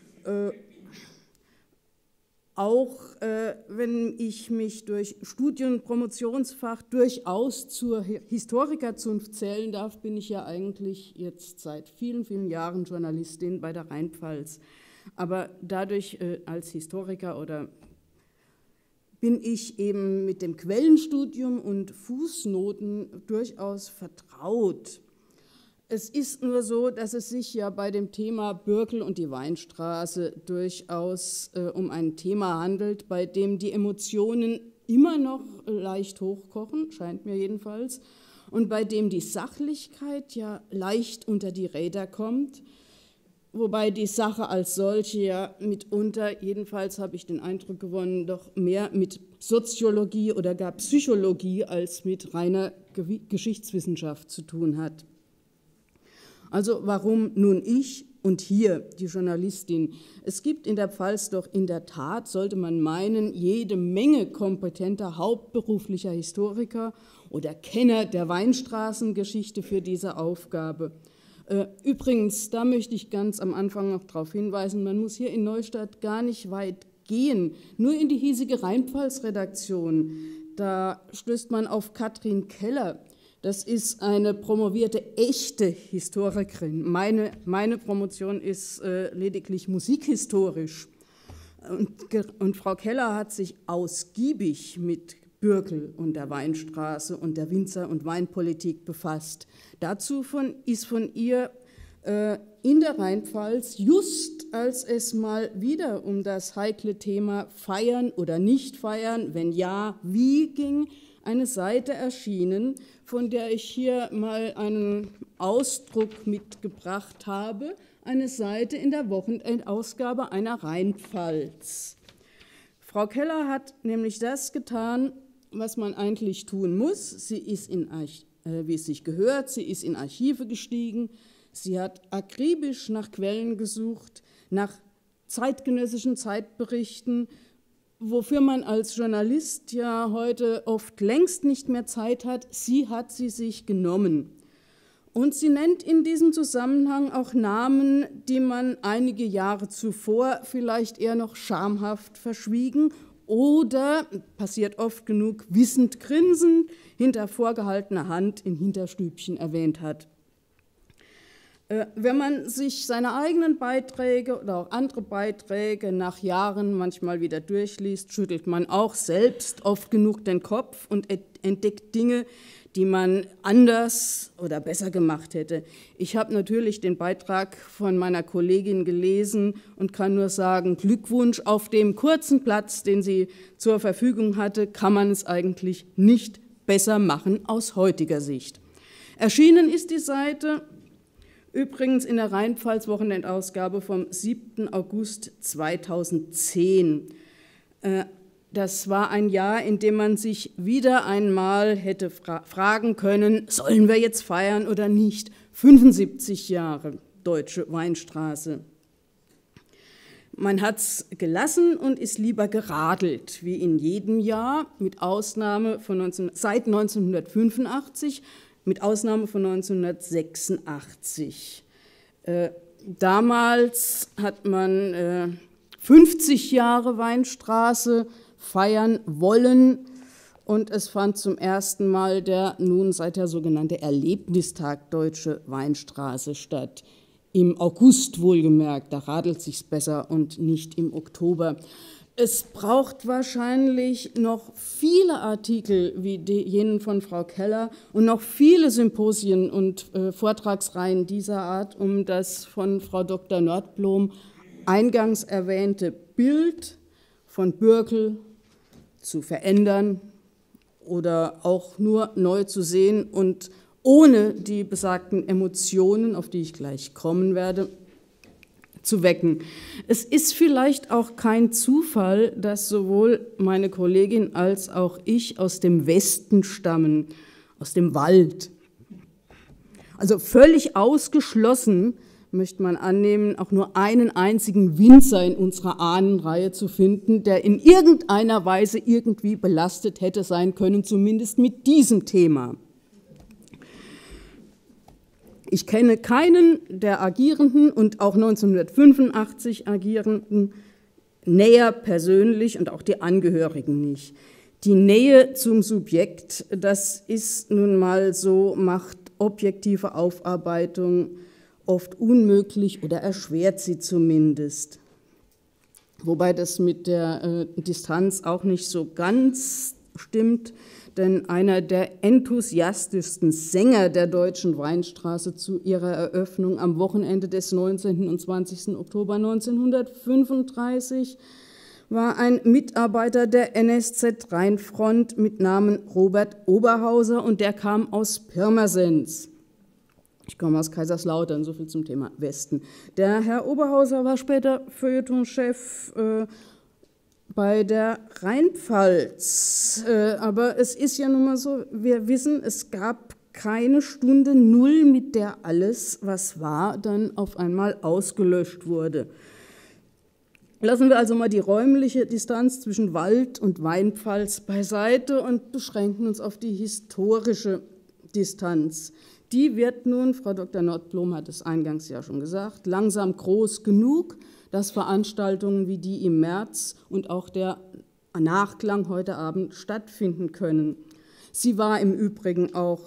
auch wenn ich mich durch Studien- Promotionsfach durchaus zur Historikerzunft zählen darf, bin ich ja eigentlich jetzt seit vielen, vielen Jahren Journalistin bei der Rheinpfalz. Aber dadurch als Historiker bin ich eben mit dem Quellenstudium und Fußnoten durchaus vertraut. Es ist nur so, dass es sich ja bei dem Thema Bürkel und die Weinstraße durchaus um ein Thema handelt, bei dem die Emotionen immer noch leicht hochkochen, scheint mir jedenfalls, und bei dem die Sachlichkeit ja leicht unter die Räder kommt, wobei die Sache als solche ja mitunter, jedenfalls habe ich den Eindruck gewonnen, doch mehr mit Soziologie oder gar Psychologie als mit reiner Geschichtswissenschaft zu tun hat. Also warum nun ich und hier die Journalistin? Es gibt in der Pfalz doch in der Tat, sollte man meinen, jede Menge kompetenter hauptberuflicher Historiker oder Kenner der Weinstraßengeschichte für diese Aufgabe. Übrigens, da möchte ich ganz am Anfang noch darauf hinweisen, man muss hier in Neustadt gar nicht weit gehen, nur in die hiesige Rheinpfalz-Redaktion. Da stößt man auf Katrin Keller. Das ist eine promovierte, echte Historikerin. Meine Promotion ist lediglich musikhistorisch. Und Frau Keller hat sich ausgiebig mit Bürkel und der Weinstraße und der Winzer- und Weinpolitik befasst. Dazu ist von ihr in der Rheinpfalz, just als es mal wieder um das heikle Thema Feiern oder nicht feiern, wenn ja, wie ging, eine Seite erschienen, von der ich hier mal einen Ausdruck mitgebracht habe, eine Seite in der Wochenendausgabe einer Rheinpfalz. Frau Keller hat nämlich das getan, was man eigentlich tun muss. Sie ist wie es sich gehört, sie ist in Archive gestiegen, sie hat akribisch nach Quellen gesucht, nach zeitgenössischen Zeitberichten, wofür man als Journalist ja heute oft längst nicht mehr Zeit hat. Sie hat sie sich genommen. Und sie nennt in diesem Zusammenhang auch Namen, die man einige Jahre zuvor vielleicht eher noch schamhaft verschwiegen oder, passiert oft genug, wissend grinsend hinter vorgehaltener Hand in Hinterstübchen erwähnt hat. Wenn man sich seine eigenen Beiträge oder auch andere Beiträge nach Jahren manchmal wieder durchliest, schüttelt man auch selbst oft genug den Kopf und entdeckt Dinge, die man anders oder besser gemacht hätte. Ich habe natürlich den Beitrag von meiner Kollegin gelesen und kann nur sagen, Glückwunsch, auf dem kurzen Platz, den sie zur Verfügung hatte, kann man es eigentlich nicht besser machen aus heutiger Sicht. Erschienen ist die Seite übrigens in der Rheinpfalz-Wochenendausgabe vom 7. August 2010. Das war ein Jahr, in dem man sich wieder einmal hätte fragen können, sollen wir jetzt feiern oder nicht? 75 Jahre Deutsche Weinstraße. Man hat es gelassen und ist lieber geradelt, wie in jedem Jahr, mit Ausnahme von seit 1985, mit Ausnahme von 1986. Damals hat man 50 Jahre Weinstraße feiern wollen und es fand zum ersten Mal der nun seither sogenannte Erlebnistag Deutsche Weinstraße statt. Im August wohlgemerkt, da radelt sich's besser und nicht im Oktober. Es braucht wahrscheinlich noch viele Artikel wie jenen von Frau Keller und noch viele Symposien und Vortragsreihen dieser Art, um das von Frau Dr. Nordblom eingangs erwähnte Bild von Bürkel zu verändern oder auch nur neu zu sehen und ohne die besagten Emotionen, auf die ich gleich kommen werde, zu wecken. Es ist vielleicht auch kein Zufall, dass sowohl meine Kollegin als auch ich aus dem Westen stammen, aus dem Wald. Also völlig ausgeschlossen, möchte man annehmen, auch nur einen einzigen Winzer in unserer Ahnenreihe zu finden, der in irgendeiner Weise irgendwie belastet hätte sein können, zumindest mit diesem Thema. Ich kenne keinen der Agierenden und auch 1985 Agierenden näher persönlich und auch die Angehörigen nicht. Die Nähe zum Subjekt, das ist nun mal so, macht objektive Aufarbeitung oft unmöglich oder erschwert sie zumindest. Wobei das mit der Distanz auch nicht so ganz stimmt, denn einer der enthusiastischsten Sänger der Deutschen Weinstraße zu ihrer Eröffnung am Wochenende des 19. und 20. Oktober 1935 war ein Mitarbeiter der NSZ Rheinfront mit Namen Robert Oberhauser und der kam aus Pirmasens. Ich komme aus Kaiserslautern, so viel zum Thema Westen. Der Herr Oberhauser war später Feuilletonchef bei der Rheinpfalz. Aber es ist ja nun mal so, wir wissen, es gab keine Stunde Null, mit der alles, was war, dann auf einmal ausgelöscht wurde. Lassen wir also mal die räumliche Distanz zwischen Wald und Rheinpfalz beiseite und beschränken uns auf die historische Distanz. Die wird nun, Frau Dr. Nordblom hat es eingangs ja schon gesagt, langsam groß genug, dass Veranstaltungen wie die im März und auch der Nachklang heute Abend stattfinden können. Sie war im Übrigen auch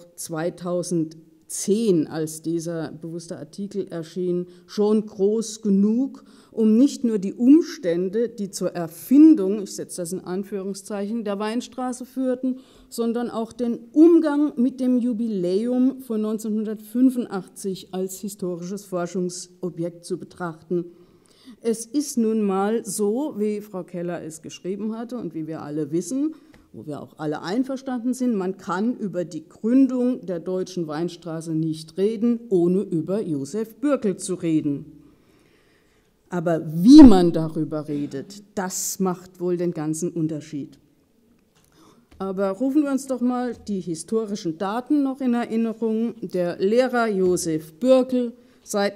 2010, als dieser bewusste Artikel erschien, schon groß genug, um nicht nur die Umstände, die zur Erfindung, ich setze das in Anführungszeichen, der Weinstraße führten, sondern auch den Umgang mit dem Jubiläum von 1985 als historisches Forschungsobjekt zu betrachten. Es ist nun mal so, wie Frau Keller es geschrieben hatte und wie wir alle wissen, wo wir auch alle einverstanden sind, man kann über die Gründung der Deutschen Weinstraße nicht reden, ohne über Josef Bürkel zu reden. Aber wie man darüber redet, das macht wohl den ganzen Unterschied. Aber rufen wir uns doch mal die historischen Daten noch in Erinnerung. Der Lehrer Josef Bürkel, seit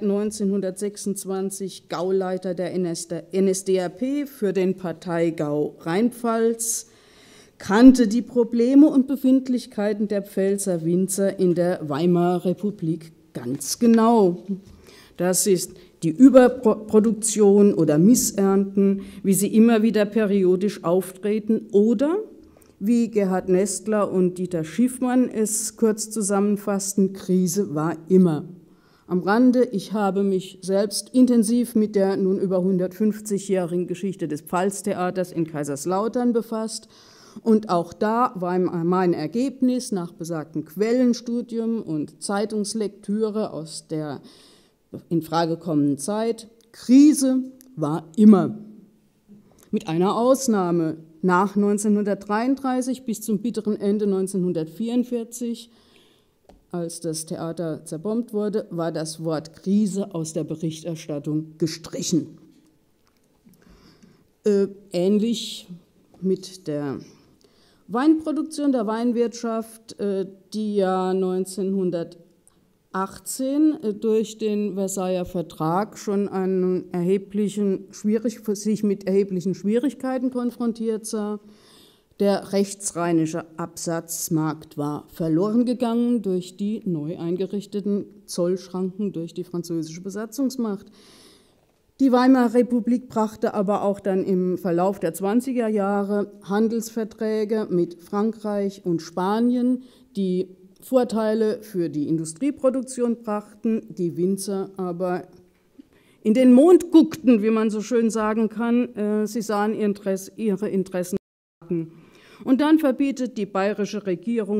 1926 Gauleiter der NSDAP für den Parteigau Rheinpfalz, kannte die Probleme und Befindlichkeiten der Pfälzer Winzer in der Weimarer Republik ganz genau. Das ist die Überproduktion oder Missernten, wie sie immer wieder periodisch auftreten, oder, wie Gerhard Nestler und Dieter Schiffmann es kurz zusammenfassten, Krise war immer. Am Rande, ich habe mich selbst intensiv mit der nun über 150-jährigen Geschichte des Pfalztheaters in Kaiserslautern befasst. Und auch da war mein Ergebnis nach besagtem Quellenstudium und Zeitungslektüre aus der in Frage kommenden Zeit, Krise war immer. Mit einer Ausnahme, nach 1933 bis zum bitteren Ende 1944, als das Theater zerbombt wurde, war das Wort Krise aus der Berichterstattung gestrichen. Ähnlich mit der Weinproduktion, der Weinwirtschaft, die ja 1918 durch den Versailler Vertrag schon sich mit erheblichen Schwierigkeiten konfrontiert sah. Der rechtsrheinische Absatzmarkt war verloren gegangen durch die neu eingerichteten Zollschranken durch die französische Besatzungsmacht. Die Weimarer Republik brachte aber auch dann im Verlauf der 20er Jahre Handelsverträge mit Frankreich und Spanien, die Vorteile für die Industrieproduktion brachten, die Winzer aber in den Mond guckten, wie man so schön sagen kann. Sie sahen ihre Interessen. Und dann verbietet die bayerische Regierung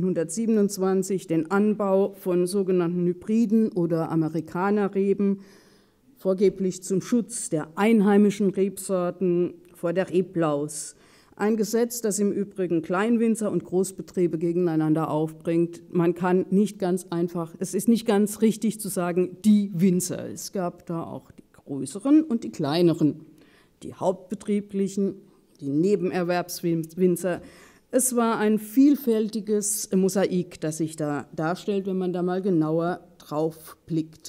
1927 den Anbau von sogenannten Hybriden oder Amerikanerreben, vorgeblich zum Schutz der einheimischen Rebsorten vor der Reblaus. Ein Gesetz, das im Übrigen Kleinwinzer und Großbetriebe gegeneinander aufbringt. Man kann nicht ganz einfach, es ist nicht ganz richtig zu sagen, die Winzer. Es gab da auch die größeren und die kleineren, die hauptbetrieblichen, die Nebenerwerbswinzer. Es war ein vielfältiges Mosaik, das sich da darstellt, wenn man da mal genauer drauf blickt.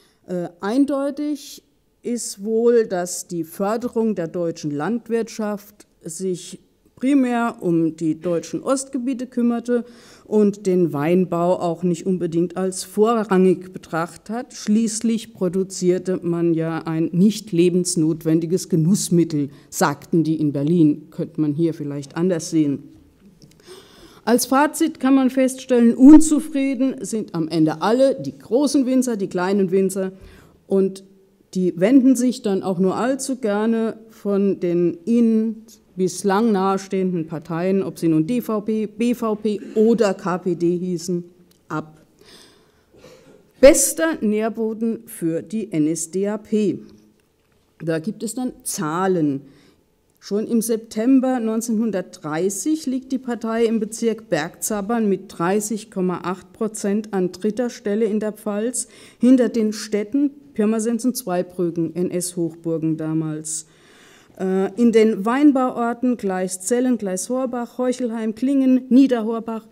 Eindeutig ist wohl, dass die Förderung der deutschen Landwirtschaft sich primär um die deutschen Ostgebiete kümmerte und den Weinbau auch nicht unbedingt als vorrangig betrachtet hat. Schließlich produzierte man ja ein nicht lebensnotwendiges Genussmittel, sagten die in Berlin, könnte man hier vielleicht anders sehen. Als Fazit kann man feststellen, unzufrieden sind am Ende alle, die großen Winzer, die kleinen Winzer, und die wenden sich dann auch nur allzu gerne von den ihnen bislang nahestehenden Parteien, ob sie nun DVP, BVP oder KPD hießen, ab. Bester Nährboden für die NSDAP. Da gibt es dann Zahlen. Schon im September 1930 liegt die Partei im Bezirk Bergzabern mit 30,8% an dritter Stelle in der Pfalz, hinter den Städten Pirmasens und Zweibrücken, NS-Hochburgen damals. In den Weinbauorten Gleiszellen, Gleißhorbach, Heuchelheim, Klingen, Niederhorbach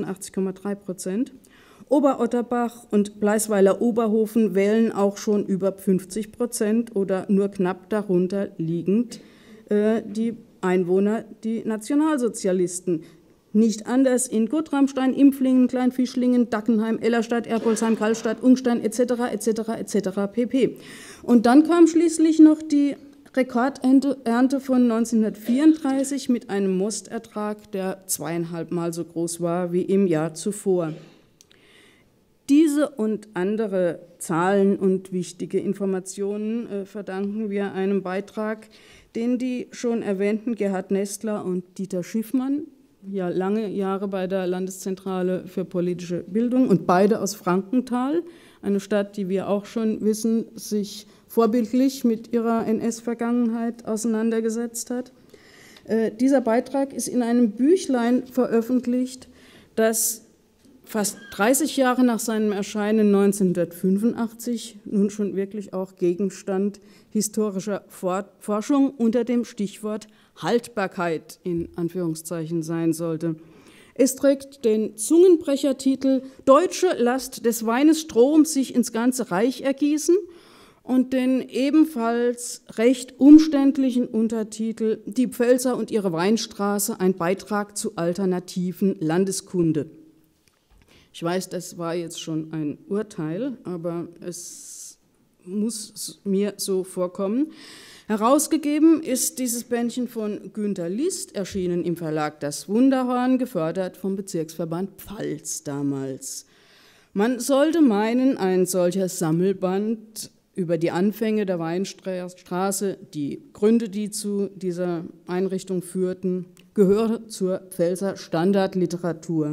86,3%. Oberotterbach und Bleisweiler-Oberhofen wählen auch schon über 50% oder nur knapp darunter liegend die Einwohner, die Nationalsozialisten. Nicht anders in Gotramstein, Impflingen, Kleinfischlingen, Dackenheim, Ellerstadt, Erbolsheim, Karlstadt, Ungstein etc. pp. Und dann kam schließlich noch die Rekordernte von 1934 mit einem Mostertrag, der 2,5 Mal so groß war wie im Jahr zuvor. Diese und andere Zahlen und wichtige Informationen verdanken wir einem Beitrag, den die schon erwähnten Gerhard Nestler und Dieter Schiffmann, ja lange Jahre bei der Landeszentrale für politische Bildung und beide aus Frankenthal, eine Stadt, die wir auch schon wissen, sich vorbildlich mit ihrer NS-Vergangenheit auseinandergesetzt hat. Dieser Beitrag ist in einem Büchlein veröffentlicht, das fast 30 Jahre nach seinem Erscheinen 1985 nun schon wirklich auch Gegenstand historischer Forschung unter dem Stichwort Haltbarkeit in Anführungszeichen sein sollte. Es trägt den Zungenbrechertitel »Deutsche Last des Weines Strom sich ins ganze Reich ergießen« und den ebenfalls recht umständlichen Untertitel »Die Pfälzer und ihre Weinstraße, ein Beitrag zu alternativen Landeskunde«. Ich weiß, das war jetzt schon ein Urteil, aber es muss mir so vorkommen. Herausgegeben ist dieses Bändchen von Günter List, erschienen im Verlag Das Wunderhorn, gefördert vom Bezirksverband Pfalz damals. Man sollte meinen, ein solcher Sammelband über die Anfänge der Weinstraße, die Gründe, die zu dieser Einrichtung führten, gehöre zur Pfälzer Standardliteratur.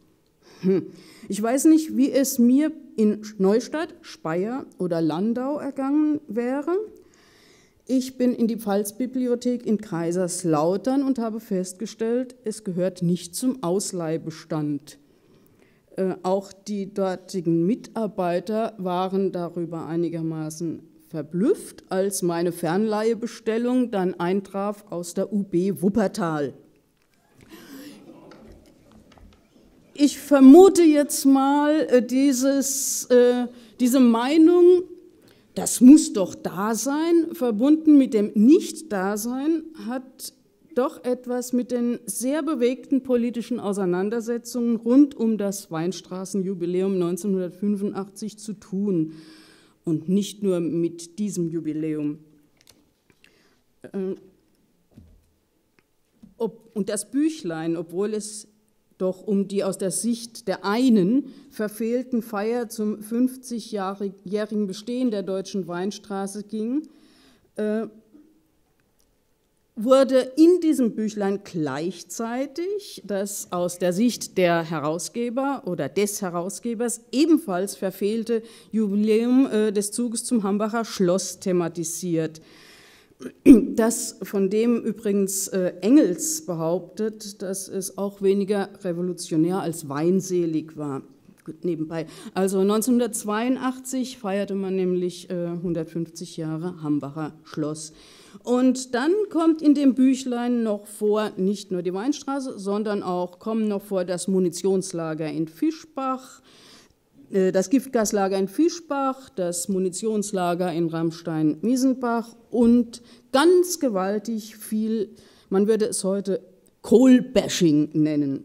Ich weiß nicht, wie es mir in Neustadt, Speyer oder Landau ergangen wäre. Ich bin in die Pfalzbibliothek in Kaiserslautern und habe festgestellt, es gehört nicht zum Ausleihbestand. Auch die dortigen Mitarbeiter waren darüber einigermaßen verblüfft, als meine Fernleihebestellung dann eintraf aus der UB Wuppertal. Ich vermute jetzt mal, diese Meinung, das muss doch da sein, verbunden mit dem Nicht-Dasein, hat doch etwas mit den sehr bewegten politischen Auseinandersetzungen rund um das Weinstraßenjubiläum 1985 zu tun. Und nicht nur mit diesem Jubiläum. Und das Büchlein, obwohl es doch um die aus der Sicht der einen verfehlten Feier zum 50-jährigen Bestehen der Deutschen Weinstraße ging, wurde in diesem Büchlein gleichzeitig das aus der Sicht der Herausgeber oder des Herausgebers ebenfalls verfehlte Jubiläum des Zuges zum Hambacher Schloss thematisiert. Das von dem übrigens Engels behauptet, dass es auch weniger revolutionär als weinselig war. Gut, nebenbei. Also 1982 feierte man nämlich 150 Jahre Hambacher Schloss. Und dann kommt in dem Büchlein noch vor, nicht nur die Weinstraße, sondern auch kommen noch vor das Munitionslager in Fischbach, das Giftgaslager in Fischbach, das Munitionslager in Ramstein-Miesenbach und ganz gewaltig viel, man würde es heute Kohlbashing nennen.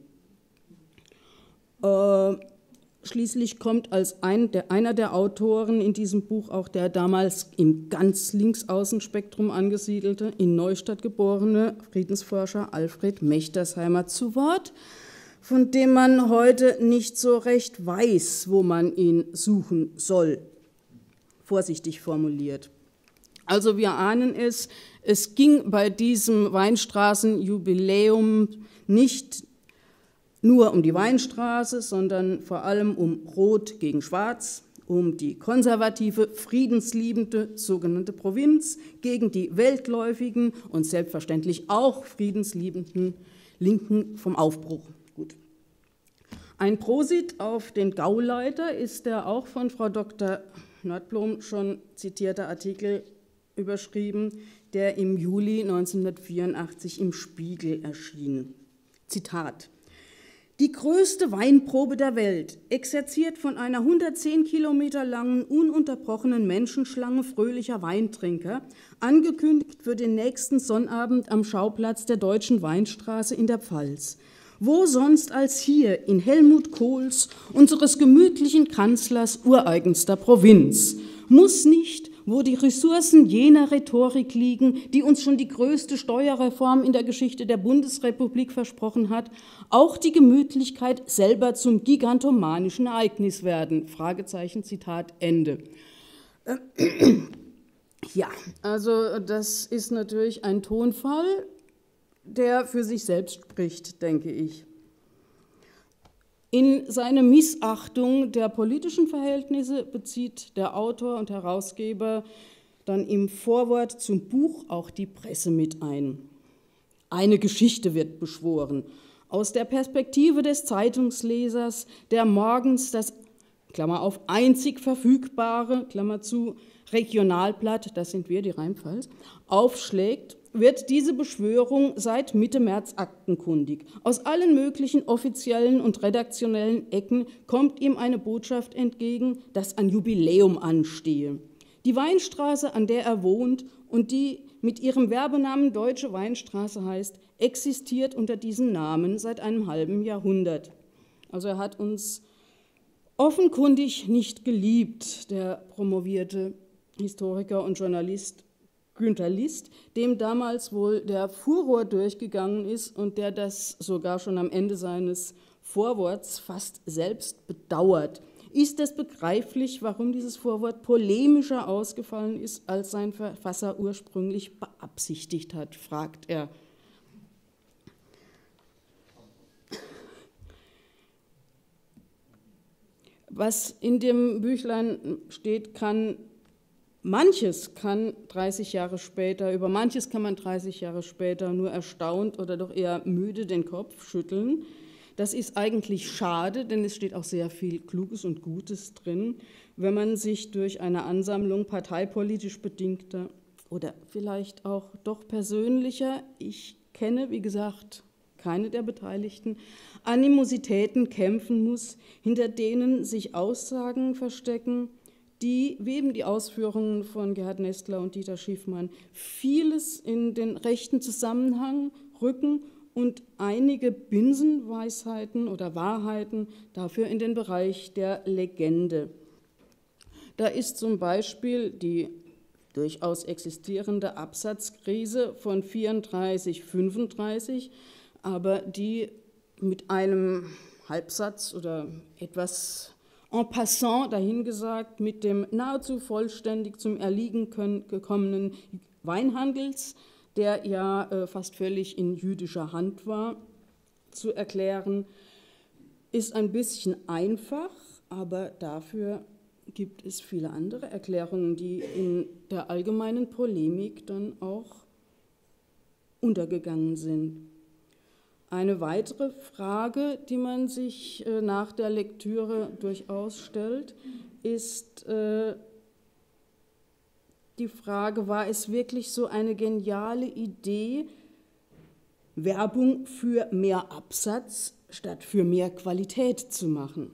Schließlich kommt als einer der Autoren in diesem Buch auch der damals im ganz Linksaußenspektrum angesiedelte, in Neustadt geborene Friedensforscher Alfred Mechtersheimer zu Wort, von dem man heute nicht so recht weiß, wo man ihn suchen soll, vorsichtig formuliert. Also wir ahnen es, es ging bei diesem Weinstraßenjubiläum nicht nur um die Weinstraße, sondern vor allem um Rot gegen Schwarz, um die konservative, friedensliebende sogenannte Provinz gegen die weltläufigen und selbstverständlich auch friedensliebenden Linken vom Aufbruch. Gut. Ein Prosit auf den Gauleiter ist der auch von Frau Dr. Nordblom schon zitierte Artikel überschrieben, der im Juli 1984 im Spiegel erschien. Zitat: Die größte Weinprobe der Welt, exerziert von einer 110 Kilometer langen, ununterbrochenen Menschenschlange fröhlicher Weintrinker, angekündigt für den nächsten Sonnabend am Schauplatz der Deutschen Weinstraße in der Pfalz. Wo sonst als hier in Helmut Kohls, unseres gemütlichen Kanzlers ureigenster Provinz? Muss nicht, wo die Ressourcen jener Rhetorik liegen, die uns schon die größte Steuerreform in der Geschichte der Bundesrepublik versprochen hat, auch die Gemütlichkeit selber zum gigantomanischen Ereignis werden? Fragezeichen, Zitat, Ende. Ja, also das ist natürlich ein Tonfall, der für sich selbst spricht, denke ich. In seine Missachtung der politischen Verhältnisse bezieht der Autor und Herausgeber dann im Vorwort zum Buch auch die Presse mit ein. Eine Geschichte wird beschworen, aus der Perspektive des Zeitungslesers, der morgens das, Klammer auf, einzig verfügbare, Klammer zu, Regionalblatt, das sind wir, die Rheinpfalz, aufschlägt, wird diese Beschwörung seit Mitte März aktenkundig. Aus allen möglichen offiziellen und redaktionellen Ecken kommt ihm eine Botschaft entgegen, dass ein Jubiläum anstehe. Die Weinstraße, an der er wohnt und die mit ihrem Werbenamen Deutsche Weinstraße heißt, existiert unter diesem Namen seit einem halben Jahrhundert. Also er hat uns offenkundig nicht geliebt, der promovierte Historiker und Journalist Günter List, dem damals wohl der Furor durchgegangen ist und der das sogar schon am Ende seines Vorworts fast selbst bedauert. Ist es begreiflich, warum dieses Vorwort polemischer ausgefallen ist, als sein Verfasser ursprünglich beabsichtigt hat, fragt er. Was in dem Büchlein steht, manches kann 30 Jahre später, über manches kann man 30 Jahre später nur erstaunt oder doch eher müde den Kopf schütteln. Das ist eigentlich schade, denn es steht auch sehr viel Kluges und Gutes drin, wenn man sich durch eine Ansammlung parteipolitisch bedingter oder vielleicht auch doch persönlicher, ich kenne, wie gesagt, keine der Beteiligten, Animositäten kämpfen muss, hinter denen sich Aussagen verstecken, die, wie eben die Ausführungen von Gerhard Nestler und Dieter Schiffmann, vieles in den rechten Zusammenhang rücken und einige Binsenweisheiten oder Wahrheiten dafür in den Bereich der Legende. Da ist zum Beispiel die durchaus existierende Absatzkrise von 34, 35, aber die mit einem Halbsatz oder etwas en passant dahingesagt mit dem nahezu vollständig zum Erliegen gekommenen Weinhandels, der ja fast völlig in jüdischer Hand war, zu erklären, ist ein bisschen einfach, aber dafür gibt es viele andere Erklärungen, die in der allgemeinen Polemik dann auch untergegangen sind. Eine weitere Frage, die man sich nach der Lektüre durchaus stellt, ist die Frage, war es wirklich so eine geniale Idee, Werbung für mehr Absatz statt für mehr Qualität zu machen?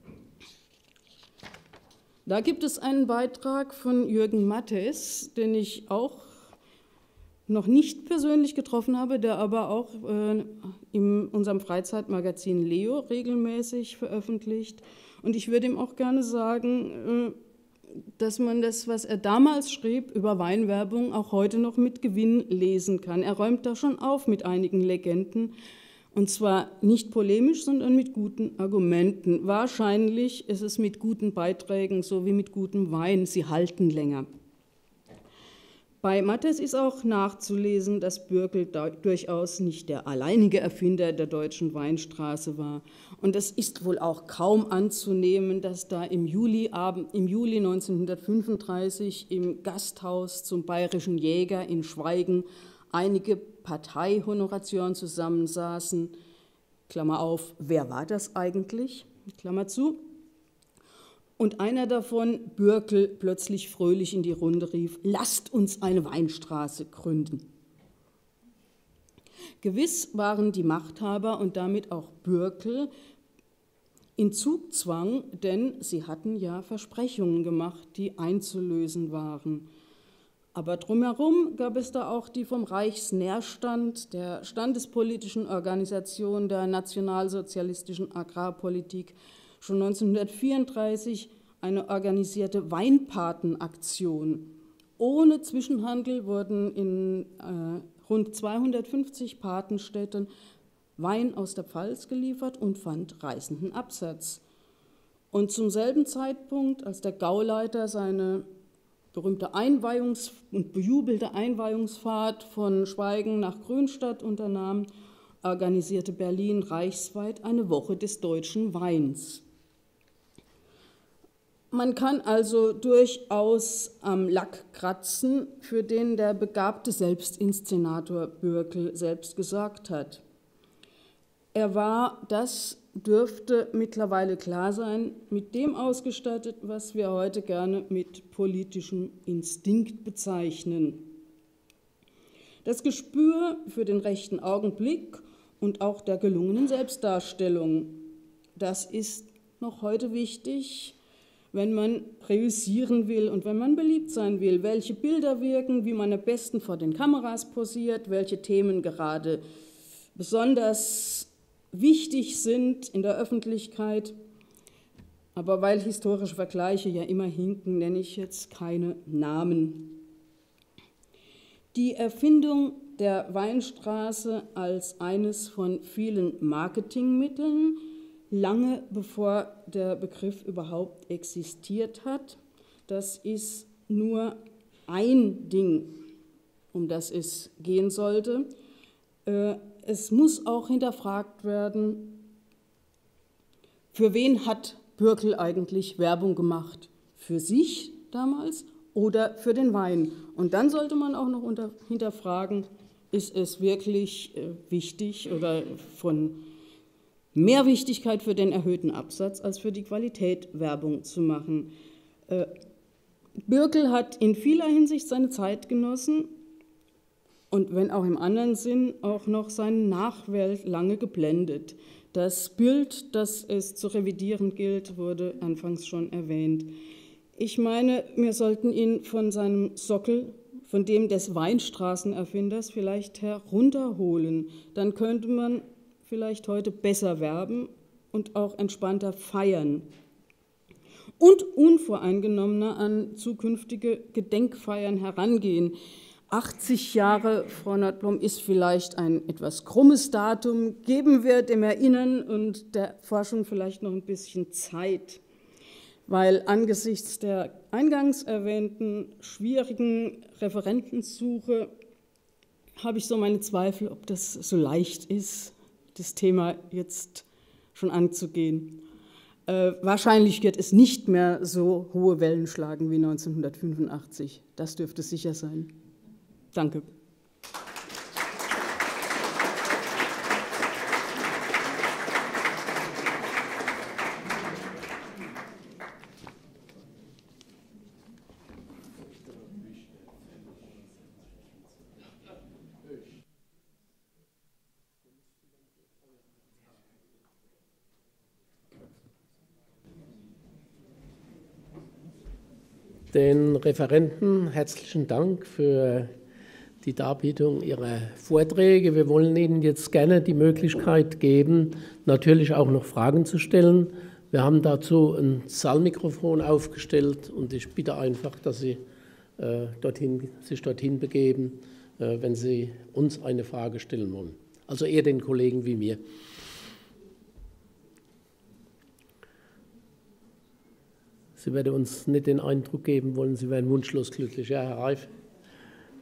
Da gibt es einen Beitrag von Jürgen Mattes, den ich auch noch nicht persönlich getroffen habe, der aber auch in unserem Freizeitmagazin Leo regelmäßig veröffentlicht. Und ich würde ihm auch gerne sagen, dass man das, was er damals schrieb über Weinwerbung, auch heute noch mit Gewinn lesen kann. Er räumt da schon auf mit einigen Legenden, und zwar nicht polemisch, sondern mit guten Argumenten. Wahrscheinlich ist es mit guten Beiträgen so wie mit gutem Wein, sie halten länger. Bei Matthes ist auch nachzulesen, dass Bürkel durchaus nicht der alleinige Erfinder der deutschen Weinstraße war. Und es ist wohl auch kaum anzunehmen, dass da im Juli 1935 im Gasthaus zum Bayerischen Jäger in Schweigen einige Parteihonoratioren zusammensaßen. Klammer auf, wer war das eigentlich? Klammer zu. Und einer davon, Bürkel, plötzlich fröhlich in die Runde rief: Lasst uns eine Weinstraße gründen. Gewiss waren die Machthaber und damit auch Bürkel in Zugzwang, denn sie hatten ja Versprechungen gemacht, die einzulösen waren. Aber drumherum gab es da auch die vom Reichsnährstand, der standespolitischen Organisation der nationalsozialistischen Agrarpolitik, schon 1934 eine organisierte Weinpatenaktion. Ohne Zwischenhandel wurden in rund 250 Patenstädten Wein aus der Pfalz geliefert und fand reißenden Absatz. Und zum selben Zeitpunkt, als der Gauleiter seine berühmte und bejubelte Einweihungsfahrt von Schweigen nach Grünstadt unternahm, organisierte Berlin reichsweit eine Woche des deutschen Weins. Man kann also durchaus am Lack kratzen, für den der begabte Selbstinszenator Bürkel selbst gesorgt hat. Er war, das dürfte mittlerweile klar sein, mit dem ausgestattet, was wir heute gerne mit politischem Instinkt bezeichnen. Das Gespür für den rechten Augenblick und auch der gelungenen Selbstdarstellung, das ist noch heute wichtig, wenn man reüssieren will und wenn man beliebt sein will, welche Bilder wirken, wie man am besten vor den Kameras posiert, welche Themen gerade besonders wichtig sind in der Öffentlichkeit. Aber weil historische Vergleiche ja immer hinken, nenne ich jetzt keine Namen. Die Erfindung der Weinstraße als eines von vielen Marketingmitteln, lange bevor der Begriff überhaupt existiert hat, das ist nur ein Ding, um das es gehen sollte. Es muss auch hinterfragt werden, für wen hat Bürkel eigentlich Werbung gemacht? Für sich damals oder für den Wein? Und dann sollte man auch noch hinterfragen, ist es wirklich wichtig oder von mehr Wichtigkeit für den erhöhten Absatz als für die Qualität Werbung zu machen. Bürkel hat in vieler Hinsicht seine Zeit genossen und wenn auch im anderen Sinn auch noch seine Nachwelt lange geblendet. Das Bild, das es zu revidieren gilt, wurde anfangs schon erwähnt. Ich meine, wir sollten ihn von seinem Sockel, von dem des Weinstraßenerfinders, vielleicht herunterholen. Dann könnte man vielleicht heute besser werben und auch entspannter feiern und unvoreingenommener an zukünftige Gedenkfeiern herangehen. 80 Jahre, Frau Nordblom, ist vielleicht ein etwas krummes Datum, geben wir dem Erinnern und der Forschung vielleicht noch ein bisschen Zeit, weil angesichts der eingangs erwähnten schwierigen Referentensuche habe ich so meine Zweifel, ob das so leicht ist, das Thema jetzt schon anzugehen. Wahrscheinlich wird es nicht mehr so hohe Wellen schlagen wie 1985. Das dürfte sicher sein. Danke. Den Referenten herzlichen Dank für die Darbietung Ihrer Vorträge. Wir wollen Ihnen jetzt gerne die Möglichkeit geben, natürlich auch noch Fragen zu stellen. Wir haben dazu ein Saalmikrofon aufgestellt und ich bitte einfach, dass Sie sich dorthin begeben, wenn Sie uns eine Frage stellen wollen. Also eher den Kollegen wie mir. Sie werden uns nicht den Eindruck geben wollen, Sie wären wunschlos glücklich. Ja, Herr Reif.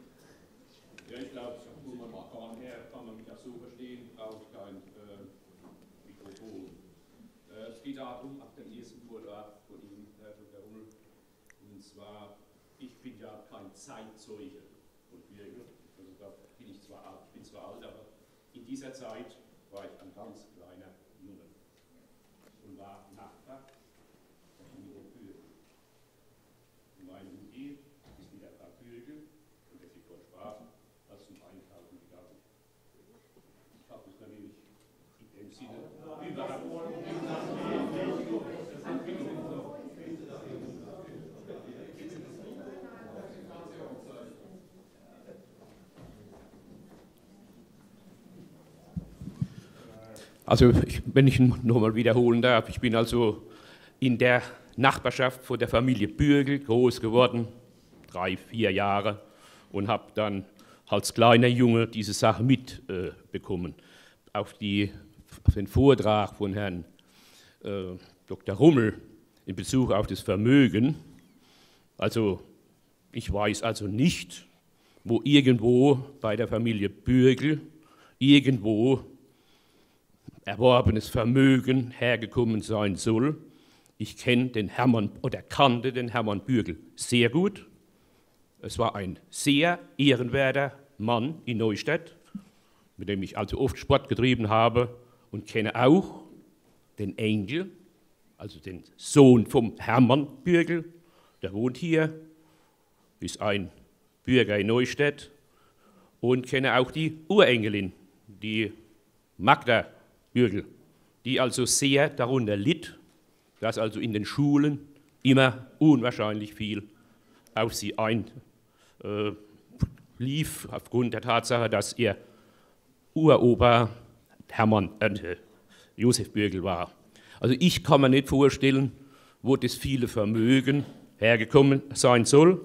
zwar, ich bin ja kein Zeitzeuge von Bürgel, also da bin ich zwar alt, bin zwar alt, aber in dieser Zeit war ich ein ganz kleiner Junge und war Nachbar der Familie Bürgel. Und meine Mutti ist mit der Frau Bürgel, und der sie dort sprach, als zum Einkaufen gegangen. Ich habe es natürlich in dem Sinne überrascht. Also wenn ich nochmal wiederholen darf, ich bin also in der Nachbarschaft von der Familie Bürgel groß geworden, 3, 4 Jahre, und habe dann als kleiner Junge diese Sache mitbekommen. Auf den Vortrag von Herrn Dr. Rummel in Bezug auf das Vermögen, also ich weiß also nicht, wo irgendwo bei der Familie Bürgel irgendwo erworbenes Vermögen hergekommen sein soll. Ich kenne den Hermann oder kannte den Hermann Bürgel sehr gut. Es war ein sehr ehrenwerter Mann in Neustadt, mit dem ich also oft Sport getrieben habe, und kenne auch den Enkel, also den Sohn vom Hermann Bürgel, der wohnt hier, ist ein Bürger in Neustadt, und kenne auch die Urenkelin, die Magda Bürgel, die also sehr darunter litt, dass also in den Schulen immer unwahrscheinlich viel auf sie einlief, aufgrund der Tatsache, dass ihr Uropa Josef Bürgel war. Also ich kann mir nicht vorstellen, wo das viele Vermögen hergekommen sein soll.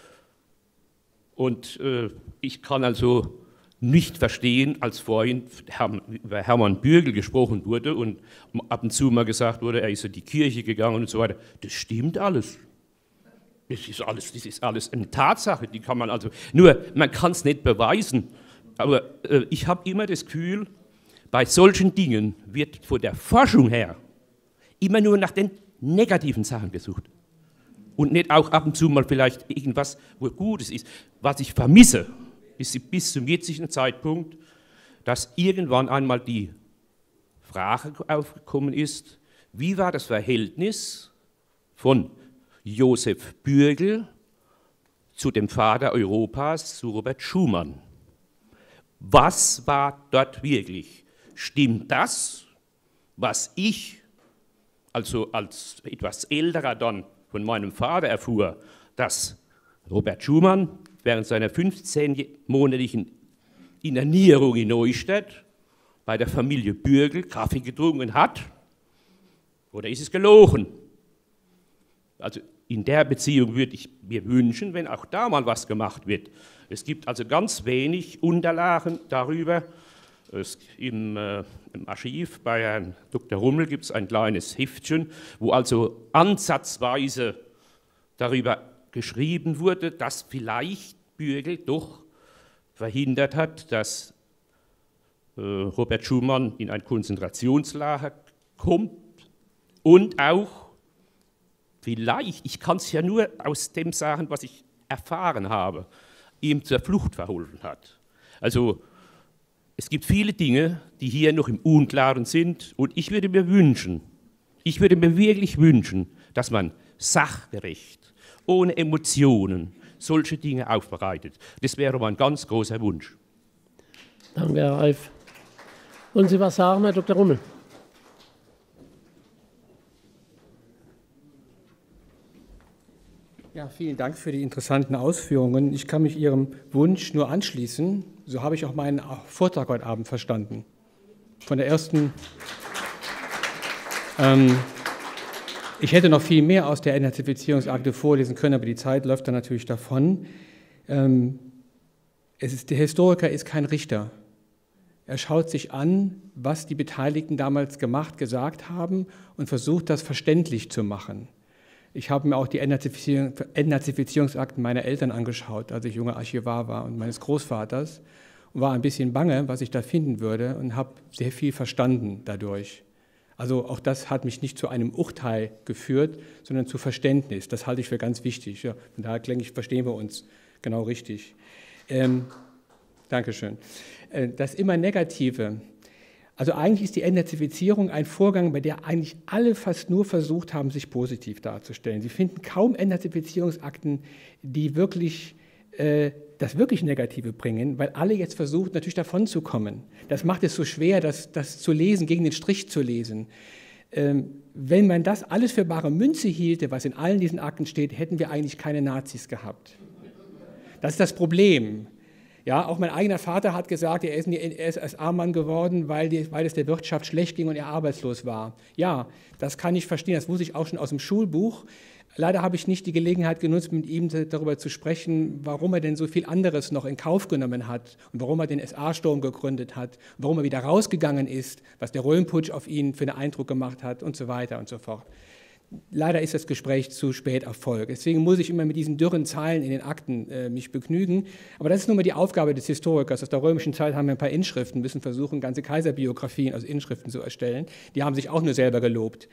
Und ich kann also nicht verstehen, als vorhin über Hermann Bürgel gesprochen wurde und ab und zu mal gesagt wurde, er ist in die Kirche gegangen und so weiter. Das stimmt alles. Das ist alles eine Tatsache, die kann man also, nur man kann es nicht beweisen. Aber ich habe immer das Gefühl, bei solchen Dingen wird von der Forschung her immer nur nach den negativen Sachen gesucht. Und nicht auch ab und zu mal vielleicht irgendwas, wo Gutes ist. Was ich vermisse, ist bis zum jetzigen Zeitpunkt, dass irgendwann einmal die Frage aufgekommen ist, wie war das Verhältnis von Josef Bürgel zu dem Vater Europas, zu Robert Schumann? Was war dort wirklich? Stimmt das, was ich, also als etwas Älterer dann von meinem Vater erfuhr, dass Robert Schumann während seiner 15-monatigen Internierung in Neustadt bei der Familie Bürgel Kaffee getrunken hat? Oder ist es gelogen? Also in der Beziehung würde ich mir wünschen, wenn auch da mal was gemacht wird. Es gibt also ganz wenig Unterlagen darüber. Im Archiv bei Herrn Dr. Rummel gibt es ein kleines Heftchen, wo also ansatzweise darüber geschrieben wurde, dass vielleicht Bürgel doch verhindert hat, dass Robert Schumann in ein Konzentrationslager kommt und auch vielleicht, ich kann es ja nur aus dem sagen, was ich erfahren habe, ihm zur Flucht verholfen hat. Also es gibt viele Dinge, die hier noch im Unklaren sind, und ich würde mir wirklich wünschen, dass man sachgerecht, ohne Emotionen, solche Dinge aufbereitet. Das wäre mein ganz großer Wunsch. Danke, Herr Reif. Wollen Sie was sagen, Herr Dr. Rummel? Ja, vielen Dank für die interessanten Ausführungen. Ich kann mich Ihrem Wunsch nur anschließen. So habe ich auch meinen Vortrag heute Abend verstanden. Von der ersten. Ich hätte noch viel mehr aus der Entnazifizierungsakte vorlesen können, aber die Zeit läuft dann natürlich davon. Der Historiker ist kein Richter. Er schaut sich an, was die Beteiligten damals gemacht, gesagt haben und versucht, das verständlich zu machen. Ich habe mir auch die Entnazifizierungsakten meiner Eltern angeschaut, als ich junger Archivar war, und meines Großvaters, und war ein bisschen bange, was ich da finden würde, und habe sehr viel verstanden dadurch. Also auch das hat mich nicht zu einem Urteil geführt, sondern zu Verständnis. Das halte ich für ganz wichtig. Ja, von daher, denke ich, verstehen wir uns genau richtig. Dankeschön. Das immer Negative. Also eigentlich ist die Entnazifizierung ein Vorgang, bei der eigentlich alle fast nur versucht haben, sich positiv darzustellen. Sie finden kaum Entnazifizierungsakten, die wirklich das wirklich Negative bringen, weil alle jetzt versuchen, natürlich davon zu kommen. Das macht es so schwer, das zu lesen, gegen den Strich zu lesen. Wenn man das alles für bare Münze hielte, was in allen diesen Akten steht, hätten wir eigentlich keine Nazis gehabt. Das ist das Problem. Ja, auch mein eigener Vater hat gesagt, er ist ein SSA-Mann geworden, weil es der Wirtschaft schlecht ging und er arbeitslos war. Ja, das kann ich verstehen, das wusste ich auch schon aus dem Schulbuch. Leider habe ich nicht die Gelegenheit genutzt, mit ihm darüber zu sprechen, warum er denn so viel anderes noch in Kauf genommen hat und warum er den SA-Sturm gegründet hat, warum er wieder rausgegangen ist, was der Röhmputsch auf ihn für einen Eindruck gemacht hat und so weiter und so fort. Leider ist das Gespräch zu spät erfolgt. Deswegen muss ich immer mit diesen dürren Zeilen in den Akten mich begnügen. Aber das ist nun mal die Aufgabe des Historikers. Aus der römischen Zeit haben wir ein paar Inschriften, müssen versuchen, ganze Kaiserbiografien aus Inschriften zu erstellen. Die haben sich auch nur selber gelobt.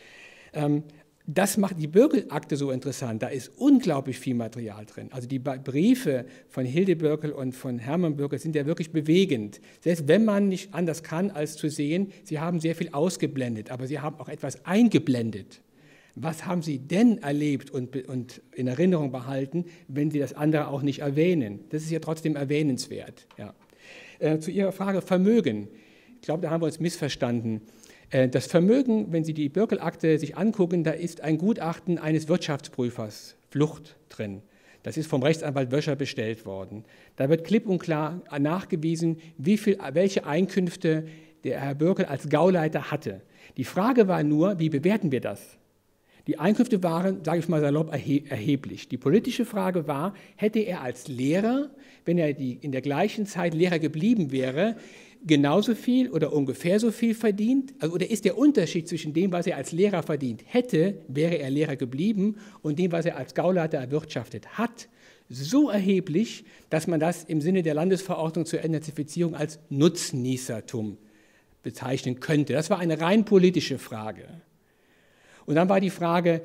Das macht die Bürkel-Akte so interessant. Da ist unglaublich viel Material drin. Also die Briefe von Hilde Bürkel und von Hermann Bürkel sind ja wirklich bewegend. Selbst wenn man nicht anders kann, als zu sehen, sie haben sehr viel ausgeblendet, aber sie haben auch etwas eingeblendet. Was haben Sie denn erlebt und in Erinnerung behalten, wenn Sie das andere auch nicht erwähnen? Das ist ja trotzdem erwähnenswert. Ja. Zu Ihrer Frage Vermögen. Ich glaube, da haben wir uns missverstanden. Das Vermögen, wenn Sie die Bürkel-Akte sich angucken, da ist ein Gutachten eines Wirtschaftsprüfers, Flucht, drin. Das ist vom Rechtsanwalt Wöscher bestellt worden. Da wird klipp und klar nachgewiesen, welche Einkünfte der Herr Bürkel als Gauleiter hatte. Die Frage war nur, wie bewerten wir das? Die Einkünfte waren, sage ich mal salopp, erheblich. Die politische Frage war, hätte er als Lehrer, wenn er in der gleichen Zeit Lehrer geblieben wäre, genauso viel oder ungefähr so viel verdient? Also, oder ist der Unterschied zwischen dem, was er als Lehrer verdient hätte, wäre er Lehrer geblieben, und dem, was er als Gauleiter erwirtschaftet hat, so erheblich, dass man das im Sinne der Landesverordnung zur Entnazifizierung als Nutznießertum bezeichnen könnte? Das war eine rein politische Frage. Und dann war die Frage,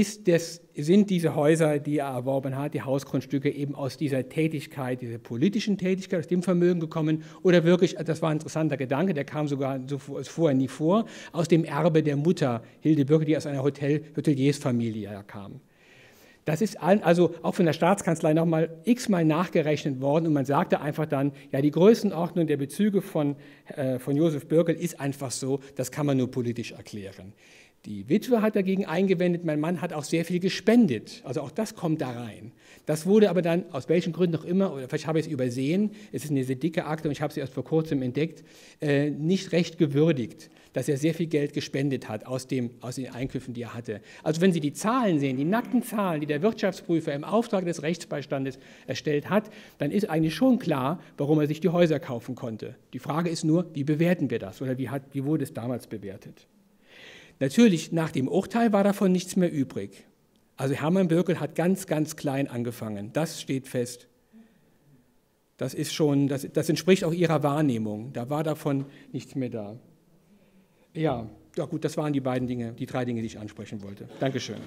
sind diese Häuser, die er erworben hat, die Hausgrundstücke eben aus dieser Tätigkeit, dieser politischen Tätigkeit, aus dem Vermögen gekommen, oder wirklich, das war ein interessanter Gedanke, der kam sogar vorher nie vor, aus dem Erbe der Mutter Hilde Bürkel, die aus einer Hoteliersfamilie kam. Das ist also auch von der Staatskanzlei nochmal x-mal nachgerechnet worden, und man sagte einfach dann, ja, die Größenordnung der Bezüge von Josef Bürkel ist einfach so, das kann man nur politisch erklären. Die Witwe hat dagegen eingewendet, mein Mann hat auch sehr viel gespendet, also auch das kommt da rein. Das wurde aber dann, aus welchen Gründen auch immer, oder vielleicht habe ich es übersehen, es ist eine sehr dicke Akte und ich habe sie erst vor kurzem entdeckt, nicht recht gewürdigt, dass er sehr viel Geld gespendet hat aus den Einkünften, die er hatte. Also wenn Sie die Zahlen sehen, die nackten Zahlen, die der Wirtschaftsprüfer im Auftrag des Rechtsbeistandes erstellt hat, dann ist eigentlich schon klar, warum er sich die Häuser kaufen konnte. Die Frage ist nur, wie bewerten wir das, oder wie wurde es damals bewertet? Natürlich, nach dem Urteil war davon nichts mehr übrig. Also Hermann Bürkel hat ganz, ganz klein angefangen. Das steht fest. Das entspricht auch Ihrer Wahrnehmung. Da war davon nichts mehr da. Ja gut, das waren die drei Dinge, die ich ansprechen wollte. Dankeschön.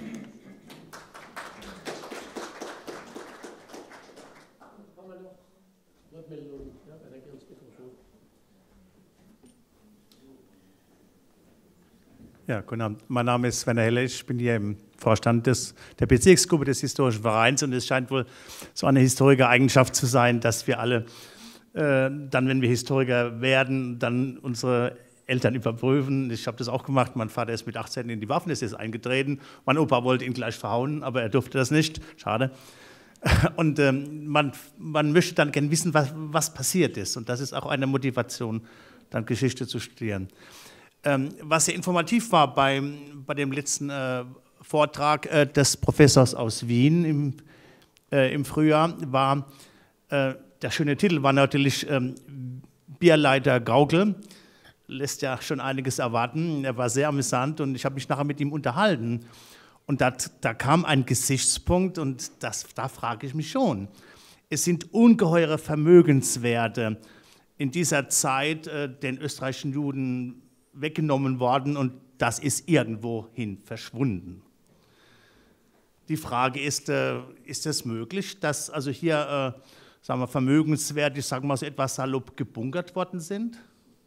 Ja, guten Abend. Mein Name ist Werner Heller. Ich bin hier im Vorstand der Bezirksgruppe des Historischen Vereins, und es scheint wohl so eine Historiker-Eigenschaft zu sein, dass wir alle dann, wenn wir Historiker werden, dann unsere Eltern überprüfen. Ich habe das auch gemacht. Mein Vater ist mit 18 in die Waffen, ist eingetreten. Mein Opa wollte ihn gleich verhauen, aber er durfte das nicht. Schade. Und man möchte dann gerne wissen, was passiert ist. Und das ist auch eine Motivation, dann Geschichte zu studieren. Was sehr informativ war bei dem letzten Vortrag des Professors aus Wien im Frühjahr, war, der schöne Titel war natürlich Bierleiter Gaukel. Lässt ja schon einiges erwarten. Er war sehr amüsant und ich habe mich nachher mit ihm unterhalten. Und da kam ein Gesichtspunkt, und da frage ich mich schon. Es sind ungeheure Vermögenswerte in dieser Zeit den österreichischen Juden weggenommen worden, und das ist irgendwohin verschwunden. Die Frage ist es möglich, dass also hier sagen wir, Vermögenswerte, ich sage mal so etwas salopp, gebunkert worden sind?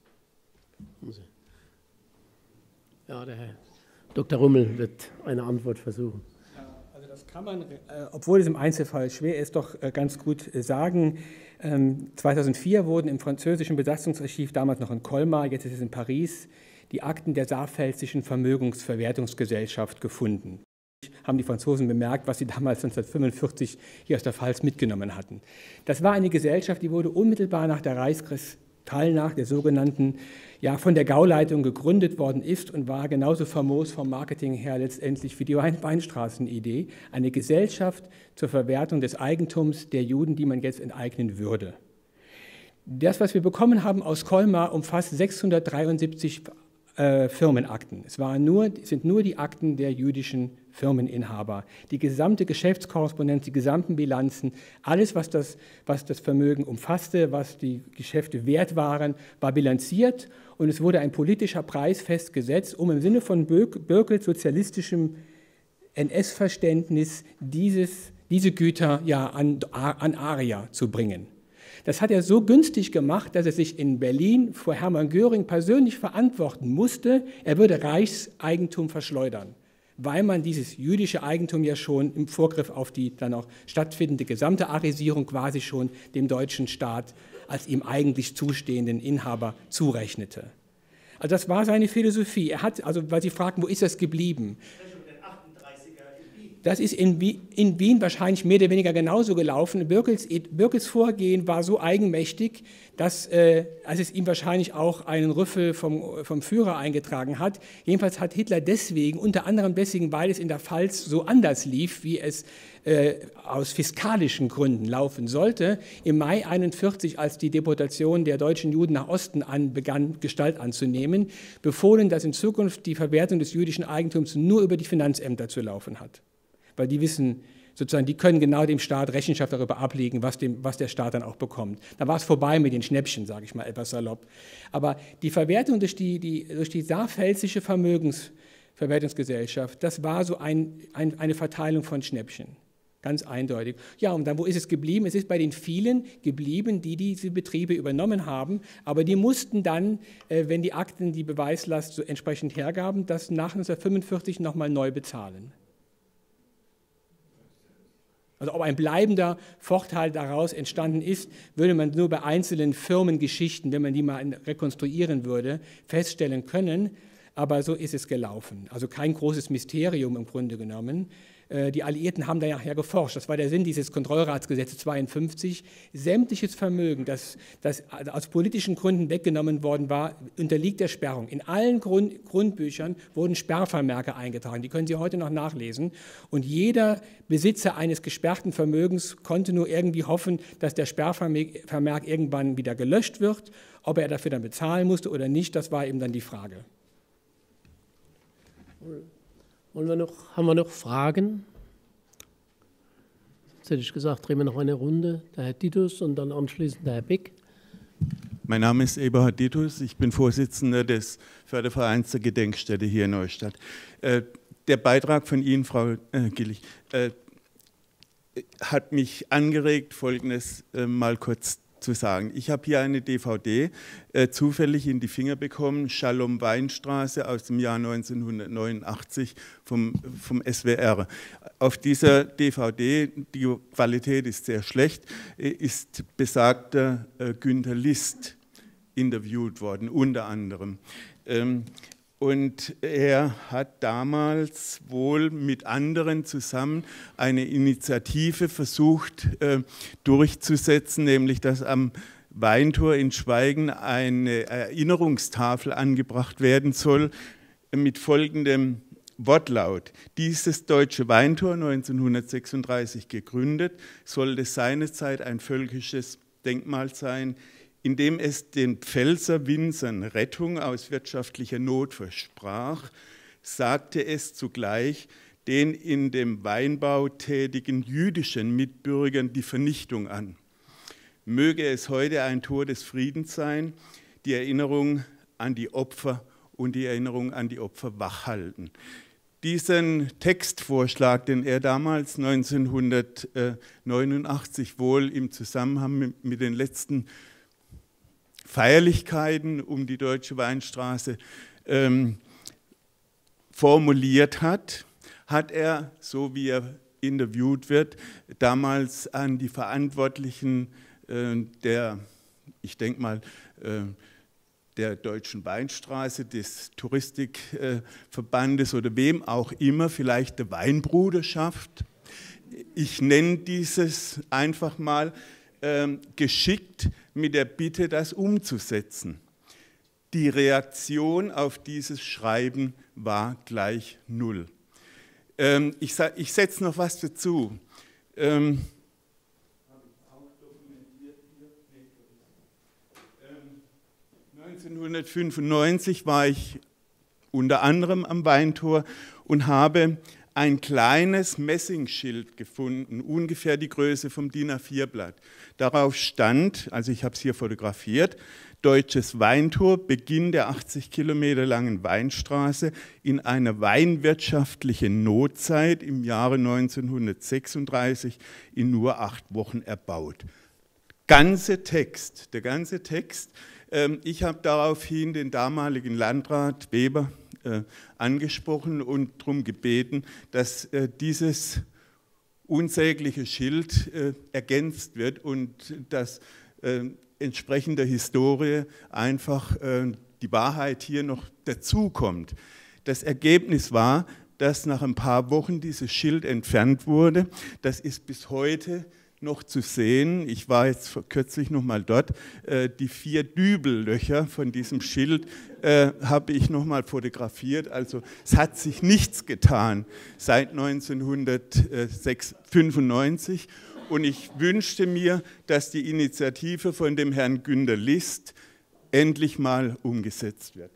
Ja, der Herr Dr. Rummel wird eine Antwort versuchen. Ja, also das kann man, obwohl es im Einzelfall schwer ist, doch ganz gut sagen. 2004 wurden im französischen Besatzungsarchiv, damals noch in Colmar, jetzt ist es in Paris, die Akten der Saarpfälzischen Vermögensverwertungsgesellschaft gefunden. Haben die Franzosen bemerkt, was sie damals 1945 hier aus der Pfalz mitgenommen hatten. Das war eine Gesellschaft, die wurde unmittelbar nach der Reichskristallnacht, der sogenannten, ja, von der Gauleitung gegründet worden ist und war genauso famos vom Marketing her letztendlich wie die Weinstraßenidee, eine Gesellschaft zur Verwertung des Eigentums der Juden, die man jetzt enteignen würde. Das, was wir bekommen haben aus Colmar, umfasst 673 Firmenakten. Es sind nur die Akten der jüdischen Firmeninhaber. Die gesamte Geschäftskorrespondenz, die gesamten Bilanzen, alles, was das Vermögen umfasste, was die Geschäfte wert waren, war bilanziert und es wurde ein politischer Preis festgesetzt, um im Sinne von Bürkels sozialistischem NS-Verständnis diese Güter ja an Arier zu bringen. Das hat er so günstig gemacht, dass er sich in Berlin vor Hermann Göring persönlich verantworten musste, er würde Reichseigentum verschleudern, weil man dieses jüdische Eigentum ja schon im Vorgriff auf die dann auch stattfindende gesamte Arisierung quasi schon dem deutschen Staat als ihm eigentlich zustehenden Inhaber zurechnete. Also das war seine Philosophie. Er hat, also weil Sie fragen, wo ist das geblieben? Das ist in Wien wahrscheinlich mehr oder weniger genauso gelaufen. Bürkels Vorgehen war so eigenmächtig, dass als es ihm wahrscheinlich auch einen Rüffel vom Führer eingetragen hat. Jedenfalls hat Hitler deswegen, unter anderem deswegen, weil es in der Pfalz so anders lief, wie es aus fiskalischen Gründen laufen sollte, im Mai 1941, als die Deportation der deutschen Juden nach Osten begann, Gestalt anzunehmen, befohlen, dass in Zukunft die Verwertung des jüdischen Eigentums nur über die Finanzämter zu laufen hat. Weil die wissen, sozusagen, die können genau dem Staat Rechenschaft darüber ablegen, was der Staat dann auch bekommt. Da war es vorbei mit den Schnäppchen, sage ich mal etwas salopp. Aber die Verwertung durch die saarpfälzische Vermögensverwertungsgesellschaft, das war so eine Verteilung von Schnäppchen, ganz eindeutig. Ja, und dann, wo ist es geblieben? Es ist bei den vielen geblieben, die diese Betriebe übernommen haben, aber die mussten dann, wenn die Akten die Beweislast so entsprechend hergaben, das nach 1945 nochmal neu bezahlen. Also ob ein bleibender Vorteil daraus entstanden ist, würde man nur bei einzelnen Firmengeschichten, wenn man die mal rekonstruieren würde, feststellen können. Aber so ist es gelaufen. Also kein großes Mysterium im Grunde genommen. Die Alliierten haben da ja geforscht. Das war der Sinn dieses Kontrollratsgesetzes 52. Sämtliches Vermögen, das aus politischen Gründen weggenommen worden war, unterliegt der Sperrung. In allen Grundbüchern wurden Sperrvermerke eingetragen. Die können Sie heute noch nachlesen. Und jeder Besitzer eines gesperrten Vermögens konnte nur irgendwie hoffen, dass der Sperrvermerk irgendwann wieder gelöscht wird. Ob er dafür dann bezahlen musste oder nicht, das war eben dann die Frage. Haben wir noch Fragen? Jetzt hätte ich gesagt, drehen wir noch eine Runde. Der Herr Titus und dann anschließend der Herr Beck. Mein Name ist Eberhard Titus, ich bin Vorsitzender des Fördervereins der Gedenkstätte hier in Neustadt. Der Beitrag von Ihnen, Frau Gillig, hat mich angeregt, Folgendes mal kurz zu sagen. Ich habe hier eine DVD zufällig in die Finger bekommen, Shalom-Weinstraße aus dem Jahr 1989 vom SWR. Auf dieser DVD, die Qualität ist sehr schlecht, ist besagter Günter List interviewt worden, unter anderem. Und er hat damals wohl mit anderen zusammen eine Initiative versucht durchzusetzen, nämlich dass am Weintor in Schweigen eine Erinnerungstafel angebracht werden soll mit folgendem Wortlaut. Dieses deutsche Weintor, 1936 gegründet, sollte seinerzeit ein völkisches Denkmal sein, indem es den Pfälzer Winzern Rettung aus wirtschaftlicher Not versprach, sagte es zugleich den in dem Weinbau tätigen jüdischen Mitbürgern die Vernichtung an. Möge es heute ein Tor des Friedens sein, die Erinnerung an die Opfer und die Erinnerung an die Opfer wachhalten. Diesen Textvorschlag, den er damals 1989 wohl im Zusammenhang mit den letzten Feierlichkeiten um die Deutsche Weinstraße formuliert hat, hat er, so wie er interviewt wird, damals an die Verantwortlichen ich denke mal, der Deutschen Weinstraße, des Touristikverbandes oder wem auch immer, vielleicht der Weinbruderschaft. Ich nenne dieses einfach mal geschickt mit der Bitte, das umzusetzen. Die Reaktion auf dieses Schreiben war gleich 0. Ich setze noch was dazu. 1995 war ich unter anderem am Weintor und habe ein kleines Messingschild gefunden, ungefähr die Größe vom DIN A4-Blatt. Darauf stand, also ich habe es hier fotografiert, Deutsches Weintor, Beginn der 80 Kilometer langen Weinstraße in einer weinwirtschaftlichen Notzeit im Jahre 1936 in nur 8 Wochen erbaut. Der ganze Text. Ich habe daraufhin den damaligen Landrat Weber angesprochen und darum gebeten, dass dieses unsägliche Schild ergänzt wird und dass entsprechend der Historie einfach die Wahrheit hier noch dazukommt. Das Ergebnis war, dass nach ein paar Wochen dieses Schild entfernt wurde. Das ist bis heute noch zu sehen. Ich war jetzt kürzlich noch mal dort. Die 4 Dübellöcher von diesem Schild habe ich noch mal fotografiert. Also es hat sich nichts getan seit 1995. Und ich wünschte mir, dass die Initiative von dem Herrn Günter List endlich mal umgesetzt wird.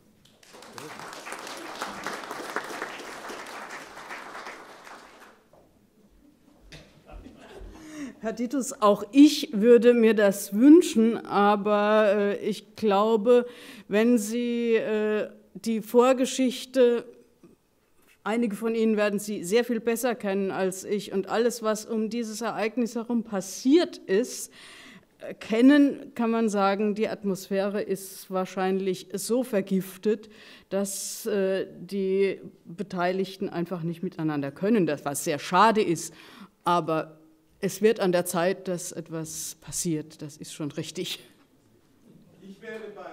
Herr Titus, auch ich würde mir das wünschen, aber ich glaube, wenn Sie die Vorgeschichte, einige von Ihnen werden sie sehr viel besser kennen als ich, und alles, was um dieses Ereignis herum passiert ist, kennen, kann man sagen, die Atmosphäre ist wahrscheinlich so vergiftet, dass die Beteiligten einfach nicht miteinander können, was sehr schade ist, aber es wird an der Zeit, dass etwas passiert, das ist schon richtig. Ich werde bei.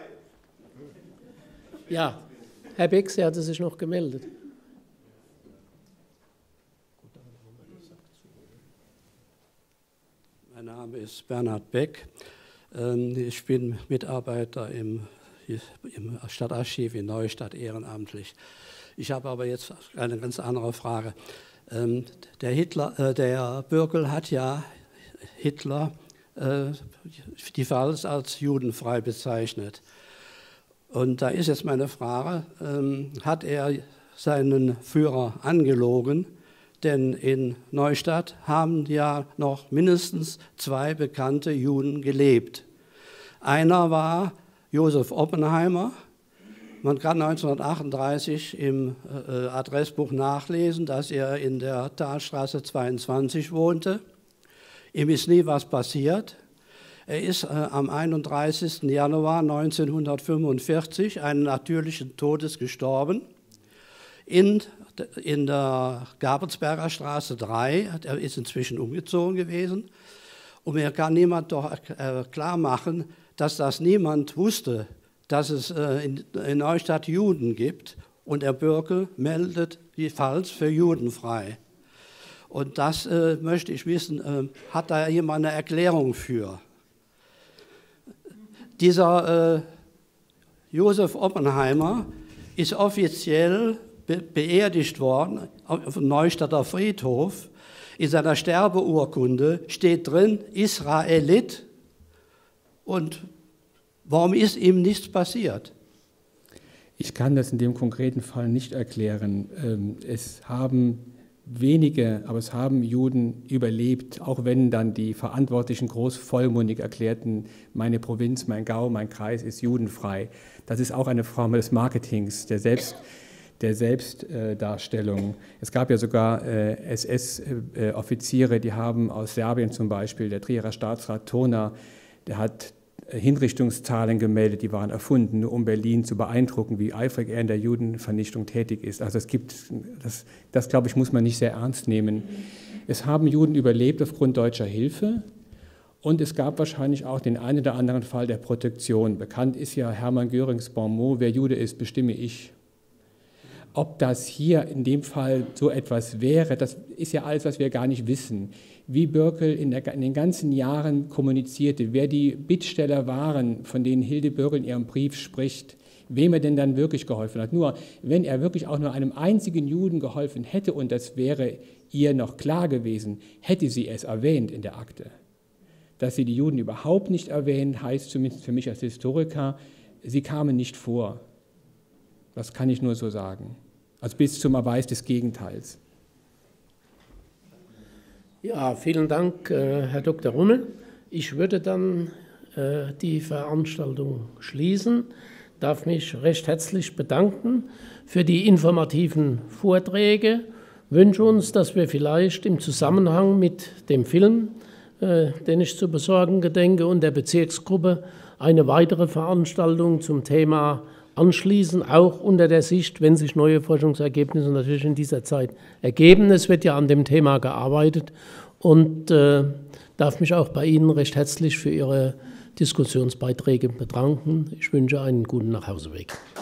Ja, Herr Beck, Sie hatten sich noch gemeldet. Mein Name ist Bernhard Beck. Ich bin Mitarbeiter im Stadtarchiv in Neustadt ehrenamtlich. Ich habe aber jetzt eine ganz andere Frage. Der Bürkel hat ja Hitler die Pfalz als judenfrei bezeichnet. Und da ist jetzt meine Frage, hat er seinen Führer angelogen? Denn in Neustadt haben ja noch mindestens 2 bekannte Juden gelebt. Einer war Josef Oppenheimer. Man kann 1938 im Adressbuch nachlesen, dass er in der Talstraße 22 wohnte. Ihm ist nie was passiert. Er ist am 31. Januar 1945 einen natürlichen Todes gestorben. In der Gabelsberger Straße 3, er ist inzwischen umgezogen gewesen. Und mir kann niemand doch klar machen, dass das niemand wusste, dass es in Neustadt Juden gibt und der Bürkel meldet die Pfalz für judenfrei. Und das möchte ich wissen, hat da jemand eine Erklärung für? Dieser Josef Oppenheimer ist offiziell beerdigt worden auf dem Neustadter Friedhof. In seiner Sterbeurkunde steht drin, Israelit. Und warum ist ihm nichts passiert? Ich kann das in dem konkreten Fall nicht erklären. Es haben wenige, aber es haben Juden überlebt, auch wenn dann die Verantwortlichen groß vollmundig erklärten, meine Provinz, mein Gau, mein Kreis ist judenfrei. Das ist auch eine Form des Marketings, der Selbstdarstellung. Es gab ja sogar SS-Offiziere, die haben aus Serbien zum Beispiel, der Trierer Staatsrat Turner, der hat Hinrichtungszahlen gemeldet, die waren erfunden, nur um Berlin zu beeindrucken, wie eifrig er in der Judenvernichtung tätig ist. Also es gibt, das glaube ich, muss man nicht sehr ernst nehmen. Es haben Juden überlebt aufgrund deutscher Hilfe und es gab wahrscheinlich auch den einen oder anderen Fall der Protektion. Bekannt ist ja Hermann Görings Bon mot, wer Jude ist, bestimme ich. Ob das hier in dem Fall so etwas wäre, das ist ja alles, was wir gar nicht wissen. Wie Bürkel in den ganzen Jahren kommunizierte, wer die Bittsteller waren, von denen Hilde Bürkel in ihrem Brief spricht, wem er denn dann wirklich geholfen hat. Nur, wenn er wirklich auch nur einem einzigen Juden geholfen hätte, und das wäre ihr noch klar gewesen, hätte sie es erwähnt in der Akte. Dass sie die Juden überhaupt nicht erwähnt, heißt zumindest für mich als Historiker, sie kamen nicht vor. Das kann ich nur so sagen. Also bis zum Erweis des Gegenteils. Ja, vielen Dank, Herr Dr. Rummel. Ich würde dann die Veranstaltung schließen, darf mich recht herzlich bedanken für die informativen Vorträge, wünsche uns, dass wir vielleicht im Zusammenhang mit dem Film, den ich zu besorgen gedenke, und der Bezirksgruppe eine weitere Veranstaltung zum Thema anschließen, auch unter der Sicht, wenn sich neue Forschungsergebnisse natürlich in dieser Zeit ergeben. Es wird ja an dem Thema gearbeitet und darf mich auch bei Ihnen recht herzlich für Ihre Diskussionsbeiträge bedanken. Ich wünsche einen guten Nachhauseweg.